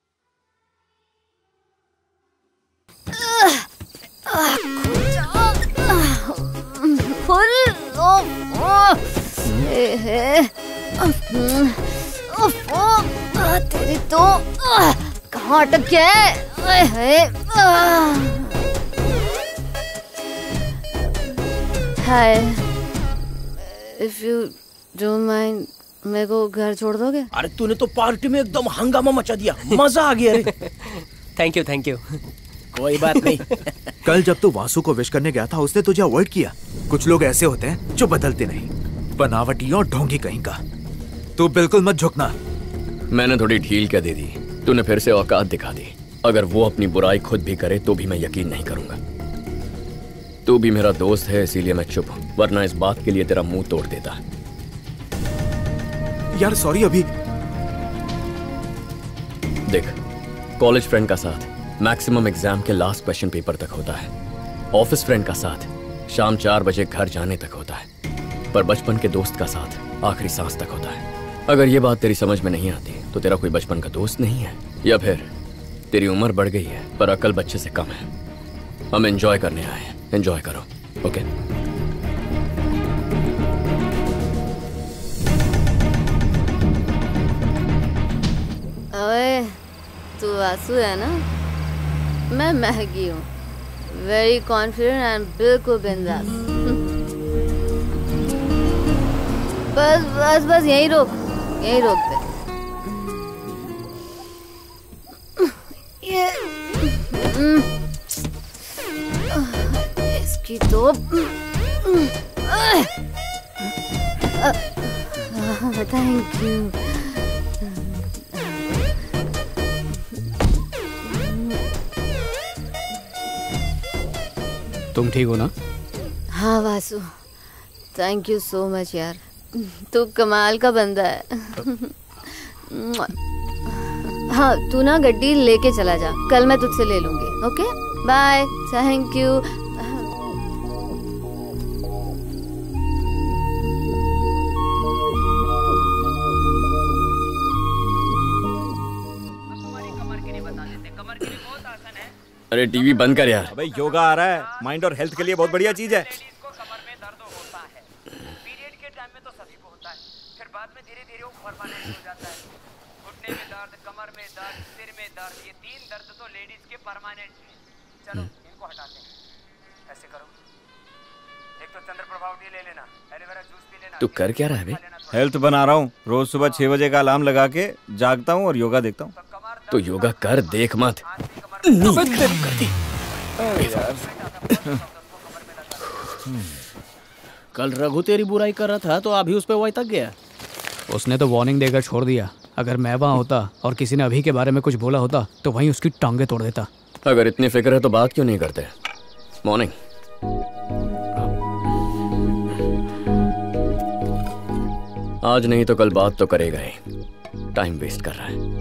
S22: तेरी तो कहाँ अटक गया है? Hi, if you don't mind, मेरे को घर छोड़ दोगे?
S10: अरे तूने तो पार्टी में एकदम हंगामा मचा दिया, मजा आ गया रे।
S8: Thank you thank you.
S10: कोई बात नहीं।
S15: कल जब तू वासु को विश करने गया था उसने तुझे अवॉइड किया। कुछ लोग ऐसे होते हैं जो बदलते नहीं, बनावटी और ढोंगी कहीं का। तू बिल्कुल मत झुकना।
S11: मैंने थोड़ी ढील क्या दे दी, तूने फिर से औकात दिखा दी। अगर वो अपनी बुराई खुद भी करे तो भी मैं यकीन नहीं करूंगा। तू भी मेरा दोस्त है इसीलिए मैं चुप हूं, वरना इस बात के लिए तेरा मुंह तोड़ देता।
S15: यार सॉरी। अभी
S11: देख, कॉलेज फ्रेंड का साथ मैक्सिमम एग्जाम के लास्ट क्वेश्चन पेपर तक होता है। ऑफिस फ्रेंड का साथ शाम 4 बजे घर जाने तक होता है। पर बचपन के दोस्त का साथ आखिरी सांस तक होता है। अगर ये बात तेरी समझ में नहीं आती तो तेरा कोई बचपन का दोस्त नहीं है, या फिर तेरी उम्र बढ़ गई है पर अकल बच्चे से कम है। हम एंजॉय करने आए हैं, एंजॉय करो। ओके
S22: ओए, तू वासु है ना? मैं महगी हूँ, वेरी कॉन्फिडेंट एंड बिल्कुल बिंदास। बस बस बस यहीं रोक दे। ये इसकी तो थैंक यू।
S14: तुम ठीक हो ना?
S22: हाँ Vasu, thank you so much यार, तू कमाल का बंदा है। हाँ, तू ना गड्डी लेके चला जा, कल मैं तुझसे ले लूंगी। Okay bye, thank you.
S11: अरे टीवी बंद कर यार।
S9: अबे योगा आ रहा है, माइंड और हेल्थ के लिए बहुत बढ़िया चीज है।
S11: तू कर क्या रहा है बे?
S9: हेल्थ बना रहा हूँ, रोज सुबह 6 बजे का अलार्म लगा के जागता हूँ और योगा देखता हूँ।
S11: तो योगा कर, देख मत।
S14: कल रघु तेरी बुराई कर रहा था तो अभी उस पे वही तक गया। उसने तो वार्निंग देकर छोड़ दिया। अगर मैं वहाँ होता और किसी ने अभी के बारे में कुछ बोला होता तो वहीं उसकी टांगे तोड़ देता।
S11: अगर इतनी फिक्र है तो बात क्यों नहीं करते? मॉर्निंग। आज नहीं तो कल बात तो करेगा ही। टाइम वेस्ट कर रहा है।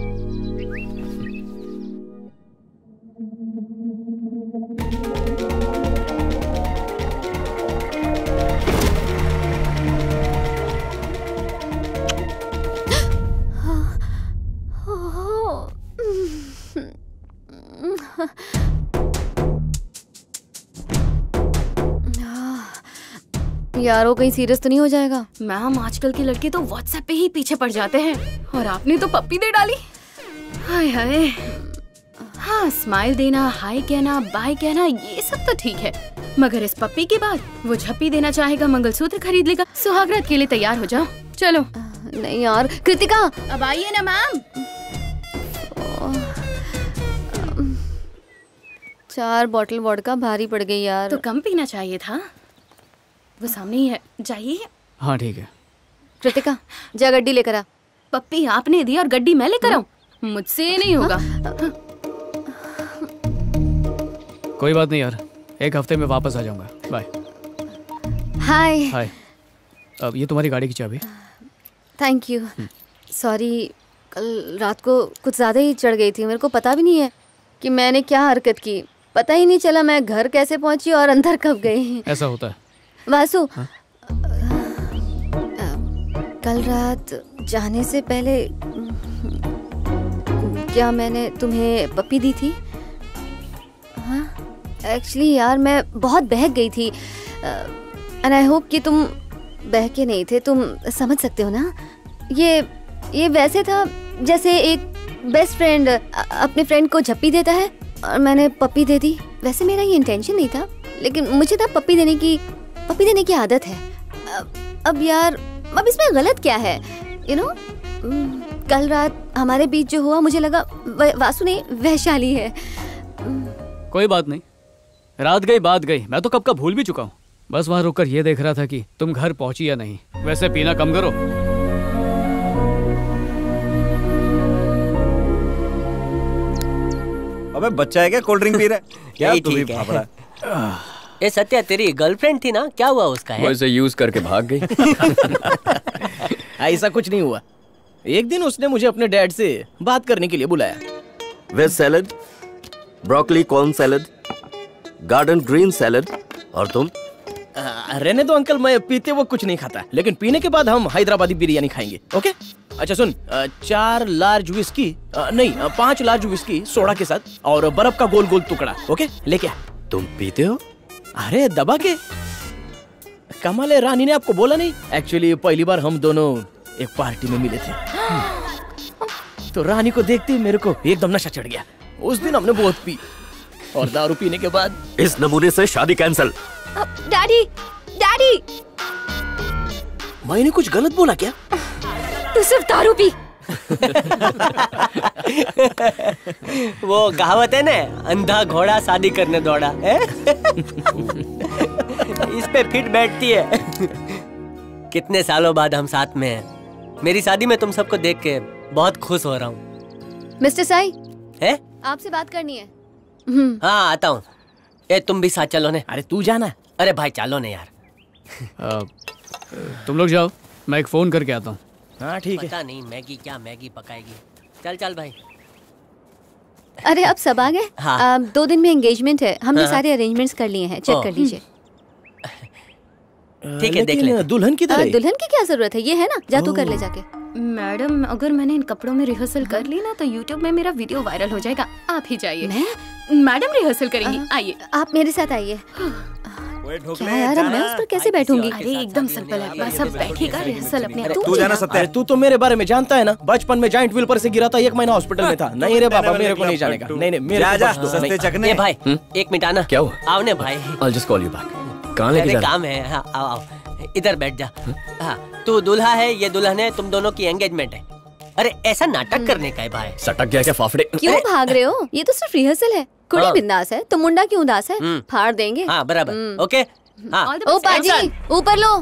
S22: यार वो कहीं सीरियस तो नहीं हो जाएगा?
S18: मैम, आजकल के लड़के तो व्हाट्सएप पे ही पीछे पड़ जाते हैं और आपने तो पप्पी दे डाली। हाय हाय। हाँ, स्माइल देना, हाय कहना, बाय कहना, ये सब तो ठीक है, मगर इस पप्पी के बाद वो झप्पी देना चाहेगा, मंगलसूत्र खरीद लेगा। सुहागरात के लिए तैयार हो जाओ। चलो।
S22: नहीं यार कृतिका,
S18: अब आइए ना मैम।
S22: 4 बॉटल वोडका भारी पड़ गई यार।
S18: तो कम पीना चाहिए था। वो सामने ही है, जाइए।
S14: हाँ ठीक है।
S22: कृतिका जा गड्डी लेकर आ।
S18: पप्पी आपने दी और गड्डी मैं लेकर आऊं? मुझसे नहीं होगा।
S14: कोई बात नहीं यार, 1 हफ्ते में वापस आ जाऊंगा। बाय।
S22: हाय।
S14: हाय। अब ये तुम्हारी गाड़ी की चाबी।
S22: Thank you. सॉरी, कल रात को कुछ ज़्यादा ही चढ़ गई थी। मेरे को पता भी नहीं है कि मैंने क्या हरकत की। पता ही नहीं चला मैं घर कैसे पहुंची और अंदर कब गई।
S14: ऐसा होता है
S22: वासु। कल रात जाने से पहले क्या मैंने तुम्हें पप्पी दी थी? हाँ एक्चुअली यार मैं बहुत बहक गई थी एंड आई होप कि तुम बहके नहीं थे। तुम समझ सकते हो ना। ये वैसे था जैसे एक बेस्ट फ्रेंड अपने फ्रेंड को झप्पी देता है और मैंने पप्पी दे दी। वैसे मेरा ये इंटेंशन नहीं था, लेकिन मुझे ना पप्पी देने की आदत है। अब यार अब इसमें गलत क्या है? यू नो कल रात हमारे बीच जो हुआ मुझे लगा वासु नहीं वैशाली है।
S14: कोई बात नहीं, रात गई बात गई। मैं तो कब का भूल भी चुका हूँ। बस वहाँ रुककर ये देख रहा था कि तुम घर पहुंची या नहीं। वैसे पीना कम करो।
S9: अबे बच्चा है क्या कोल्ड ड्रिंक पी रहा है? क्या तू भी फाफड़ा?
S8: ये सत्या तेरी गर्लफ्रेंड थी ना, क्या हुआ उसका?
S11: वो इसे यूज करके भाग गई।
S10: ऐसा कुछ नहीं हुआ। एक दिन उसने मुझे अपने डैड से बात करने के लिए बुलाया।
S7: Veg salad, broccoli corn salad, garden green salad. और तुम?
S10: रहने दो अंकल, मैं पीते वो कुछ नहीं खाता, लेकिन पीने के बाद हम हैदराबादी बिरयानी खाएंगे। ओके? अच्छा सुन, 4 लार्ज विस्की, नहीं 5 लार्ज विस्की सोडा के साथ और बर्फ का गोल गोल टुकड़ा। ओके लेके आ।
S11: तुम पीते हो?
S10: अरे दबा के। कमाल है, रानी ने आपको बोला नहीं? एक्चुअली पहली बार हम दोनों एक पार्टी में मिले थे, तो रानी को देखते ही मेरे को एकदम नशा चढ़ गया। उस दिन हमने बहुत पी और दारू पीने के बाद
S11: इस नमूने से शादी कैंसिल।
S21: डैडी, डैडी,
S10: मैंने कुछ गलत बोला क्या?
S21: तू सिर्फ दारू पी।
S8: वो कहावत है ना, अंधा घोड़ा शादी करने दौड़ा है? इस पे फिट बैठती है। कितने सालों बाद हम साथ में हैं। मेरी शादी में तुम सबको देख के बहुत खुश हो रहा हूँ।
S22: मिस्टर साई
S8: है?
S22: आपसे बात करनी है।
S8: हाँ आता हूँ। ए तुम भी साथ चलो ने।
S10: अरे तू जाना।
S8: अरे भाई चलो ने यार।
S14: तुम लोग जाओ, मैं एक फोन करके आता हूँ।
S10: हाँ ठीक है।
S8: पता नहीं मैगी क्या मैगी पकाएगी। चल चल भाई।
S22: अरे अब सब आ गए?
S8: हाँ।
S22: 2 दिन में एंगेजमेंट है, हमने
S8: हाँ।
S22: सारे अरेंजमेंट्स कर लिए हैं, चेक कर लीजिए।
S8: ठीक है देख ले।
S10: दुल्हन की तरह।
S22: दुल्हन की क्या जरूरत है, ये है ना, जा तू कर ले जाके।
S18: मैडम अगर मैंने इन कपड़ों में रिहर्सल कर ली ना तो YouTube में मेरा वीडियो वायरल हो जाएगा। आप ही जाइए। मैडम रिहर्सल करेंगी, आइए।
S22: आप मेरे साथ आइए। क्या यार, अब मैं उस पर कैसे बैठूंगी?
S18: अरे एकदम सिंपल है, बस अब बैठेगा रिहर्सल अपने।
S10: तू जाना सत्या। तू तो मेरे बारे में जानता है ना, बचपन में जाइंट व्हील पर से गिरा था, 1 महीना हॉस्पिटल में था। नहीं रे बाबा, मेरे को नहीं जाने का। नहीं मेरे को
S9: सस्ते चकने।
S8: ए भाई 1 मिनट आना।
S11: क्या हुआ?
S8: आओ ने भाई।
S11: I'll just call you back। कहाँ लेके जा रहे?
S8: काम है। हाँ आओ आओ, इधर बैठ जा। हाँ तू दूल्हा है, ये दुल्हन है, तुम दोनों की एंगेजमेंट है। अरे ऐसा नाटक करने का है भाई।
S11: सटक गया क्या फाफड़े?
S22: क्यों भाग रहे हो? ये तो सिर्फ रिहर्सल है। कुड़ी बिंदास है तो मुंडा क्यों उदास है? फाड़ देंगे।
S8: हाँ बराबर। ओके हाँ।
S22: ओ पाजी ऊपर लो।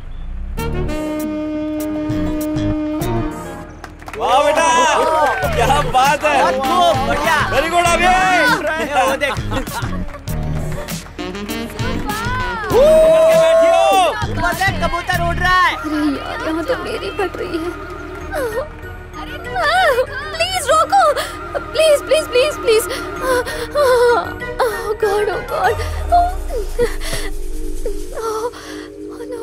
S9: वाह बेटा, क्या बात है।
S8: बढ़िया,
S9: वेरी गुड।
S8: वो देख। कबूतर उड़ रहा है।
S22: अरे यार यहाँ तो मेरी फट रही है। प्लीज रोको, please please please please. Oh god, oh god. Oh no.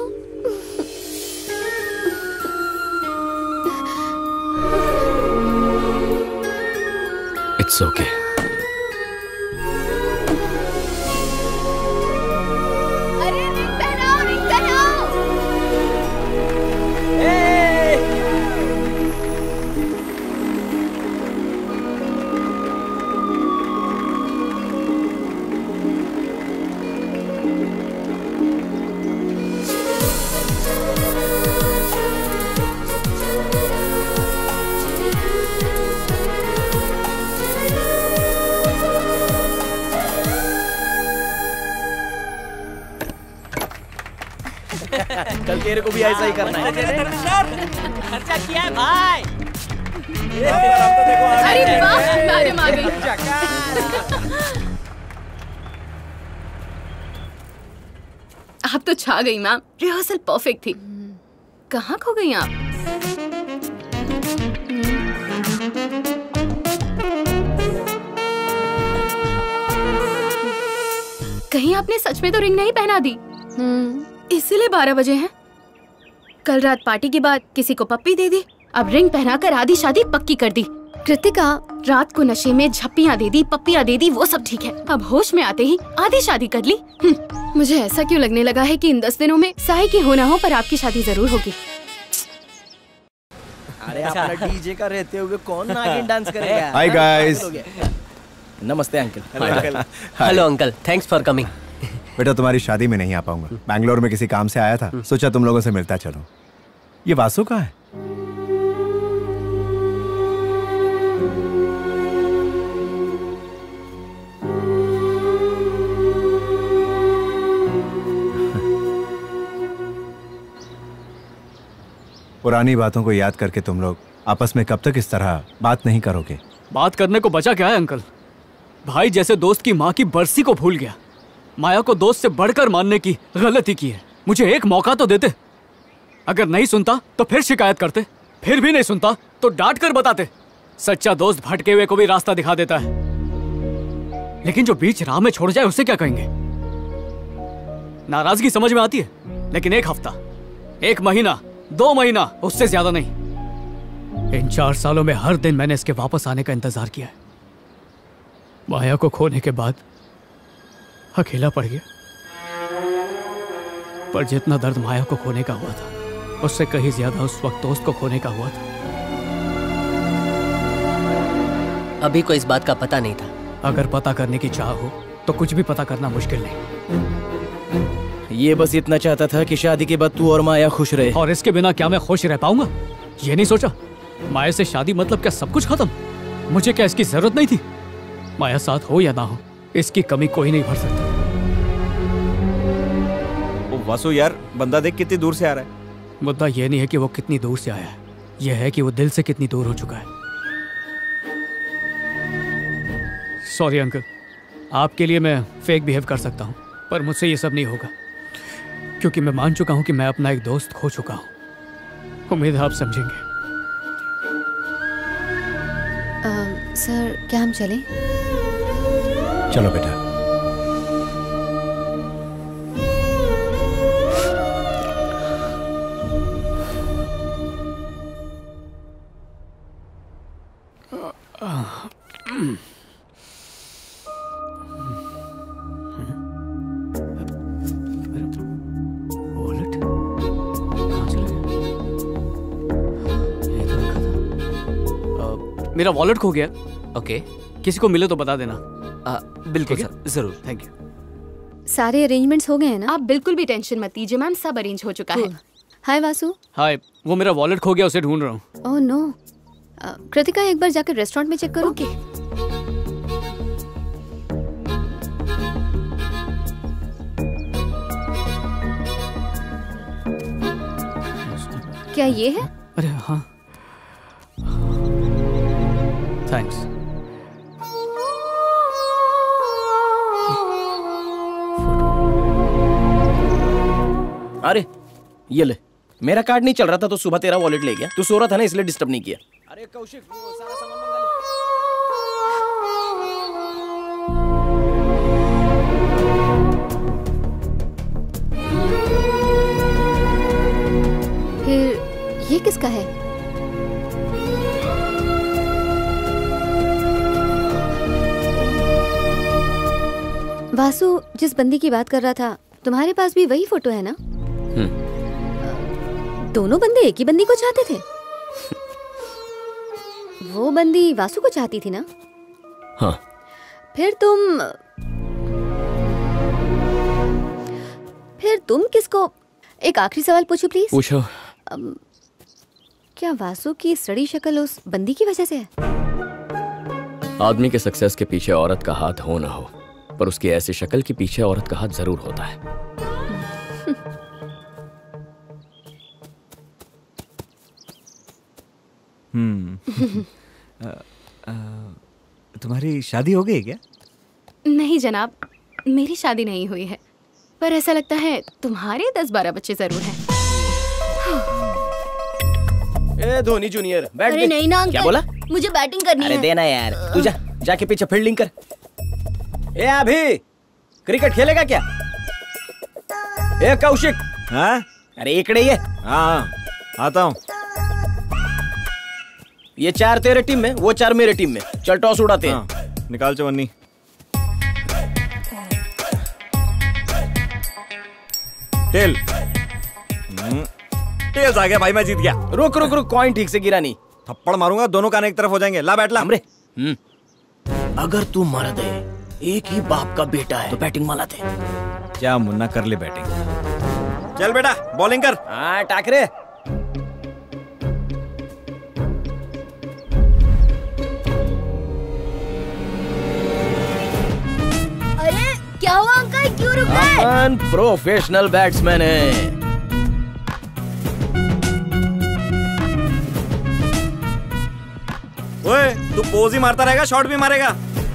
S11: It's okay।
S10: कल तेरे को भी ऐसा ही करना है।
S8: खर्चा किया है भाई।
S18: अरे वाह, मैडम आ गई। आप तो छा गई मैम, रिहर्सल परफेक्ट थी। कहाँ खो गई आप? कहीं आपने सच में तो रिंग नहीं पहना दी? इसीलिए 12 बजे हैं। कल रात पार्टी के बाद किसी को पप्पी दे दी, अब रिंग पहनाकर आधी शादी पक्की कर दी। कृतिका रात को नशे में झप्पियाँ दे दी, पप्पियाँ दे दी, वो सब ठीक है। अब होश में आते ही आधी शादी कर ली। मुझे ऐसा क्यों लगने लगा है कि इन 10 दिनों में साई की हो ना हो पर आपकी शादी जरूर होगी।
S10: अरे अपना डीजे का रहते हुए कौन नागिन डांस करेगा?
S9: Hi guys.
S10: नमस्ते uncle.
S8: Hello uncle, thanks for coming.
S9: बेटा तुम्हारी शादी में नहीं आ पाऊंगा, बैंगलोर में किसी काम से आया था, सोचा तुम लोगों से मिलता चलो। ये वासु कहाँ है? पुरानी बातों को याद करके तुम लोग आपस में कब तक इस तरह बात नहीं करोगे?
S14: बात करने को बचा क्या है अंकल? भाई जैसे दोस्त की माँ की बरसी को भूल गया। माया को दोस्त से बढ़कर मानने की गलती की है। मुझे एक मौका तो देते। अगर नहीं सुनता तो फिर शिकायत करते, फिर भी नहीं सुनता तो डांट कर बताते। सच्चा दोस्त भटके हुए को भी रास्ता दिखा देता है, लेकिन जो बीच राह में छोड़ जाए उसे क्या कहेंगे? नाराजगी समझ में आती है, लेकिन एक हफ्ता, एक महीना, 2 महीना, उससे ज्यादा नहीं। इन 4 सालों में हर दिन मैंने इसके वापस आने का इंतजार किया है। माया को खोने के बाद अकेला पड़ गया, पर जितना दर्द माया को खोने का हुआ था, उससे कहीं ज्यादा उस वक्त दोस्त को खोने का हुआ था।
S8: अभी को इस बात का पता नहीं था।
S14: अगर पता करने की चाह हो तो कुछ भी पता करना मुश्किल नहीं।
S10: ये बस इतना चाहता था कि शादी के बाद तू और माया खुश रहे।
S14: और इसके बिना क्या मैं खुश रह पाऊंगा? ये नहीं सोचा माया से शादी मतलब क्या सब कुछ खत्म? मुझे क्या इसकी जरूरत नहीं थी? माया साथ हो या ना हो, इसकी कमी कोई नहीं भर सकता।
S15: ओ वासु यार, बंदा देख कितनी दूर से आ रहा है।
S14: मुद्दा ये नहीं है कि वो कितनी दूर से आया है, यह है कि वो दिल से कितनी दूर हो चुका है। सॉरी अंकल, आपके लिए मैं फेक बिहेव कर सकता हूँ, पर मुझसे ये सब नहीं होगा, क्योंकि मैं मान चुका हूँ कि मैं अपना एक दोस्त खो चुका हूँ। उम्मीद है आप समझेंगे।
S22: सर, क्या हम चलें?
S9: चलो बेटा।
S14: मेरा वॉलेट खो गया।
S8: ओके,
S14: किसी को मिले तो बता देना।
S10: बिल्कुल सर, जरूर।
S14: Thank you.
S22: सारे अरेंजमेंट्स हो गए हैं ना?
S18: आप बिल्कुल भी टेंशन मत लीजिए मैम, सब अरेंज हो चुका है।
S22: हाय वासु।
S14: हाय, वो मेरा वॉलेट खो गया, उसे ढूंढ रहा हूँ।
S22: Oh no. कृतिका, एक बार जाकर रेस्टोरेंट में चेक करो।
S18: ओके।
S22: क्या ये है?
S14: अरे हाँ, थैंक्स।
S10: अरे ये ले, मेरा कार्ड नहीं चल रहा था तो सुबह तेरा वॉलेट ले गया। तू सो रहा था ना, इसलिए डिस्टर्ब नहीं किया। अरे कौशिक, वो सारा सामान मंगा
S22: ले। फिर ये किसका है? वासु, जिस बंदी की बात कर रहा था, तुम्हारे पास भी वही फोटो है ना? दोनों बंदे एक ही बंदी को चाहते थे। वो बंदी वासु को चाहती थी ना?
S11: हाँ।
S22: फिर तुम किसको? एक आखिरी सवाल पूछूं प्लीज?
S11: पूछो।
S22: क्या वासु की सड़ी शक्ल उस बंदी की वजह से है?
S11: आदमी के सक्सेस के पीछे औरत का हाथ हो ना हो, पर उसकी ऐसी शक्ल के पीछे औरत का हाथ जरूर होता है।
S15: तुम्हारी शादी हो गई क्या?
S18: नहीं जनाब, मेरी शादी नहीं हुई है, पर ऐसा लगता है तुम्हारे 10-12 बच्चे जरूर हैं।
S10: ए धोनी जूनियर, बैठ।
S22: अरे नहीं ना अंकल,
S10: क्या बोला?
S22: मुझे बैटिंग करनी है।
S10: अरे देना यार, तू जाके पीछे फील्डिंग कर। ए अभी क्रिकेट खेलेगा क्या? ए कौशिक।
S15: हाँ?
S10: अरे इकड़े ये।
S15: हाँ, आता हूँ।
S10: ये 4 तेरे टीम में, वो 4 मेरे टीम में। चल टॉस उड़ाते हैं।
S15: निकाल चवन्नी। टेल। टेल्स आ गया भाई, मैं जीत गया।
S10: रुक, कॉइन ठीक से गिरा नहीं।
S15: थप्पड़ मारूंगा, दोनों कान एक तरफ हो जाएंगे। ला बैठ ला।
S10: हमरे अगर तू मर्द है, एक ही बाप का बेटा है, तो बैटिंग माला थे।
S15: क्या मुन्ना, कर ले बैटिंग। चल बेटा, बॉलिंग कर।
S10: हाँ टाकरे।
S22: अरे क्या हुआ अंकल, क्यों रुक गए?
S10: अपन प्रोफेशनल बैट्समैन है।
S15: ओए, तू पोज ही मारता रहेगा, शॉट भी मारेगा।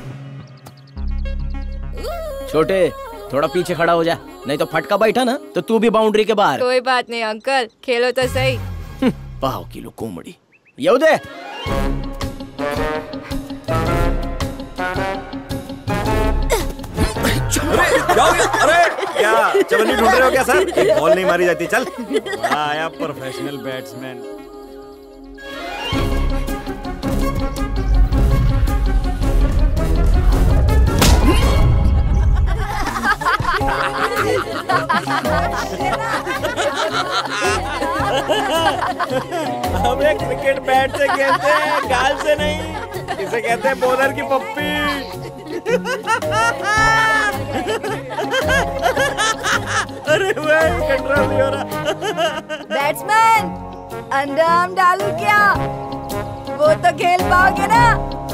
S10: छोटे, थोड़ा पीछे खड़ा हो जा, नहीं तो फटका बैठा ना तो तू भी बाउंड्री के बाहर।
S19: कोई बात नहीं अंकल, खेलो तो सही।
S10: 5 किलो कोमड़ी येऊ दे।
S15: अरे
S9: क्या चवन्नी ढूंढ रहे हो क्या सर? एक बॉल नहीं मारी जाती। चल
S7: आया प्रोफेशनल बैट्समैन।
S10: हमें क्रिकेट बैट से खेलते हैं, गाल से नहीं। इसे कहते हैं बॉलर की पप्पी। अरे भाई कंट्रोल नहीं हो रहा।
S19: बैट्समैन, अंडा आम डालू क्या? वो तो खेल पाओगे ना?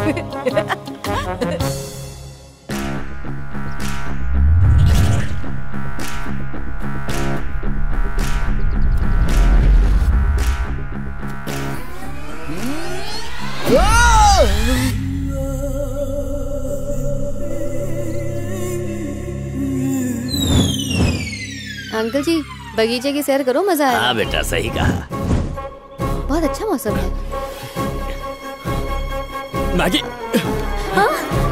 S22: अंकल जी, बगीचे की सैर करो, मजा आएगा।
S4: हाँ बेटा, सही कहा।
S22: बहुत अच्छा मौसम है।
S11: मैगी।
S22: हाँ?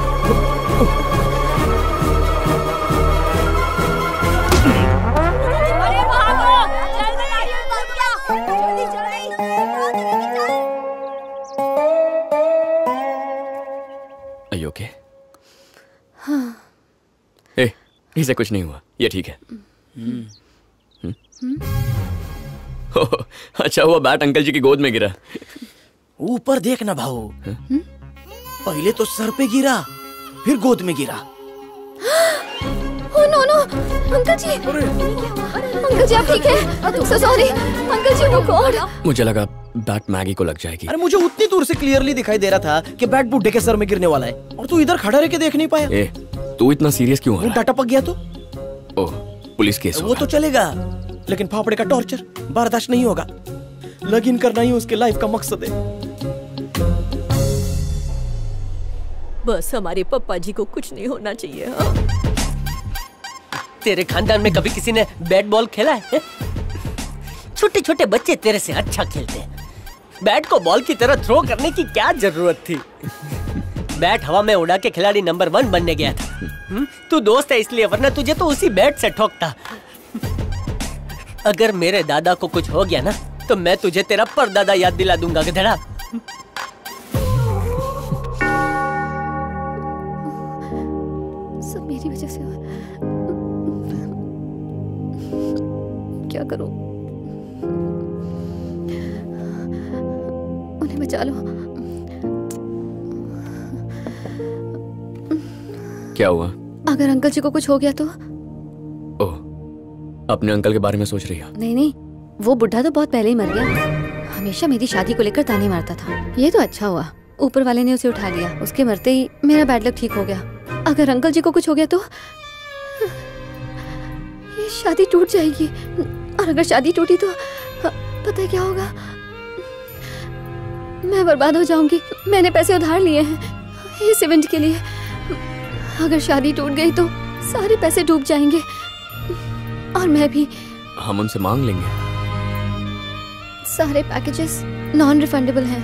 S21: अरे भागो, जल्दी आइए, जल्दी
S11: Are you okay?
S22: हाँ।
S11: ए, इसे कुछ नहीं हुआ, ये ठीक है। अच्छा हुआ बैट अंकल जी की गोद में गिरा।
S10: ऊपर देखना भाऊ, पहले तो सर पे गिरा, फिर गोद में गिरा।
S22: Oh no no, uncle ji, uncle ji आप ठीक हैं? So sorry, अंकल जी वो गॉड।
S11: मुझे लगा बैट मैगी को लग जाएगी।
S10: अरे मुझे उतनी दूर से क्लियरली दिखाई दे रहा था कि बैट बुड्ढे के सर में गिरने वाला है, और तू इधर खड़ा रह के देख नहीं पाया।
S11: ए, तू इतना सीरियस क्यों हो रहा है?
S10: बुड्ढा टपक गया तो?
S11: ओह, पुलिस केस
S10: वो तो चलेगा, लेकिन फाफड़े का टॉर्चर बर्दाश्त नहीं होगा। लगइन करना ही उसके लाइफ का मकसद है।
S20: बस हमारे पापा जी को कुछ नहीं होना चाहिए। हाँ?
S8: तेरे खानदान में कभी किसी ने बैट बॉल खेला है? छोटे छोटे बच्चे तेरे से अच्छा खेलते हैं। बैट को बॉल की तरह थ्रो करने की क्या जरूरत थी? बैट हवा में उड़ा के खिलाड़ी नंबर 1 बनने गया था। तू दोस्त है इसलिए, वरना तुझे तो उसी बैट से ठोकता। अगर मेरे दादा को कुछ हो गया ना, तो मैं तुझे तेरा परदादा याद दिला दूंगा गधेड़ा।
S22: सब मेरी वजह से हुआ। क्या करूं? उन्हें बचा लो।
S11: क्या हुआ?
S22: अगर अंकल जी को कुछ हो गया तो?
S11: ओह, अपने अंकल के बारे में सोच रही हो?
S22: नहीं नहीं, वो बुढ़ा तो बहुत पहले ही मर गया। हमेशा मेरी शादी को लेकर ताने मारता था। ये तो अच्छा हुआ, ऊपर वाले ने उसे उठा लिया। उसके मरते ही मेरा बैड लक ठीक हो गया। अगर अंकल जी को कुछ हो गया तो ये शादी टूट जाएगी, और अगर शादी टूटी तो पता है क्या होगा? मैं बर्बाद हो जाऊंगी। मैंने पैसे उधार लिए हैं इस इवेंट के लिए। अगर शादी टूट गई तो सारे पैसे डूब जाएंगे, और मैं भी।
S11: हम उनसे मांग लेंगे।
S22: सारे पैकेजेस नॉन रिफंडेबल हैं।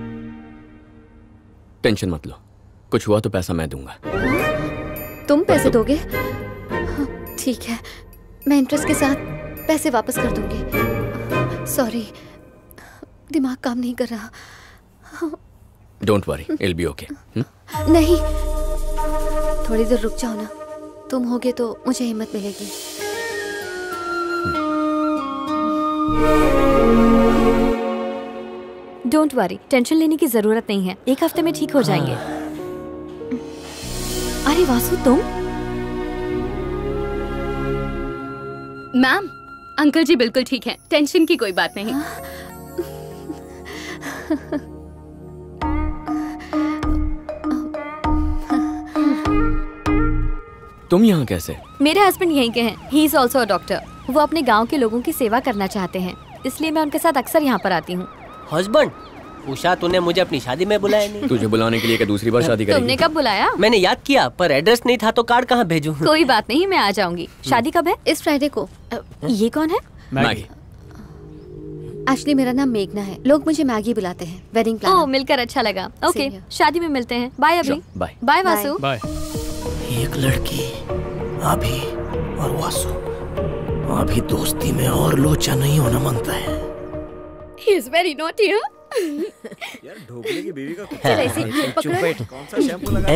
S11: टेंशन मत लो, कुछ हुआ तो पैसा मैं दूंगा।
S22: तुम पैसे दोगे? ठीक है, मैं इंटरेस्ट के साथ पैसे वापस कर दूंगी। सॉरी, दिमाग काम नहीं कर रहा।
S11: Don't worry, it be okay.
S22: नहीं, थोड़ी देर रुक जाओ ना। तुम होगे तो मुझे हिम्मत मिलेगी।
S21: डोंट वरी, टेंशन लेने की जरूरत नहीं है, 1 हफ्ते में ठीक हो जाएंगे। अरे वासु, तुम?
S18: मैम, अंकल जी बिल्कुल ठीक हैं, टेंशन की कोई बात नहीं।
S11: तुम यहाँ कैसे?
S21: मेरे हस्बैंड यहीं के हैं। He is also a doctor. वो अपने गांव के लोगों की सेवा करना चाहते हैं, इसलिए मैं उनके साथ अक्सर यहाँ पर आती हूँ।
S8: हस्बैंड? उषा, तूने मुझे अपनी शादी में बुलाया नहीं।
S11: तुझे बुलाने के लिए क्या दूसरी बार शादी करेगी?
S21: तुमने कब बुलाया?
S8: मैंने याद किया, पर एड्रेस नहीं था तो कार्ड कहाँ भेजूं?
S21: कोई बात नहीं, मैं आ जाऊंगी। शादी कब है?
S22: इस फ्राइडे को।
S21: ये कौन है?
S11: मैगी।
S22: एक्चुअली मेरा नाम मेघना है, लोग मुझे मैगी बुलाते हैं। Wedding planner.
S21: ओह, मिलकर अच्छा लगा। ओके, शादी में मिलते हैं। बाय अभी।
S11: बाय।
S21: बाय वासु।
S14: बाय।
S10: एक लड़की अभी और वासु अभी दोस्ती में और लोचा नहीं होना मांगता है।
S18: He is very naughty, huh?
S7: यार ढोकले की बीवी का
S18: चल ऐसे पकड़ो।
S7: कौन सा शैम्पू लगाया?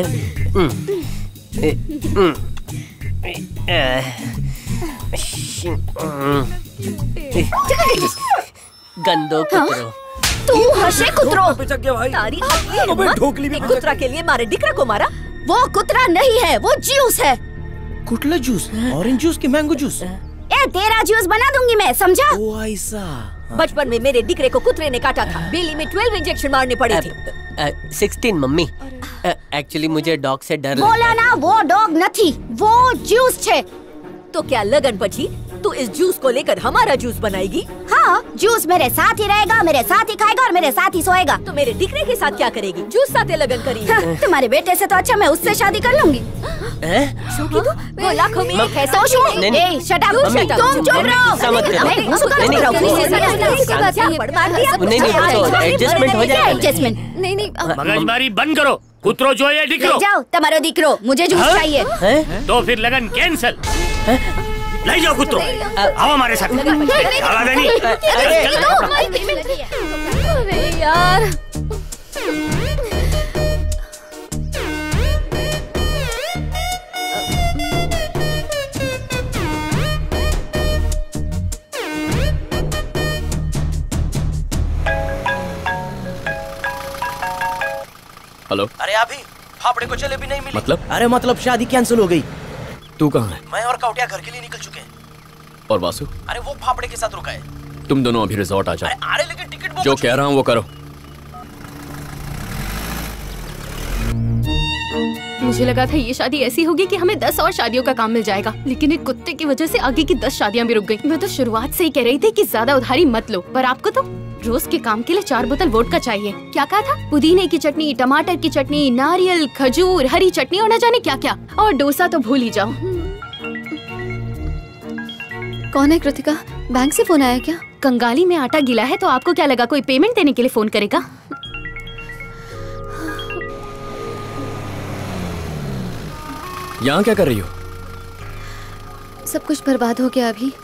S8: गंदो कुतरो।
S20: तू हर्षे कुतरो।
S7: भाई।
S20: तारी
S7: अबे ढोकली भी
S20: कुतरा के लिए मारे डिकरा को मारा। वो कुतरा नहीं है, वो जूस है।
S10: कुटला जूस, ऑरेंज जूस की मैंगो जूस?
S20: ए तेरा जूस बना दूंगी मैं, समझा?
S10: ओ ऐसा।
S20: बचपन में मेरे डिकरे को कुतरे ने काटा था। बेली में 12 इंजेक्शन मारने पड़े थे।
S8: 16 मम्मी। एक्चुअली मुझे डॉग से डर
S20: बोला ना वो डॉग नहीं, वो जूस छे। तो क्या लगन पची तू इस जूस को लेकर हमारा जूस बनाएगी? हाँ, जूस मेरे साथ ही रहेगा, मेरे साथ ही खाएगा और मेरे साथ ही सोएगा। तो मेरे डिकरे के साथ क्या करेगी? जूस साथ लगन करेगी। हाँ, तुम्हारे बेटे से तो अच्छा मैं उससे शादी कर लूंगी। शौकी तो वो लाखों में एक है। ए शट अप, तुम चुप रहो।
S8: एडजस्टमेंट हो जाएगा।
S20: एडजस्टमेंट नहीं
S4: मगजमारी बंद करो। कुतरो जो है दिखरो।
S20: जाओ तुम्हारो दिखरो, मुझे जूस चाहिए।
S4: तो फिर लगन कैंसल। ले जाओ कुतरो, आओ हमारे साथ।
S20: अरे यार
S11: हेलो।
S10: अरे अभी फाफड़े को चले भी नहीं मिली।
S11: मतलब?
S10: अरे मतलब शादी कैंसिल हो गई।
S11: तू कहाँ है?
S10: मैं और काउटिया घर के लिए निकल चुके हैं।
S11: और वासु?
S10: अरे वो फाफड़े के साथ रुका है।
S11: तुम दोनों अभी रिजॉर्ट आ जाओ।
S10: अरे लेकिन टिकट
S11: जो कह रहा हूँ वो करो।
S18: मुझे लगा था ये शादी ऐसी होगी कि हमें 10 और शादियों का काम मिल जाएगा, लेकिन एक कुत्ते की वजह से आगे की 10 शादियां भी रुक गई। मैं तो शुरुआत से ही कह रही थी कि ज्यादा उधारी मत लो, पर आपको तो रोज के काम के लिए 4 बोतल वोडका चाहिए। क्या कहा था? पुदीने की चटनी, टमाटर की चटनी, नारियल, खजूर, हरी चटनी और न जाने क्या क्या। और डोसा तो भूल ही जाओ।
S22: कौन है कृतिका? बैंक से फोन आया क्या?
S18: कंगाली में आटा गिला है तो आपको क्या लगा कोई पेमेंट देने के लिए फोन करेगा?
S11: यहाँ क्या कर रही हो?
S22: सब कुछ बर्बाद हो गया अभी।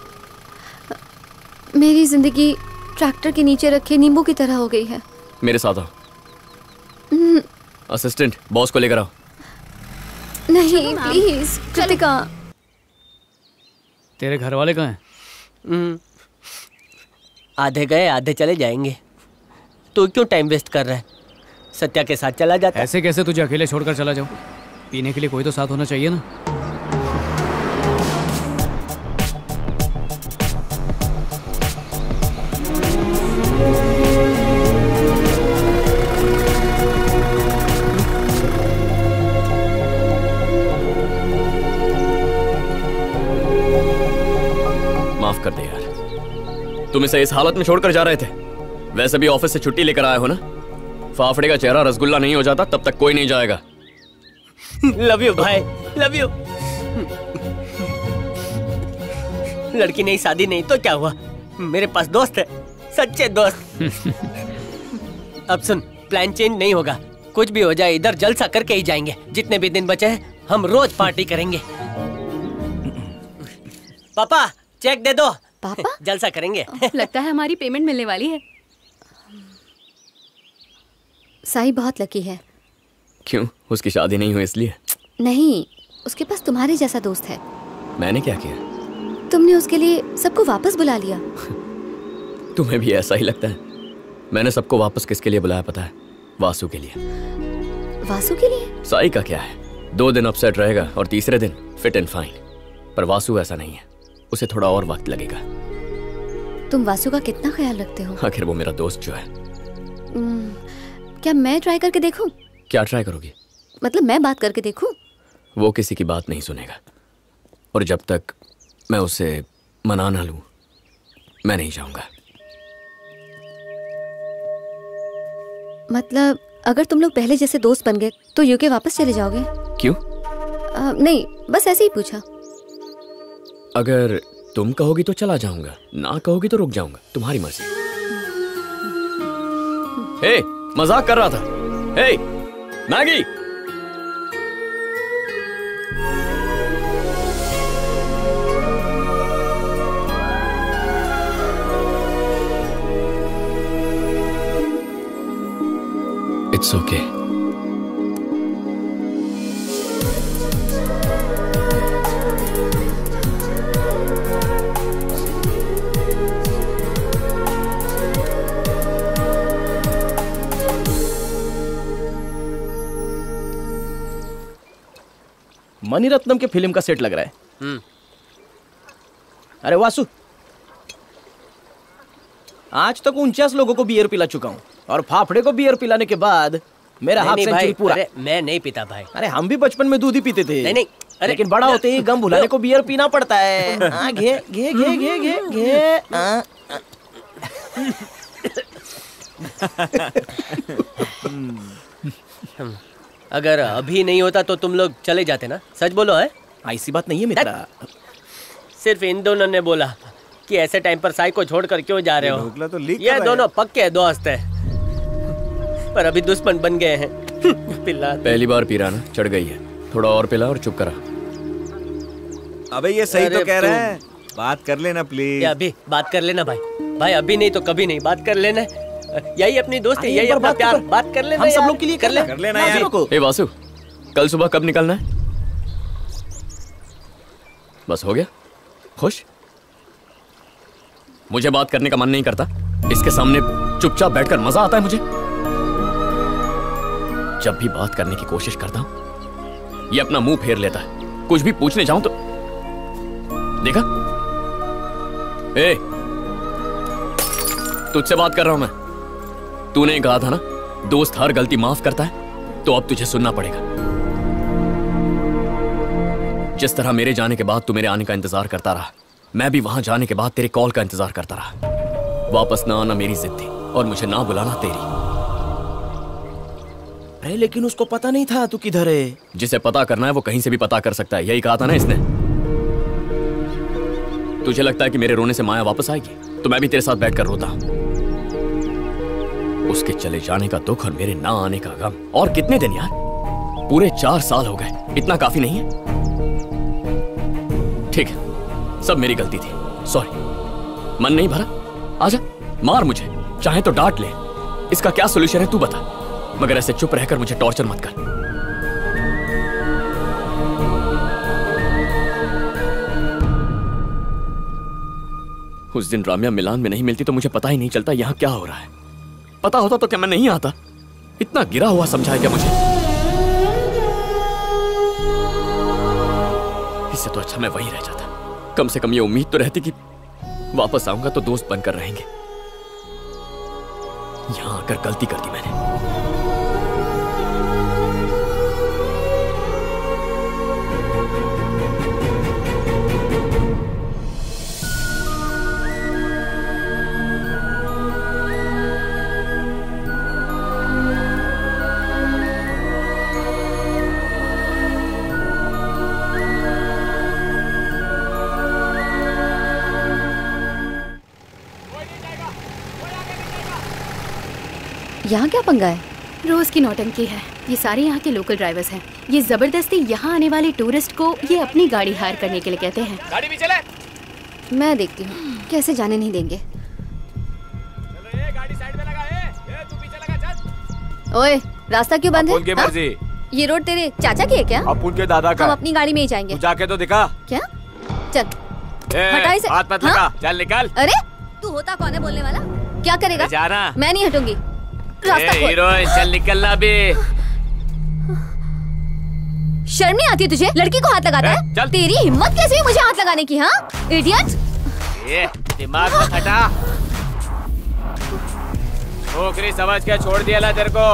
S22: मेरी जिंदगी ट्रैक्टर के नीचे रखे नींबू की तरह हो गई है।
S11: मेरे साथ आओ। असिस्टेंट, बॉस को लेकर आओ।
S22: नहीं प्लीज कृतिका।
S14: तेरे घर वाले कहाँ हैं?
S8: आधे गए आधे चले जाएंगे। तू क्यों टाइम वेस्ट कर रहा है? सत्या के साथ चला जाता।
S14: ऐसे कैसे तुझे अकेले छोड़कर चला जाऊं? पीने के लिए कोई तो साथ होना चाहिए ना।
S11: माफ कर दे यार, तुम इसे इस हालत में छोड़कर जा रहे थे। वैसे भी ऑफिस से छुट्टी लेकर आए हो ना। फाफड़े का चेहरा रसगुल्ला नहीं हो जाता तब तक कोई नहीं जाएगा।
S8: लव यू भाई, लव यू। लड़की नहीं, शादी नहीं तो क्या हुआ? मेरे पास दोस्त है, सच्चे दोस्त। अब सुन, प्लान चेंज नहीं होगा। कुछ भी हो जाए इधर जलसा करके ही जाएंगे। जितने भी दिन बचे हैं हम रोज पार्टी करेंगे। पापा चेक दे दो।
S22: पापा
S8: जलसा करेंगे।
S18: लगता है हमारी पेमेंट मिलने वाली है।
S22: साई बहुत लकी है।
S11: क्यों? उसकी शादी नहीं हुई इसलिए?
S22: नहीं, उसके पास तुम्हारे जैसा दोस्त है।
S11: मैंने क्या किया?
S22: तुमने उसके लिए सबको वापस बुला लिया।
S11: तुम्हें भी ऐसा ही लगता है? मैंने सबको वापस किसके लिए बुलाया पता है? वासु के लिए।
S22: वासु के लिए?
S11: साई का क्या है, 2 दिन अपसेट रहेगा और तीसरे दिन फिट एंड फाइन। पर वासु ऐसा नहीं है, उसे थोड़ा और वक्त लगेगा।
S22: तुम वासु का कितना ख्याल रखते हो?
S11: आखिर वो मेरा दोस्त जो है।
S22: क्या मैं ट्राई करके देखूं?
S11: क्या ट्राई करोगी?
S22: मतलब मैं बात करके देखूं?
S11: वो किसी की बात नहीं सुनेगा, और जब तक मैं उसे मना ना लूं मैं नहीं जाऊंगा।
S22: मतलब अगर तुम लोग पहले जैसे दोस्त बन गए तो यूके वापस चले जाओगे?
S11: क्यों?
S22: नहीं, बस ऐसे ही पूछा।
S11: अगर तुम कहोगी तो चला जाऊंगा, ना कहोगी तो रुक जाऊंगा, तुम्हारी मर्जी। हे, मजाक कर रहा था। Hey, Maggie. It's okay.
S10: Mani Ratnam के फिल्म का सेट लग रहा है। अरे वासु, आज तक 49 लोगों को बियर पिला चुका हूँ और फाफड़े को बियर पिलाने के बाद मेरा हाफ सेंचुरी पूरा।
S8: अरे मैं नहीं पीता भाई।
S10: अरे हम भी बचपन में दूध ही पीते थे।
S8: नहीं,
S10: लेकिन बड़ा होते ही गम भुलाने को बियर पीना पड़ता है। घे घे घे घे घे घे।
S8: अगर अभी नहीं होता तो तुम लोग चले जाते ना। सच बोलो है।
S10: ऐसी बात नहीं है मित्रा।
S8: सिर्फ इन दोनों ने बोला कि ऐसे टाइम पर साई को छोड़कर क्यों जा रहे हो।
S9: तो लीक
S8: ये दोनों पक्के दोस्त हैं, पर अभी दुश्मन बन गए हैं। पिला
S11: पहली बार पी रहा ना, चढ़ गई है। थोड़ा और पिला और चुप करा।
S9: अबे ये सही तो कह रहा है, बात कर लेना प्लीज।
S8: अभी बात कर लेना भाई। भाई अभी नहीं तो कभी नहीं, बात कर लेना। यही अपनी दोस्ती, यही अपना प्यार। बात कर लेना,
S10: हम सब लोग के लिए कर लेना यार।
S11: ए वासु, कल सुबह कब निकलना है? बस हो गया? खुश? मुझे बात करने का मन नहीं करता। इसके सामने चुपचाप बैठकर मजा आता है मुझे। जब भी बात करने की कोशिश करता हूं ये अपना मुंह फेर लेता है। कुछ भी पूछने जाऊं तो देखा। ए, तुझसे बात कर रहा हूं मैं। तूने कहा था ना दोस्त हर गलती माफ करता है, तो अब तुझे सुनना पड़ेगा। जिस तरह मेरे जाने के बाद तू मेरे आने का इंतजार करता रहा, मैं भी वहां जाने के बाद तेरे कॉल का इंतजार करता रहा। वापस ना आना मेरी जिद थी और मुझे ना बुलाना तेरी।
S10: अरे लेकिन उसको पता नहीं था तू किधर है।
S11: जिसे पता करना है वो कहीं से भी पता कर सकता है, यही कहा था ना इसने। तुझे लगता है कि मेरे रोने से माया वापस आएगी, तो मैं भी तेरे साथ बैठकर रोता हूं। उसके चले जाने का दुख और मेरे ना आने का गम। और कितने दिन यार, पूरे 4 साल हो गए। इतना काफी नहीं है? ठीक है, सब मेरी गलती थी, सॉरी। मन नहीं भरा? आजा, मार मुझे, चाहे तो डांट ले। इसका क्या सोल्यूशन है तू बता, मगर ऐसे चुप रहकर मुझे टॉर्चर मत कर। उस दिन राम्या मिलान में नहीं मिलती तो मुझे पता ही नहीं चलता यहाँ क्या हो रहा है। पता होता तो क्या मैं नहीं आता? इतना गिरा हुआ समझा है क्या मुझे? इससे तो अच्छा मैं वहीं रह जाता। कम से कम ये उम्मीद तो रहती कि वापस आऊंगा तो दोस्त बनकर रहेंगे। यहां आकर गलती कर दी मैंने।
S22: यहाँ क्या पंगा है?
S18: रोज की नौटंकी है। ये सारे यहाँ के लोकल ड्राइवर्स हैं। ये जबरदस्ती यहाँ आने वाले टूरिस्ट को ये अपनी गाड़ी हायर करने के लिए कहते हैं।
S8: गाड़ी भी चले।
S22: मैं देखती हूँ कैसे जाने नहीं देंगे।
S8: गाड़ी साइड में लगा है। तू पीछे लगा, चल।
S22: ओए, रास्ता क्यों बंद है?
S13: उनकी मर्जी।
S22: ये रोड तेरे चाचा की है क्या?
S13: अब उनके दादा का।
S22: हम अपनी गाड़ी में ही जाएंगे।
S13: तू जाके तो दिखा।
S22: क्या? चल, हटा इसे।
S13: हाथ मत लगा, चल निकल।
S22: अरे तू होता कौन है बोलने वाला? क्या करेगा?
S13: जाना।
S22: मैं नहीं हटूंगी। रास्ता खोल।
S13: हीरोइन, चल निकलना भी।
S22: शर्म नहीं आती तुझे? लड़की को हाथ लगाता है?
S13: चल।
S22: तेरी हिम्मत कैसे हुई मुझे हाथ लगाने की? हाँ इडियट।
S13: ये दिमाग मत हटा। छोकरी समझ के छोड़ दिया ला तेरे को।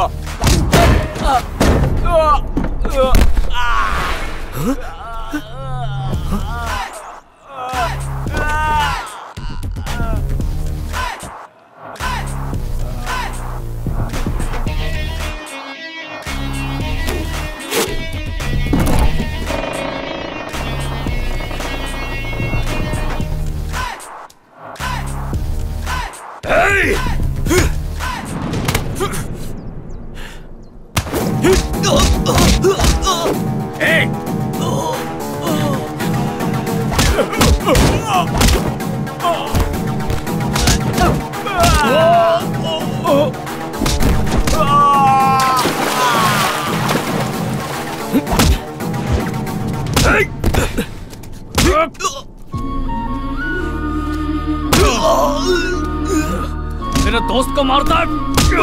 S14: मेरे दोस्त को मारता है।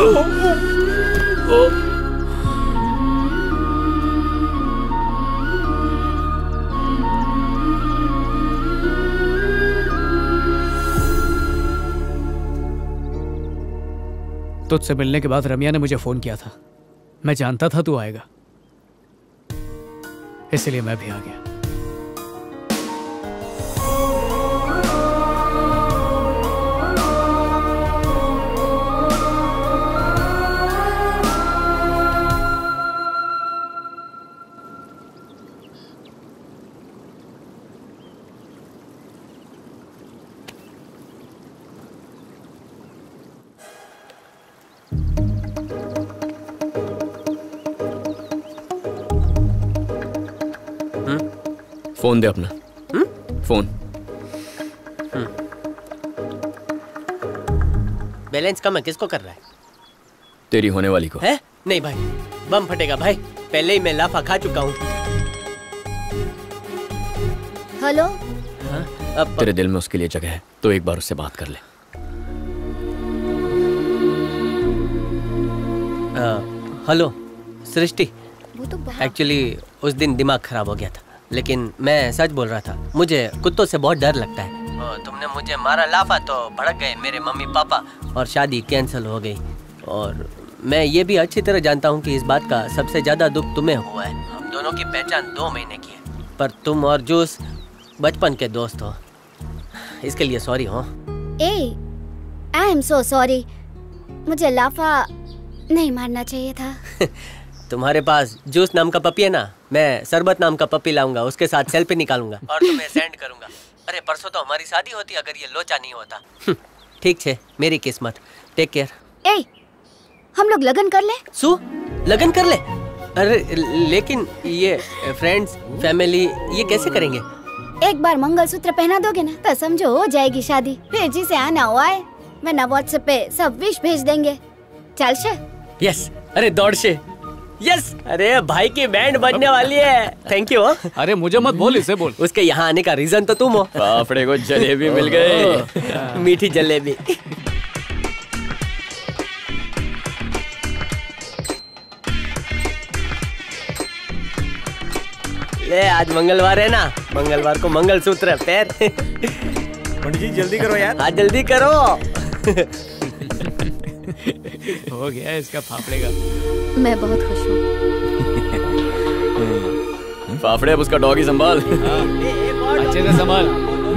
S14: तुझसे मिलने के बाद रम्या ने मुझे फोन किया था। मैं जानता था तू आएगा, इसलिए मैं भी आ गया।
S11: फोन दे अपना। फोन।
S8: बैलेंस कम है, किसको कर रहा है?
S11: तेरी होने वाली को।
S8: है? नहीं भाई, बम फटेगा भाई। पहले ही मैं लाफा खा चुका हूँ।
S20: हेलो।
S11: अब तेरे दिल में उसके लिए जगह है तो एक बार उससे बात कर ले।
S8: हेलो सृष्टि, एक्चुअली उस दिन दिमाग खराब हो गया था, लेकिन मैं सच बोल रहा था। मुझे कुत्तों से बहुत डर लगता है। और तुमने मुझे मारा लाफा तो भड़क गए मेरे मम्मी पापा और शादी कैंसिल हो गई। और मैं ये भी अच्छी तरह जानता हूँ कि इस बात का सबसे ज्यादा दुख तुम्हें हुआ है। हम दोनों की पहचान 2 महीने की है, पर तुम और जूस बचपन के दोस्त हो। इसके लिए सॉरी हो।
S20: I am so sorry. मुझे लाफा नहीं मारना चाहिए था।
S8: तुम्हारे पास जूस नाम का पपी है ना, मैं शरबत नाम का पपी लाऊंगा, उसके साथ सेल्फी निकालूंगा और तुम्हें सेंड करूंगा। अरे परसों तो हमारी शादी होती अगर ये लोचा नहीं होता। ठीक है, मेरी किस्मत। Take care.
S20: हम लोग लगन कर ले।
S8: सु लगन कर ले? अरे लेकिन ये फ्रेंड्स फैमिली ये कैसे करेंगे?
S20: एक बार मंगलसूत्र पहना दोगे ना तो समझो हो जाएगी शादी। फिर जिसे आना हुआ है वरना व्हाट्सएप पे सब विश भेज देंगे। चल से।
S8: यस। अरे दौड़ से। यस। अरे भाई की बैंड बजने वाली है। Thank you.
S14: अरे मुझे मत बोल, इसे बोल।
S8: उसके यहाँ आने का रीजन तो तुम हो।
S11: फाफड़े को जलेबी मिल गई।
S8: मीठी जलेबी। ले आज मंगलवार है ना, मंगलवार को मंगलसूत्र पैर।
S7: पंडित जी जल्दी करो यार।
S8: हाँ जल्दी करो।
S14: हो गया इसका फाफड़े का।
S22: मैं बहुत खुश हूँ।
S11: फाफड़े अब उसका डॉगी संभाल।
S14: अच्छे से संभाल।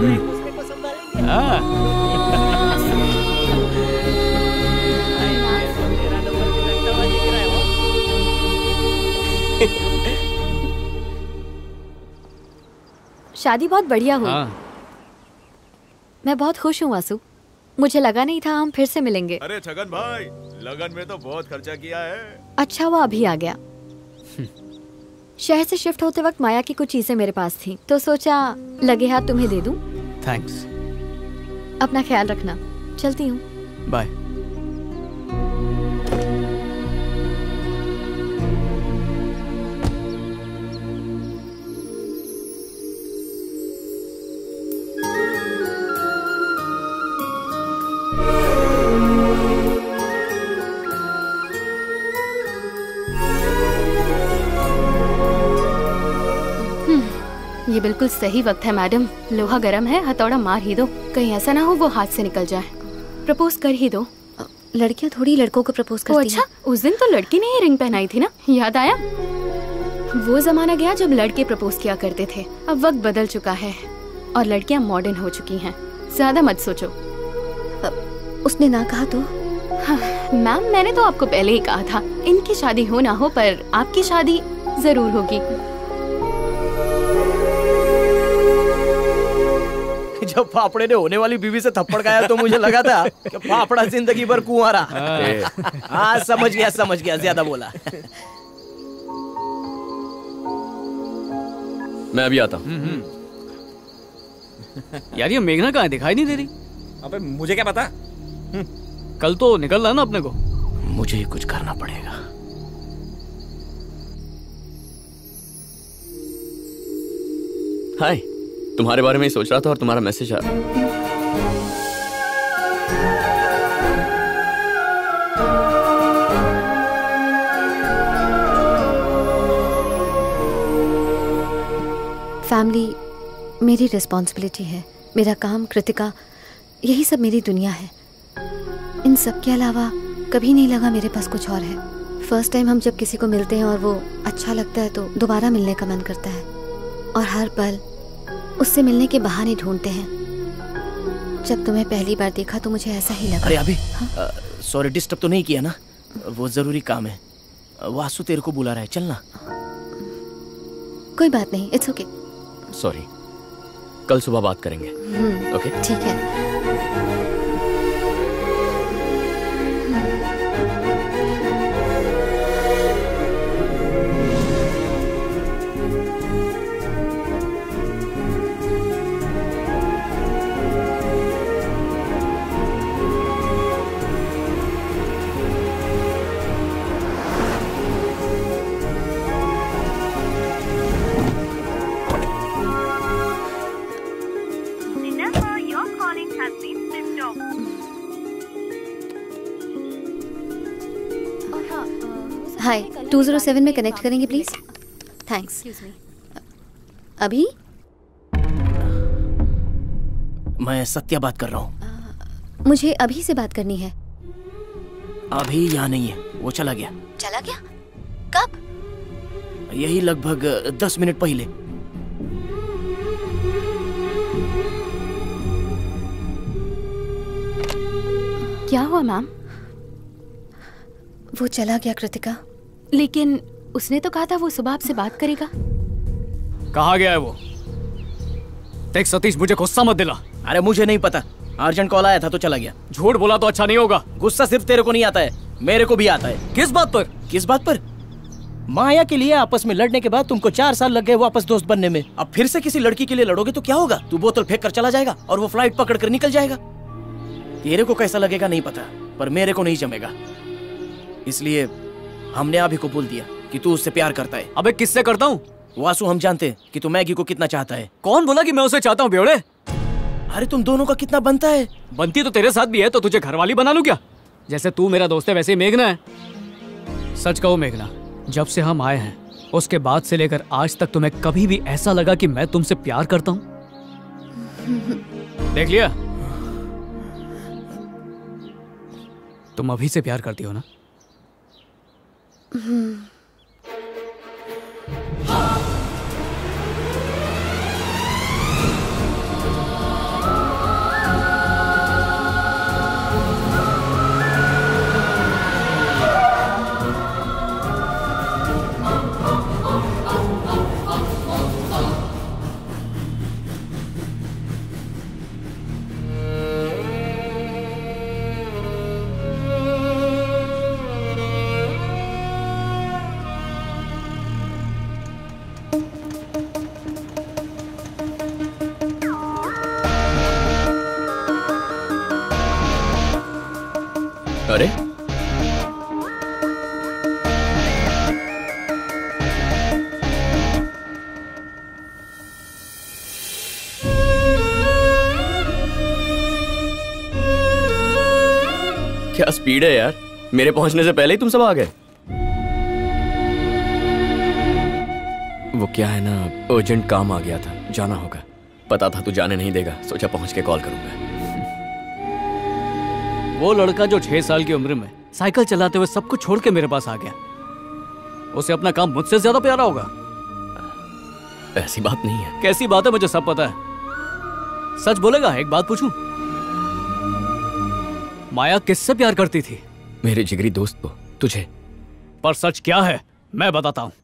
S21: शादी बहुत बढ़िया हुई। मैं बहुत खुश हूँ वासु। मुझे लगा नहीं था हम फिर से मिलेंगे।
S13: अरे छगन भाई, लगन में तो बहुत खर्चा किया है।
S21: अच्छा वो अभी आ गया। शहर से शिफ्ट होते वक्त माया की कुछ चीजें मेरे पास थी तो सोचा लगे हाथ तुम्हें दे दूं।
S14: थैंक्स।
S21: अपना ख्याल रखना। चलती हूँ।
S14: बाय।
S18: ये बिल्कुल सही वक्त है मैडम। लोहा गर्म है, हथौड़ा मार ही दो, कहीं ऐसा ना हो वो हाथ से निकल जाए। प्रपोज कर ही दो।
S22: लड़कियां थोड़ी लड़कों को प्रपोज करती हैं।
S18: अच्छा, उस दिन तो लड़की ने ही रिंग पहनाई थी ना, याद आया? वो जमाना गया जब लड़के प्रपोज किया करते थे। अब वक्त बदल चुका है और लड़कियां मॉडर्न हो चुकी हैं। ज्यादा मत सोचो।
S22: उसने ना कहा तो?
S18: मैम मैंने तो आपको पहले ही कहा था, इनकी शादी हो ना हो पर आपकी शादी जरूर होगी।
S10: जब फाफड़े ने होने वाली बीवी से थप्पड़ खाया तो मुझे लगा था कि फाफड़ा जिंदगी भर कुंवारा। हाँ समझ गया, ज्यादा बोला।
S11: मैं अभी आता हूँ।
S14: यार ये मेघना कहाँ है, दिखाई नहीं दे रही।
S7: अबे मुझे क्या पता।
S14: कल तो निकल रहा ना अपने को।
S10: मुझे ही कुछ करना पड़ेगा।
S11: हाय, तुम्हारे बारे में ही सोच रहा था और तुम्हारा मैसेज आ रहा।
S22: फैमिली मेरी रिस्पॉन्सिबिलिटी है, मेरा काम, कृतिका, यही सब मेरी दुनिया है। इन सब के अलावा कभी नहीं लगा मेरे पास कुछ और है। फर्स्ट टाइम हम जब किसी को मिलते हैं और वो अच्छा लगता है तो दोबारा मिलने का मन करता है और हर पल उससे मिलने के बहाने ढूंढते हैं। जब तुम्हें पहली बार देखा तो मुझे ऐसा ही लगा।
S10: अरे अभी सॉरी, डिस्टर्ब तो नहीं किया ना? वो जरूरी काम है। वासु तेरे को बुला रहा है, चलना।
S22: कोई बात नहीं, इट्स ओके।
S11: सॉरी, कल सुबह बात करेंगे। ओके
S22: ठीक है। हाय, 207 में कनेक्ट करेंगे प्लीज। थैंक्स। अभी
S10: मैं सत्या बात कर रहा हूँ।
S22: मुझे अभी से बात करनी है।
S10: अभी यहाँ नहीं है, वो चला गया।
S22: चला गया? कब?
S10: यही लगभग 10 मिनट पहले।
S18: क्या हुआ मैम?
S22: वो चला गया कृतिका।
S18: लेकिन उसने तो कहा था वो सुबह आपसे बात करेगा।
S14: कहाँ गया है वो? देख सतीश, मुझे गुस्सा मत दिला।
S10: अरे मुझे नहीं पता, अर्जेंट कॉल आया था तो चला गया।
S14: झूठ बोला तो अच्छा नहीं होगा।
S10: गुस्सा सिर्फ तेरे को नहीं आता है, मेरे को भी आता है।
S14: किस बात पर?
S10: किस बात पर? माया के लिए आपस में लड़ने के बाद तुमको 4 साल लग गए वापस दोस्त बनने में। अब फिर से किसी लड़की के लिए लड़ोगे तो क्या होगा? तू बोतल फेंक कर चला जाएगा और वो फ्लाइट पकड़ कर निकल जाएगा। तेरे को कैसा लगेगा नहीं पता, पर मेरे को नहीं जमेगा। इसलिए हमने अभी को बोल दिया कि तू उससे प्यार करता है।
S14: अबे किससे करता हूँ?
S10: वासु, हम जानते हैं कि तू मैगी को कितना चाहता है।
S14: कौन बोला कि मैं उसे चाहता हूँ बेवड़े?
S10: अरे तुम दोनों का कितना बनता है?
S14: बनती तो तेरे साथ भी है, तो तुझे घरवाली बना लूं क्या? जैसे तू मेरा दोस्त है वैसे ही मेघना है। सच कहो मेघना, जब से हम आए हैं उसके बाद से लेकर आज तक तुम्हें कभी भी ऐसा लगा कि मैं तुमसे प्यार करता हूँ? देख लिया, तुम अभी से प्यार करती हो ना?
S11: अरे क्या स्पीड है यार, मेरे पहुंचने से पहले ही तुम सब आ गए। वो क्या है ना, अर्जेंट काम आ गया था, जाना होगा। पता था तू जाने नहीं देगा, सोचा पहुंच के कॉल करूंगा।
S14: वो लड़का जो 6 साल की उम्र में साइकिल चलाते हुए सब कुछ छोड़ के मेरे पास आ गया, उसे अपना काम मुझसे ज्यादा प्यारा होगा?
S11: ऐसी बात नहीं है।
S14: कैसी बात है, मुझे सब पता है। सच बोलेगा? एक बात पूछूं, माया किससे प्यार करती थी?
S11: मेरे जिगरी दोस्त को, तुझे।
S14: पर सच क्या है मैं बताता हूं।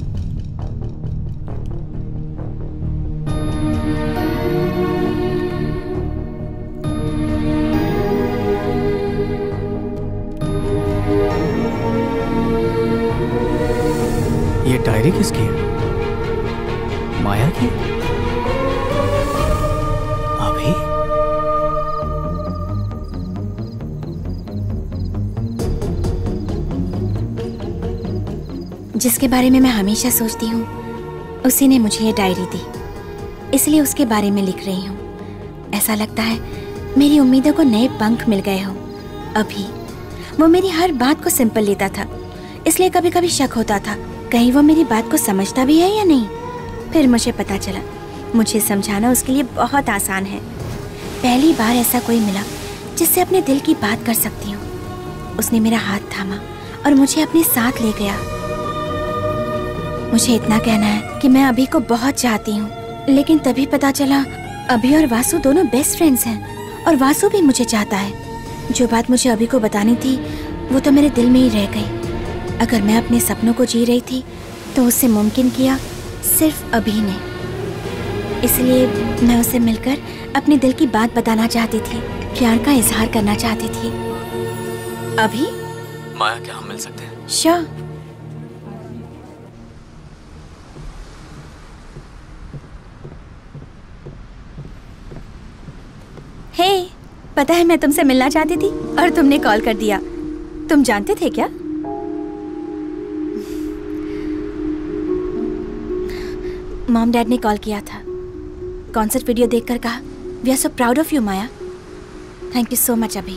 S14: ये डायरी किसकी है? माया की? अभी?
S5: जिसके बारे में मैं हमेशा सोचती हूँ उसी ने मुझे ये डायरी दी, इसलिए उसके बारे में लिख रही हूँ। ऐसा लगता है मेरी उम्मीदों को नए पंख मिल गए हो। अभी वो मेरी हर बात को सिंपल लेता था, इसलिए कभी कभी शक होता था कहीं वो मेरी बात को समझता भी है या नहीं। फिर मुझे पता चला मुझे समझाना उसके लिए बहुत आसान है। पहली बार ऐसा कोई मिला जिससे अपने दिल की बात कर सकती हूँ। उसने मेरा हाथ थामा और मुझे अपने साथ ले गया। मुझे इतना कहना है कि मैं अभी को बहुत चाहती हूँ, लेकिन तभी पता चला अभी और वासु दोनों बेस्ट फ्रेंड्स हैं और वासु भी मुझे चाहता है। जो बात मुझे अभी को बतानी थी वो तो मेरे दिल में ही रह गई। अगर मैं अपने सपनों को जी रही थी तो उससे मुमकिन किया सिर्फ अभी ने। इसलिए मैं उसे मिलकर अपने दिल की बात बताना चाहती थी, प्यार का इजहार करना चाहती थी। अभी
S11: माया, क्या हम मिल सकते हैं?
S5: श्योर। हे, पता है मैं तुमसे मिलना चाहती थी और तुमने कॉल कर दिया। तुम जानते थे क्या? मॉम डैड ने कॉल किया था। कॉन्सर्ट वीडियो देखकर कहा, we are so proud of you Maya. Thank you so much अभी।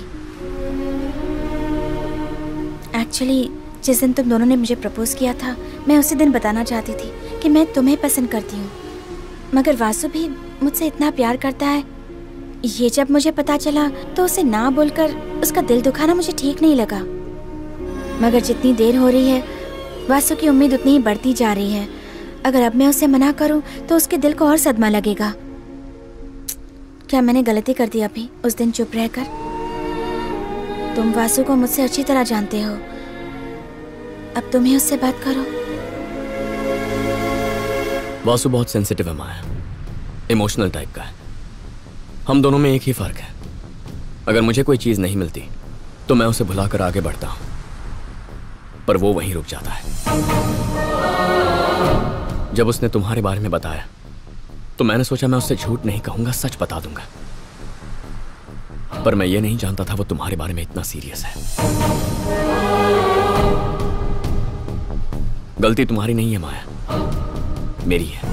S5: एक्चुअली जिस दिन तुम दोनों ने मुझे प्रपोज किया था, मैं उसी दिन बताना चाहती थी कि मैं तुम्हें पसंद करती हूँ, मगर वासु भी मुझसे इतना प्यार करता है। ये जब मुझे पता चला तो उसे ना बोलकर उसका दिल दुखाना मुझे ठीक नहीं लगा। मगर जितनी देर हो रही है वासु की उम्मीद उतनी ही बढ़ती जा रही है। अगर अब मैं उसे मना करूं तो उसके दिल को और सदमा लगेगा। क्या मैंने गलती कर दी अभी उस दिन चुप रहकर? तुम वासु को मुझसे अच्छी तरह जानते हो, अब तुम ही उससे बात करो।
S11: वासु बहुत सेंसिटिव है माया, इमोशनल टाइप का है। हम दोनों में एक ही फर्क है, अगर मुझे कोई चीज नहीं मिलती तो मैं उसे भुलाकर आगे बढ़ता हूं, पर वो वहीं रुक जाता है। जब उसने तुम्हारे बारे में बताया तो मैंने सोचा मैं उससे झूठ नहीं कहूंगा, सच बता दूंगा, पर मैं ये नहीं जानता था वो तुम्हारे बारे में इतना सीरियस है। गलती तुम्हारी नहीं है माया, मेरी है।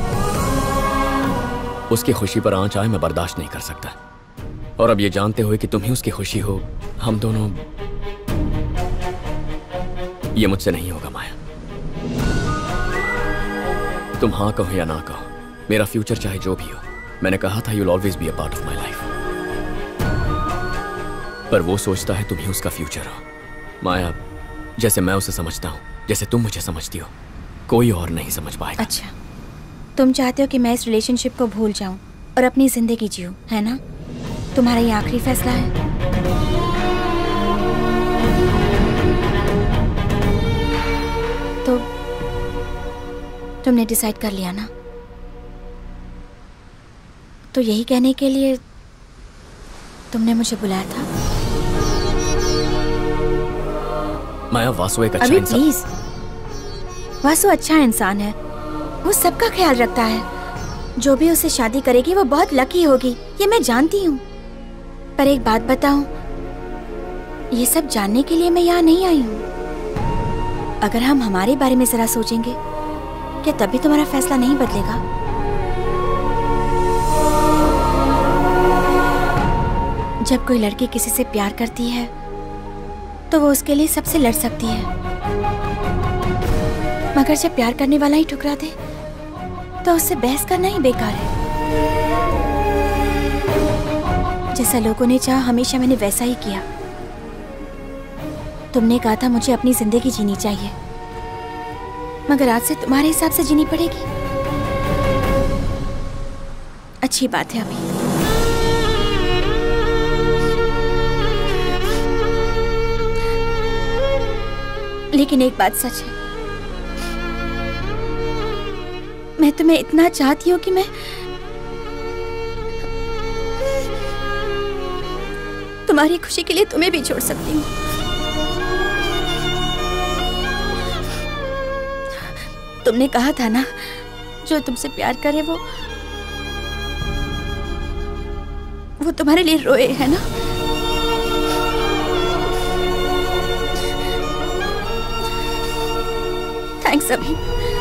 S11: उसकी खुशी पर आंच आए मैं बर्दाश्त नहीं कर सकता, और अब ये जानते हुए कि तुम ही उसकी खुशी हो, हम दोनों, ये मुझसे नहीं होगा माया। तुम हाँ कहो या ना कहो, मेरा फ्यूचर चाहे जो भी हो, मैंने कहा था you'll always be a part of my life। पर वो सोचता है तुम ही उसका फ्यूचर हो। माया, जैसे मैं उसे समझता हूँ, जैसे तुम मुझे समझती हो, कोई और नहीं समझ पाएगा।
S5: अच्छा, तुम चाहते हो कि मैं इस रिलेशनशिप को भूल जाऊं और अपनी जिंदगी जीऊं, है ना? तुम्हारा ये आखिरी फैसला है? तो तुमने डिसाइड कर लिया ना? तो यही कहने के लिए तुमने मुझे बुलाया था?
S11: माया, वासु एक अच्छा
S5: अभी
S11: इंसान।
S5: प्लीज, वासु अच्छा इंसान है, वो सबका ख्याल रखता है। जो भी उसे शादी करेगी वो बहुत लकी होगी, ये मैं जानती हूँ। पर एक बात बताऊं, ये सब जानने के लिए मैं यहाँ नहीं आई हूँ। अगर हम हमारे बारे में जरा सोचेंगे, क्या तभी तुम्हारा फैसला नहीं बदलेगा? जब कोई लड़की किसी से प्यार करती है तो वो उसके लिए सबसे लड़ सकती है, मगर जब प्यार करने वाला ही ठुकरा दे तो उससे बहस करना ही बेकार है। जैसा लोगों ने चाहा हमेशा मैंने वैसा ही किया। तुमने कहा था मुझे अपनी जिंदगी जीनी चाहिए, मगर आज से तुम्हारे हिसाब से जीनी पड़ेगी। अच्छी बात है अभी। लेकिन एक बात सच है, मैं तुम्हें इतना चाहती हूँ कि मैं तुम्हारी खुशी के लिए तुम्हें भी छोड़ सकती हूँ। तुमने कहा था ना, जो तुमसे प्यार करे वो तुम्हारे लिए रोए, है ना? थैंक्स अभी।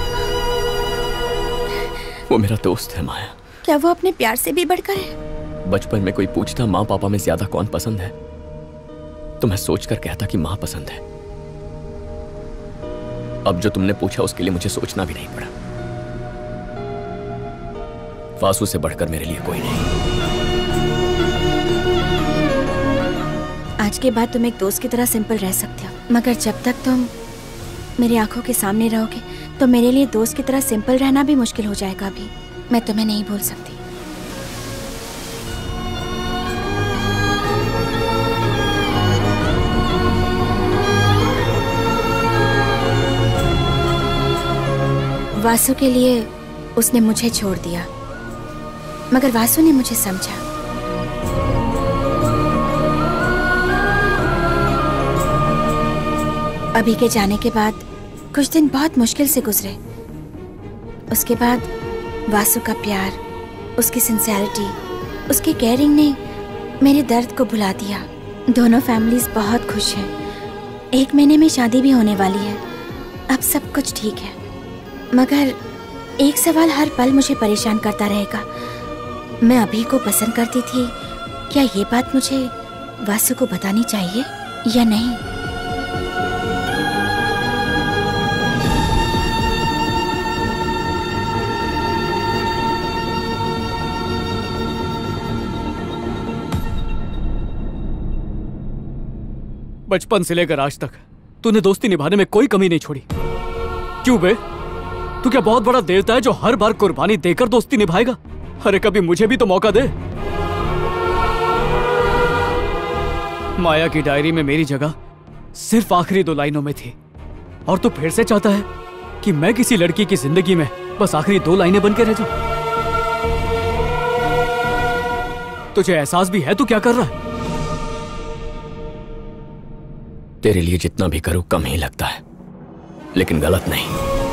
S11: वो मेरा दोस्त है माया।
S5: क्या वो अपने प्यार से भी बढ़कर है?
S11: बचपन में कोई पूछता माँ पापा में ज्यादा कौन पसंद है, तो मैं सोचकर कहता कि माँ पसंद है। अब जो तुमने पूछा उसके लिए मुझे सोचना भी नहीं पड़ा। वासु से बढ़कर मेरे लिए कोई नहीं।
S5: आज के बाद तुम एक दोस्त की तरह सिंपल रह सकते हो, मगर जब तक तुम मेरी आंखों के सामने रहोगे तो मेरे लिए दोस्त की तरह सिंपल रहना भी मुश्किल हो जाएगा। अभी मैं तुम्हें नहीं भूल सकती। वासु के लिए उसने मुझे छोड़ दिया, मगर वासु ने मुझे समझा। अभी के जाने के बाद कुछ दिन बहुत मुश्किल से गुजरे। उसके बाद वासु का प्यार, उसकी सिंसेरिटी, उसकी केयरिंग ने मेरे दर्द को भुला दिया। दोनों फैमिलीज बहुत खुश हैं। 1 महीने में शादी भी होने वाली है। अब सब कुछ ठीक है, मगर एक सवाल हर पल मुझे परेशान करता रहेगा। मैं अभी को पसंद करती थी, क्या ये बात मुझे वासु को बतानी चाहिए या नहीं?
S14: बचपन से लेकर आज तक तूने दोस्ती निभाने में कोई कमी नहीं छोड़ी। क्यों बे? तू क्या बहुत बड़ा देवता है जो हर बार कुर्बानी देकर दोस्ती निभाएगा? अरे कभी मुझे भी तो मौका दे। माया की डायरी में मेरी जगह सिर्फ आखिरी 2 लाइनों में थी, और तू फिर से चाहता है कि मैं किसी लड़की की जिंदगी में बस आखिरी 2 लाइनें बन के रह जाऊं। तुझे एहसास भी है तू क्या कर रहा है?
S11: तेरे लिए जितना भी करूं कम ही लगता है, लेकिन गलत नहीं।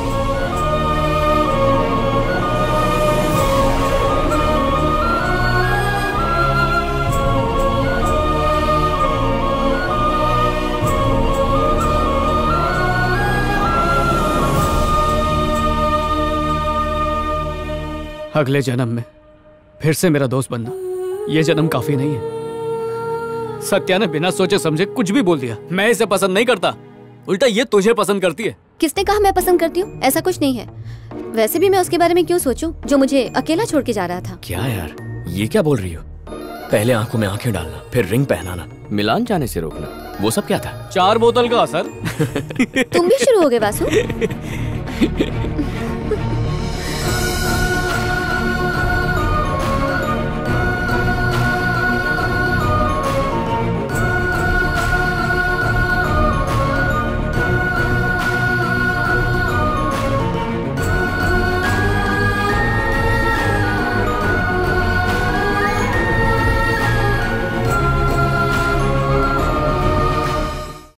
S14: अगले जन्म में फिर से मेरा दोस्त बनना, यह जन्म काफी नहीं है। सत्या ने बिना सोचे समझे कुछ भी बोल दिया। मैं इसे पसंद नहीं करता, उल्टा ये तुझे पसंद करती है।
S22: किसने कहा मैं पसंद करती हूँ? ऐसा कुछ नहीं है। वैसे भी मैं उसके बारे में क्यों सोचूं जो मुझे अकेला छोड़ के जा रहा था।
S11: क्या यार, ये क्या बोल रही हो? पहले आंखों में आंखें डालना, फिर रिंग पहनाना, मिलान जाने से रोकना, वो सब क्या था?
S14: 4 बोतल का असर।
S22: तुम भी शुरू हो गए वासु।